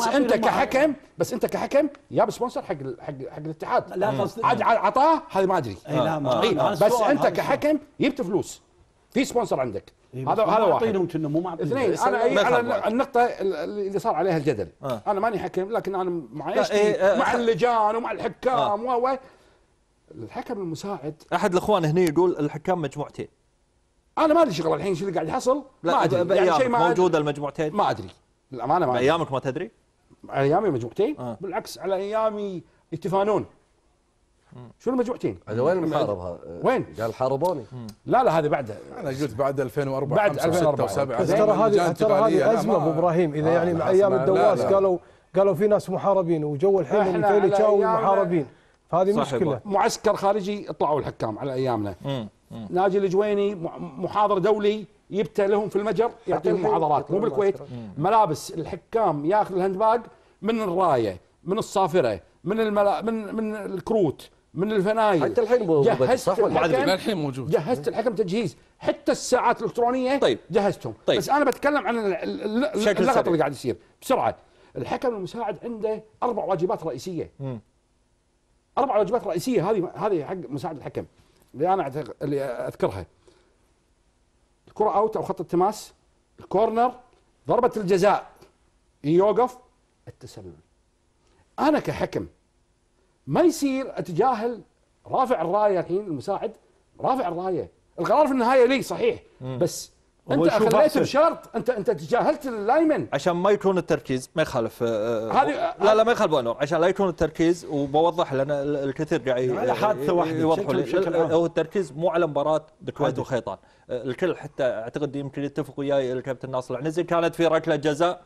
بس انت كحكم يا بسبونسر حق الاتحاد. لا قصدي عاد عطاه هذه ما ادري. بس انت كحكم جبت فلوس في سبونسر عندك. هذا واحد. مو معطينهم. اثنين انا على النقطه اللي صار عليها الجدل. انا ماني حكم لكن انا معايشتي مع اللجان ومع الحكام الحكم المساعد. احد الاخوان هنا يقول الحكام مجموعتين. انا ما ادري شغل الحين شو اللي قاعد يحصل. ما ادري يعني شيء موجوده المجموعتين. ما ادري الامانه ما ادري. ايامك ما تدري؟ على ايامي مجموعتين. بالعكس على ايامي يتفانون. شو المجموعتين؟ هذا وين المحارب هذا؟ وين؟ قال حاربوني. لا هذا بعده. انا قلت بعد 2004 بعد 2004 و7. بس ترى هذه ازمه ابو ابراهيم. اذا يعني مع ايام الدواس قالوا في ناس محاربين وجو الحين المثالي تشاوي محاربين، فهذه مشكله. معسكر خارجي اطلعوا الحكام على ايامنا. ناجي الجويني محاضر دولي يبتى لهم في المجر يعطيهم محاضرات مو بالكويت. ملابس الحكام ياخذ الهاندباج من الرايه، من الصافره، من الكروت، من الفنايل. حتى الحين جهزت الحين موجود. جهزت الحكم تجهيز، حتى الساعات الالكترونيه جهزتهم. بس انا بتكلم عن اللغط اللي قاعد يصير بسرعه. الحكم المساعد عنده 4 واجبات رئيسيه. 4 واجبات رئيسيه هذه حق مساعد الحكم اللي انا اللي اذكرها: الكره اوت او خط التماس، الكورنر، ضربه الجزاء يوقف، التسلل. انا كحكم ما يصير اتجاهل رافع الرايه. الحين المساعد رافع الرايه، القرار في النهايه لي صحيح، بس انت خليته بشرط. انت تجاهلت اللايمن عشان ما يكون التركيز. ما يخالف لا ما يخالف انور، عشان لا يكون التركيز. وبوضح لان الكثير قاعد يوضحوا لي هو التركيز مو على مباراه الكويت وخيطان. الكل حتى اعتقد يمكن يتفق وياي الكابتن ناصر العنزي كانت في ركله جزاء،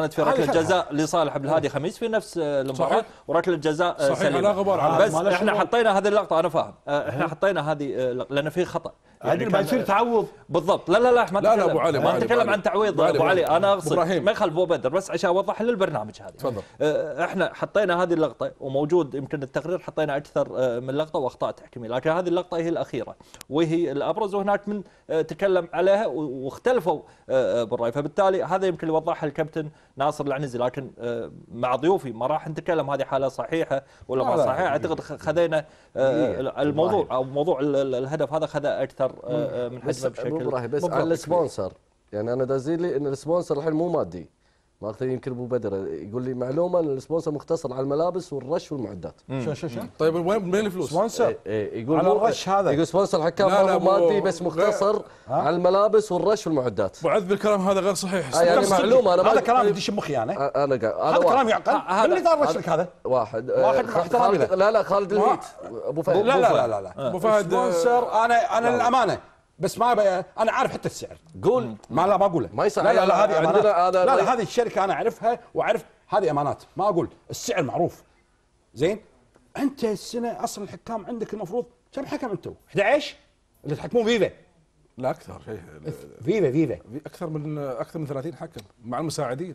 لصالح عبد الهادي خميس في نفس المباراه، وركله جزاء سليمه. بس احنا حطينا هذه اللقطه. انا فاهم احنا حطينا هذه لان في خطا يعني ما يصير تعوض بالضبط. لا احمد لا ابو علي ما نتكلم عن تعويض ابو علي. انا اقصد إبراهيم. ما يخالف ابو بدر، بس عشان اوضح للبرنامج هذا. تفضل. احنا حطينا هذه اللقطه وموجود يمكن التقرير حطينا اكثر من لقطه واخطاء تحكيميه، لكن هذه اللقطه هي الاخيره وهي الابرز، وهناك من تكلم عليها واختلفوا بالراي. فبالتالي هذا يمكن يوضحها الكابتن ناصر العنزي، لكن مع ضيوفي ما راح نتكلم هذه حاله صحيحه ولا ما صحيحه. اعتقد خذينا الموضوع او موضوع الهدف هذا خذ اكثر من حجمه بشكل. بس على السبونسر، يعني انا دازي لي ان السبونسر الحين مو مادي. ما اخذ يمكن ابو بدر يقول لي معلومه ان السبونسر مختصر على الملابس والرش والمعدات. شو طيب وين الفلوس؟ سبونسر يقول على الرش هذا. يقول سبونسر الحكام مو مادي بس مختصر على الملابس والرش والمعدات. بعد بالكلام هذا غير صحيح. يعني معلومه انا هذا كلام يدش مخي انا. هذا كلام يعقل. من اللي دار رش لك هذا؟ واحد احترامي له. لا خالد الهيت ابو فهد. لا ابو فهد سبونسر. انا للامانه بس ما انا عارف حتى السعر. قول ما اقوله. ما يصير. لا هذه امانات. لا هذه الشركه انا اعرفها واعرف هذه امانات. ما اقول السعر معروف. زين انت السنه اصلا الحكام عندك المفروض كم حكم انتم؟ 11 اللي تحكمون فيفا. لا اكثر شيء. فيفا اكثر من 30 حكم مع المساعدين.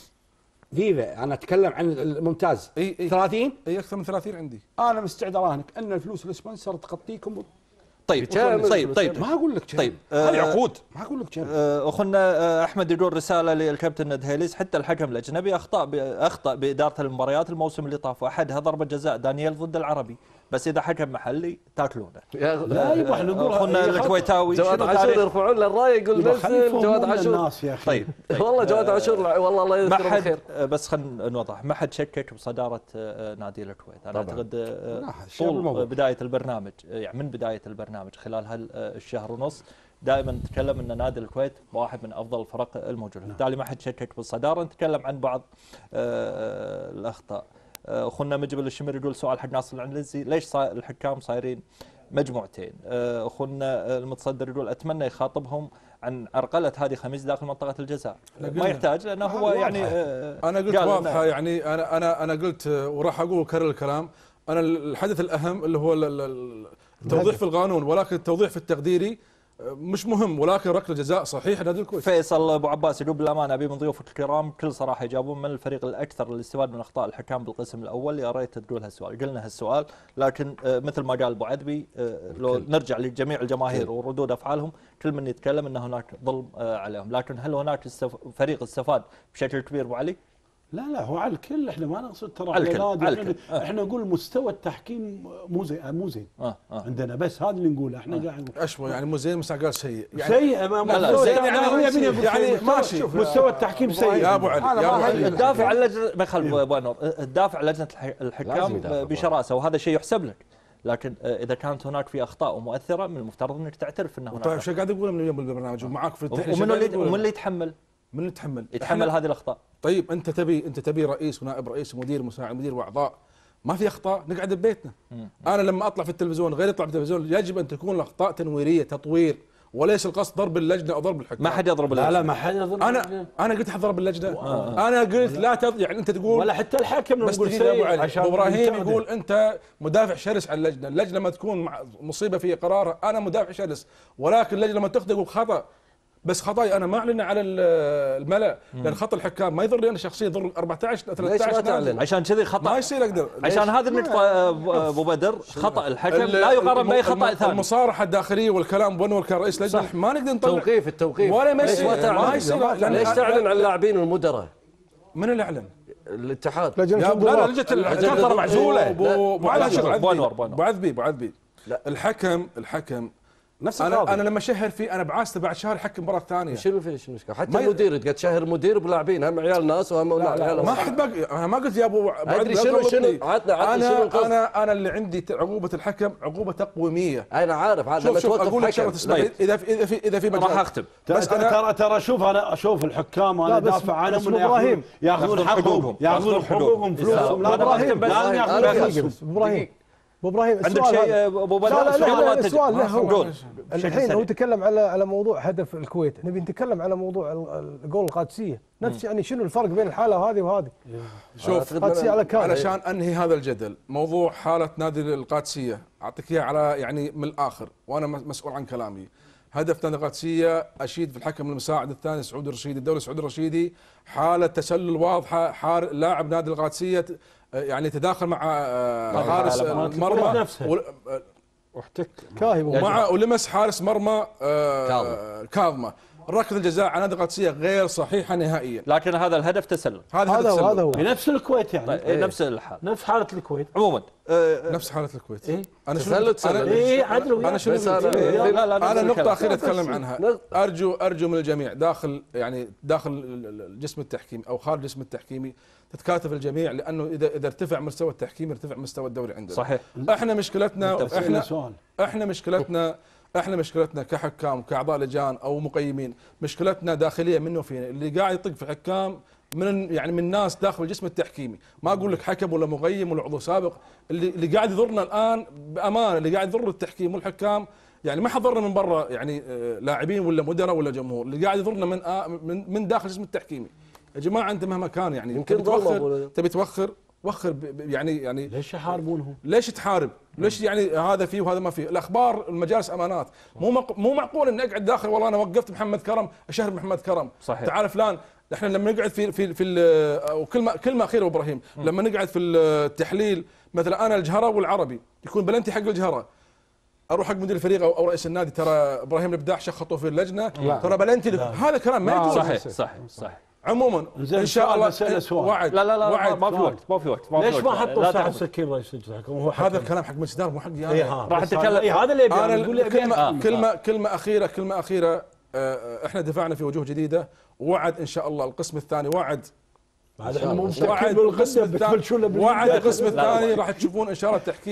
فيفا انا اتكلم عن الممتاز. 30 اي اكثر من 30 عندي. انا مستعد اراهنك ان الفلوس السبونسر تغطيكم. طيب ما اقول لك طيب هذه عقود. ما اقول لك اخونا احمد يقول رساله للكابتن دهيليز: حتى الحكم الاجنبي اخطا باداره المباريات الموسم اللي طاف، واحدها ضربه جزاء دانييل ضد العربي، بس اذا حكم محلي تاكلونه. لا يبغى احنا نقول اخونا الكويتاوي جواد عاشور يرفعون له الرايه يقول نزل جواد عاشور. طيب والله جواد عاشور والله الله يذكره بالخير. بس خلينا نوضح، ما حد شكك بصداره نادي الكويت. انا اعتقد طول بدايه البرنامج، يعني من بدايه البرنامج خلال هالشهر ونص دائما نتكلم ان نادي الكويت واحد من افضل الفرق الموجوده، بالتالي ما حد شكك بالصداره. نتكلم عن بعض الاخطاء. اخونا مجبل الشمر يقول سؤال حق ناصر العنلزي، ليش الحكام صايرين مجموعتين؟ اخونا المتصدر يقول اتمنى يخاطبهم عن عرقله هادي خميس داخل منطقه الجزاء. ما يحتاج لانه هو يعني انا قلت واضحه، يعني انا قلت وراح اقول كرر الكلام. انا الحدث الاهم اللي هو التوضيح في القانون، ولكن التوضيح في التقديري مش مهم، ولكن ركله جزاء صحيح نادي الكويت. فيصل ابو عباس يقول بالامانه ابي من ضيوفك الكرام بكل صراحه يجاوبون من الفريق الاكثر للاستفاده من اخطاء الحكام بالقسم الاول. يا ريت تقول هالسؤال. قلنا هالسؤال، لكن مثل ما قال ابو عذبي لو نرجع لجميع الجماهير وردود افعالهم كل من يتكلم ان هناك ظلم عليهم، لكن هل هناك فريق استفاد بشكل كبير ابو علي؟ لا هو على الكل، احنا ما نقصد ترى على نادي، احنا نقول مستوى التحكيم مو زين عندنا، بس هذا اللي نقوله احنا قاعد نقول اشوى يعني مو زين، بس قال سيء يعني سيء يعني ماشي مستوى التحكيم سيء يا ابو علي. الدافع عن لجنه ما يخالف ابو انور، الدافع عن لجنه الحكام بشراسه وهذا شيء يحسب لك، لكن اذا كانت هناك في اخطاء مؤثره من المفترض انك تعترف انه هناك. طيب شو قاعد اقوله من اليوم بالبرنامج ومعاك في التحليل؟ ومن اللي يتحمل؟ من اللي يتحمل؟ يتحمل هذه الاخطاء. طيب انت تبي رئيس ونائب رئيس ومدير مساعد مدير واعضاء، ما في اخطاء نقعد ببيتنا. انا لما اطلع في التلفزيون غير يطلع في التلفزيون، يجب ان تكون الاخطاء تنويريه تطوير، وليس القصد ضرب اللجنه او ضرب الحكام. ما حد يضرب اللجنه. لا ما حد يضرب انا قلت حضرب اللجنه. انا قلت لا يعني انت تقول ولا حتى الحكم بس ابو ابراهيم يقول انت مدافع شرس على اللجنه، اللجنه لما تكون مصيبه في قرارها انا مدافع شرس، ولكن اللجنه لما تخطئ يقول خطا، بس خطاي انا ما اعلن على الملأ، لان خطا الحكام ما يضرني انا شخصيا، يضر 14 13 عشان كذي خطا، ما يصير اقدر. عشان هذه النقطه ابو بدر، خطا الحكم لا يقارن باي خطا ثاني. المصارحه الداخليه والكلام بانور كان رئيس لجنه ما نقدر نطلع التوقيف ولا ما يصير. ليش تعلن عن اللاعبين والمدراء؟ من اللي اعلن؟ الاتحاد. لجنه الحكام ترى معزوله. ابو عذبي الحكم نفس انا لما شهر فيه انا بعاسته بعد شهر يحكم مباراه ثانيه. شنو في المشكله؟ حتى المدير قد شهر مدير بلاعبين هم عيال ناس وهم عيال ما حد انا ما قلت يا ابو ادري شنو انا اللي عندي عقوبه الحكم عقوبه تقويميه. انا عارف هذا لما اقول لك شغله تسمعني اذا في راح اختم. بس ترى شوف انا اشوف الحكام انا دافع عنهم ياخذون حقوقهم ياخذون حقوقهم فلوسهم. لا ابراهيم ابو ابراهيم عندك شيء ابو بدر؟ السؤال له هو الحين هو تكلم على موضوع هدف الكويت، نبي نتكلم على موضوع الجول القادسيه نفس، يعني شنو الفرق بين الحاله هذه وهذه؟ شوف علشان انهي هذا الجدل، موضوع حاله نادي القادسيه اعطيك اياه على يعني من الاخر وانا مسؤول عن كلامي. هدف نادي القادسيه اشيد في الحكم المساعد الثاني سعود الرشيدي، الدولي سعود الرشيدي، حاله تسلل واضحه، لاعب نادي القادسيه يعني تداخل مع حارس المرمى واحتك ومع ولمس حارس مرمى كاظمه. ركله الجزاء على نادي القادسيه غير صحيحه نهائيا، لكن هذا الهدف تسلل. هذا هو بنفس الكويت يعني. طيب نفس الحال، نفس حاله الكويت عموما. نفس حاله الكويت. انا شنو انا نقطه اخيره اتكلم عنها، ارجو من الجميع داخل الجسم التحكيمي او خارج الجسم التحكيمي تتكاتف الجميع، لانه اذا ارتفع مستوى التحكيم ارتفع مستوى الدوري عندنا. صحيح. احنا مشكلتنا كحكام كاعضاء لجان او مقيمين، مشكلتنا داخليه منه وفينا، اللي قاعد يطق في الحكام من الناس داخل الجسم التحكيمي، ما اقول لك حكم ولا مقيم ولا عضو سابق، اللي قاعد يضرنا الان بامانه، اللي قاعد يضر التحكيم والحكام، يعني ما حضرنا من برا يعني لاعبين ولا مدراء ولا جمهور، اللي قاعد يضرنا من داخل الجسم التحكيمي. يا جماعه انت مهما كان يعني يمكن تبي توخر يعني ليش يحاربونهم؟ ليش تحارب؟ ليش يعني هذا فيه وهذا ما فيه؟ الاخبار المجالس امانات، مو معقول اني اقعد داخل والله انا وقفت محمد كرم اشهر محمد كرم. صحيح. تعال فلان، احنا لما نقعد في كلمه اخيره ابراهيم، لما نقعد في التحليل مثلا انا الجهره والعربي يكون بلنتي حق الجهره، اروح حق مدير الفريق او رئيس النادي ترى ابراهيم الابداع شخطوا في اللجنه ترى بلنتي، هذا كلام ما يجوز. صحيح. عموما ان شاء الله وعد. لا وعد. ما في وقت ليش ما حطوا صاحب سكين رئيس الحكم؟ هذا الكلام حق مجلس الاداره مو حقي انا. راح اتكلم هذا اللي يبي كلمه اخيره احنا دفعنا في وجوه جديده، وعد ان شاء الله القسم الثاني وعد القسم الثاني راح تشوفون ان شاء الله التحكيم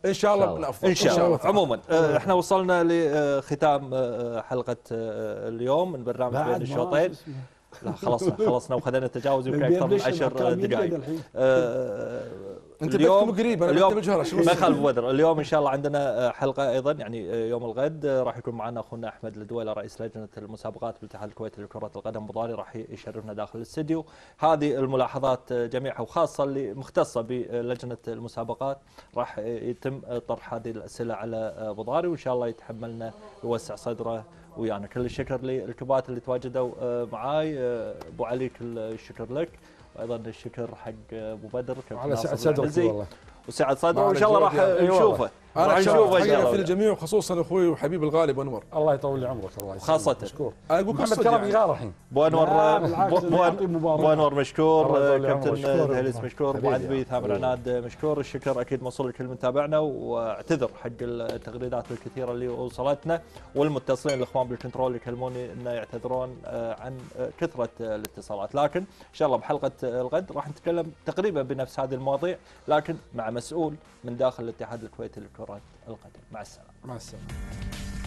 ان شاء الله من افضل ان شاء الله. عموما احنا وصلنا لختام حلقه اليوم من برنامج بين الشوطين. لا خلصنا وخذنا تجاوز يمكن اكثر من 10 دقائق. انت اليوم قريب انا ما يخالف بدر. اليوم ان شاء الله عندنا حلقه ايضا يعني يوم الغد راح يكون معنا اخونا احمد الدويله رئيس لجنه المسابقات بالاتحاد الكويتي لكره القدم ابو ظبي، راح يشرفنا داخل الاستديو. هذه الملاحظات جميعها وخاصه اللي مختصه بلجنه المسابقات راح يتم طرح هذه الاسئله على ابو ظبي، وان شاء الله يتحملنا ويوسع صدره ويانا. كل الشكر للكباتن اللي تواجدوا معاي. ابو علي كل الشكر لك، وايضا الشكر حق ابو بدر على سعد صدرك والله وسعد صدره، وان شاء الله راح نشوفه. راح نشوفه في الجميع، وخصوصا اخوي وحبيبي الغالي ابو انور. الله يطول لي عمرك. الله يسلمك خاصة مشكور. اقول محمد كرم يغار الحين. ابو انور مشكور، كابتن دهليز مشكور، ابو عدبي ثامر عناد مشكور. الشكر اكيد موصول لكل من تابعنا، واعتذر حق التغريدات الكثيره اللي وصلتنا، والمتصلين الاخوان بالكنترول اللي يكلموني انه يعتذرون عن كثره الاتصالات. لكن ان شاء الله بحلقه الغد راح نتكلم تقريبا بنفس هذه المواضيع، لكن مع مسؤول من داخل الاتحاد الكويتي لكرة القدم. مع السلامة. مع السلامة.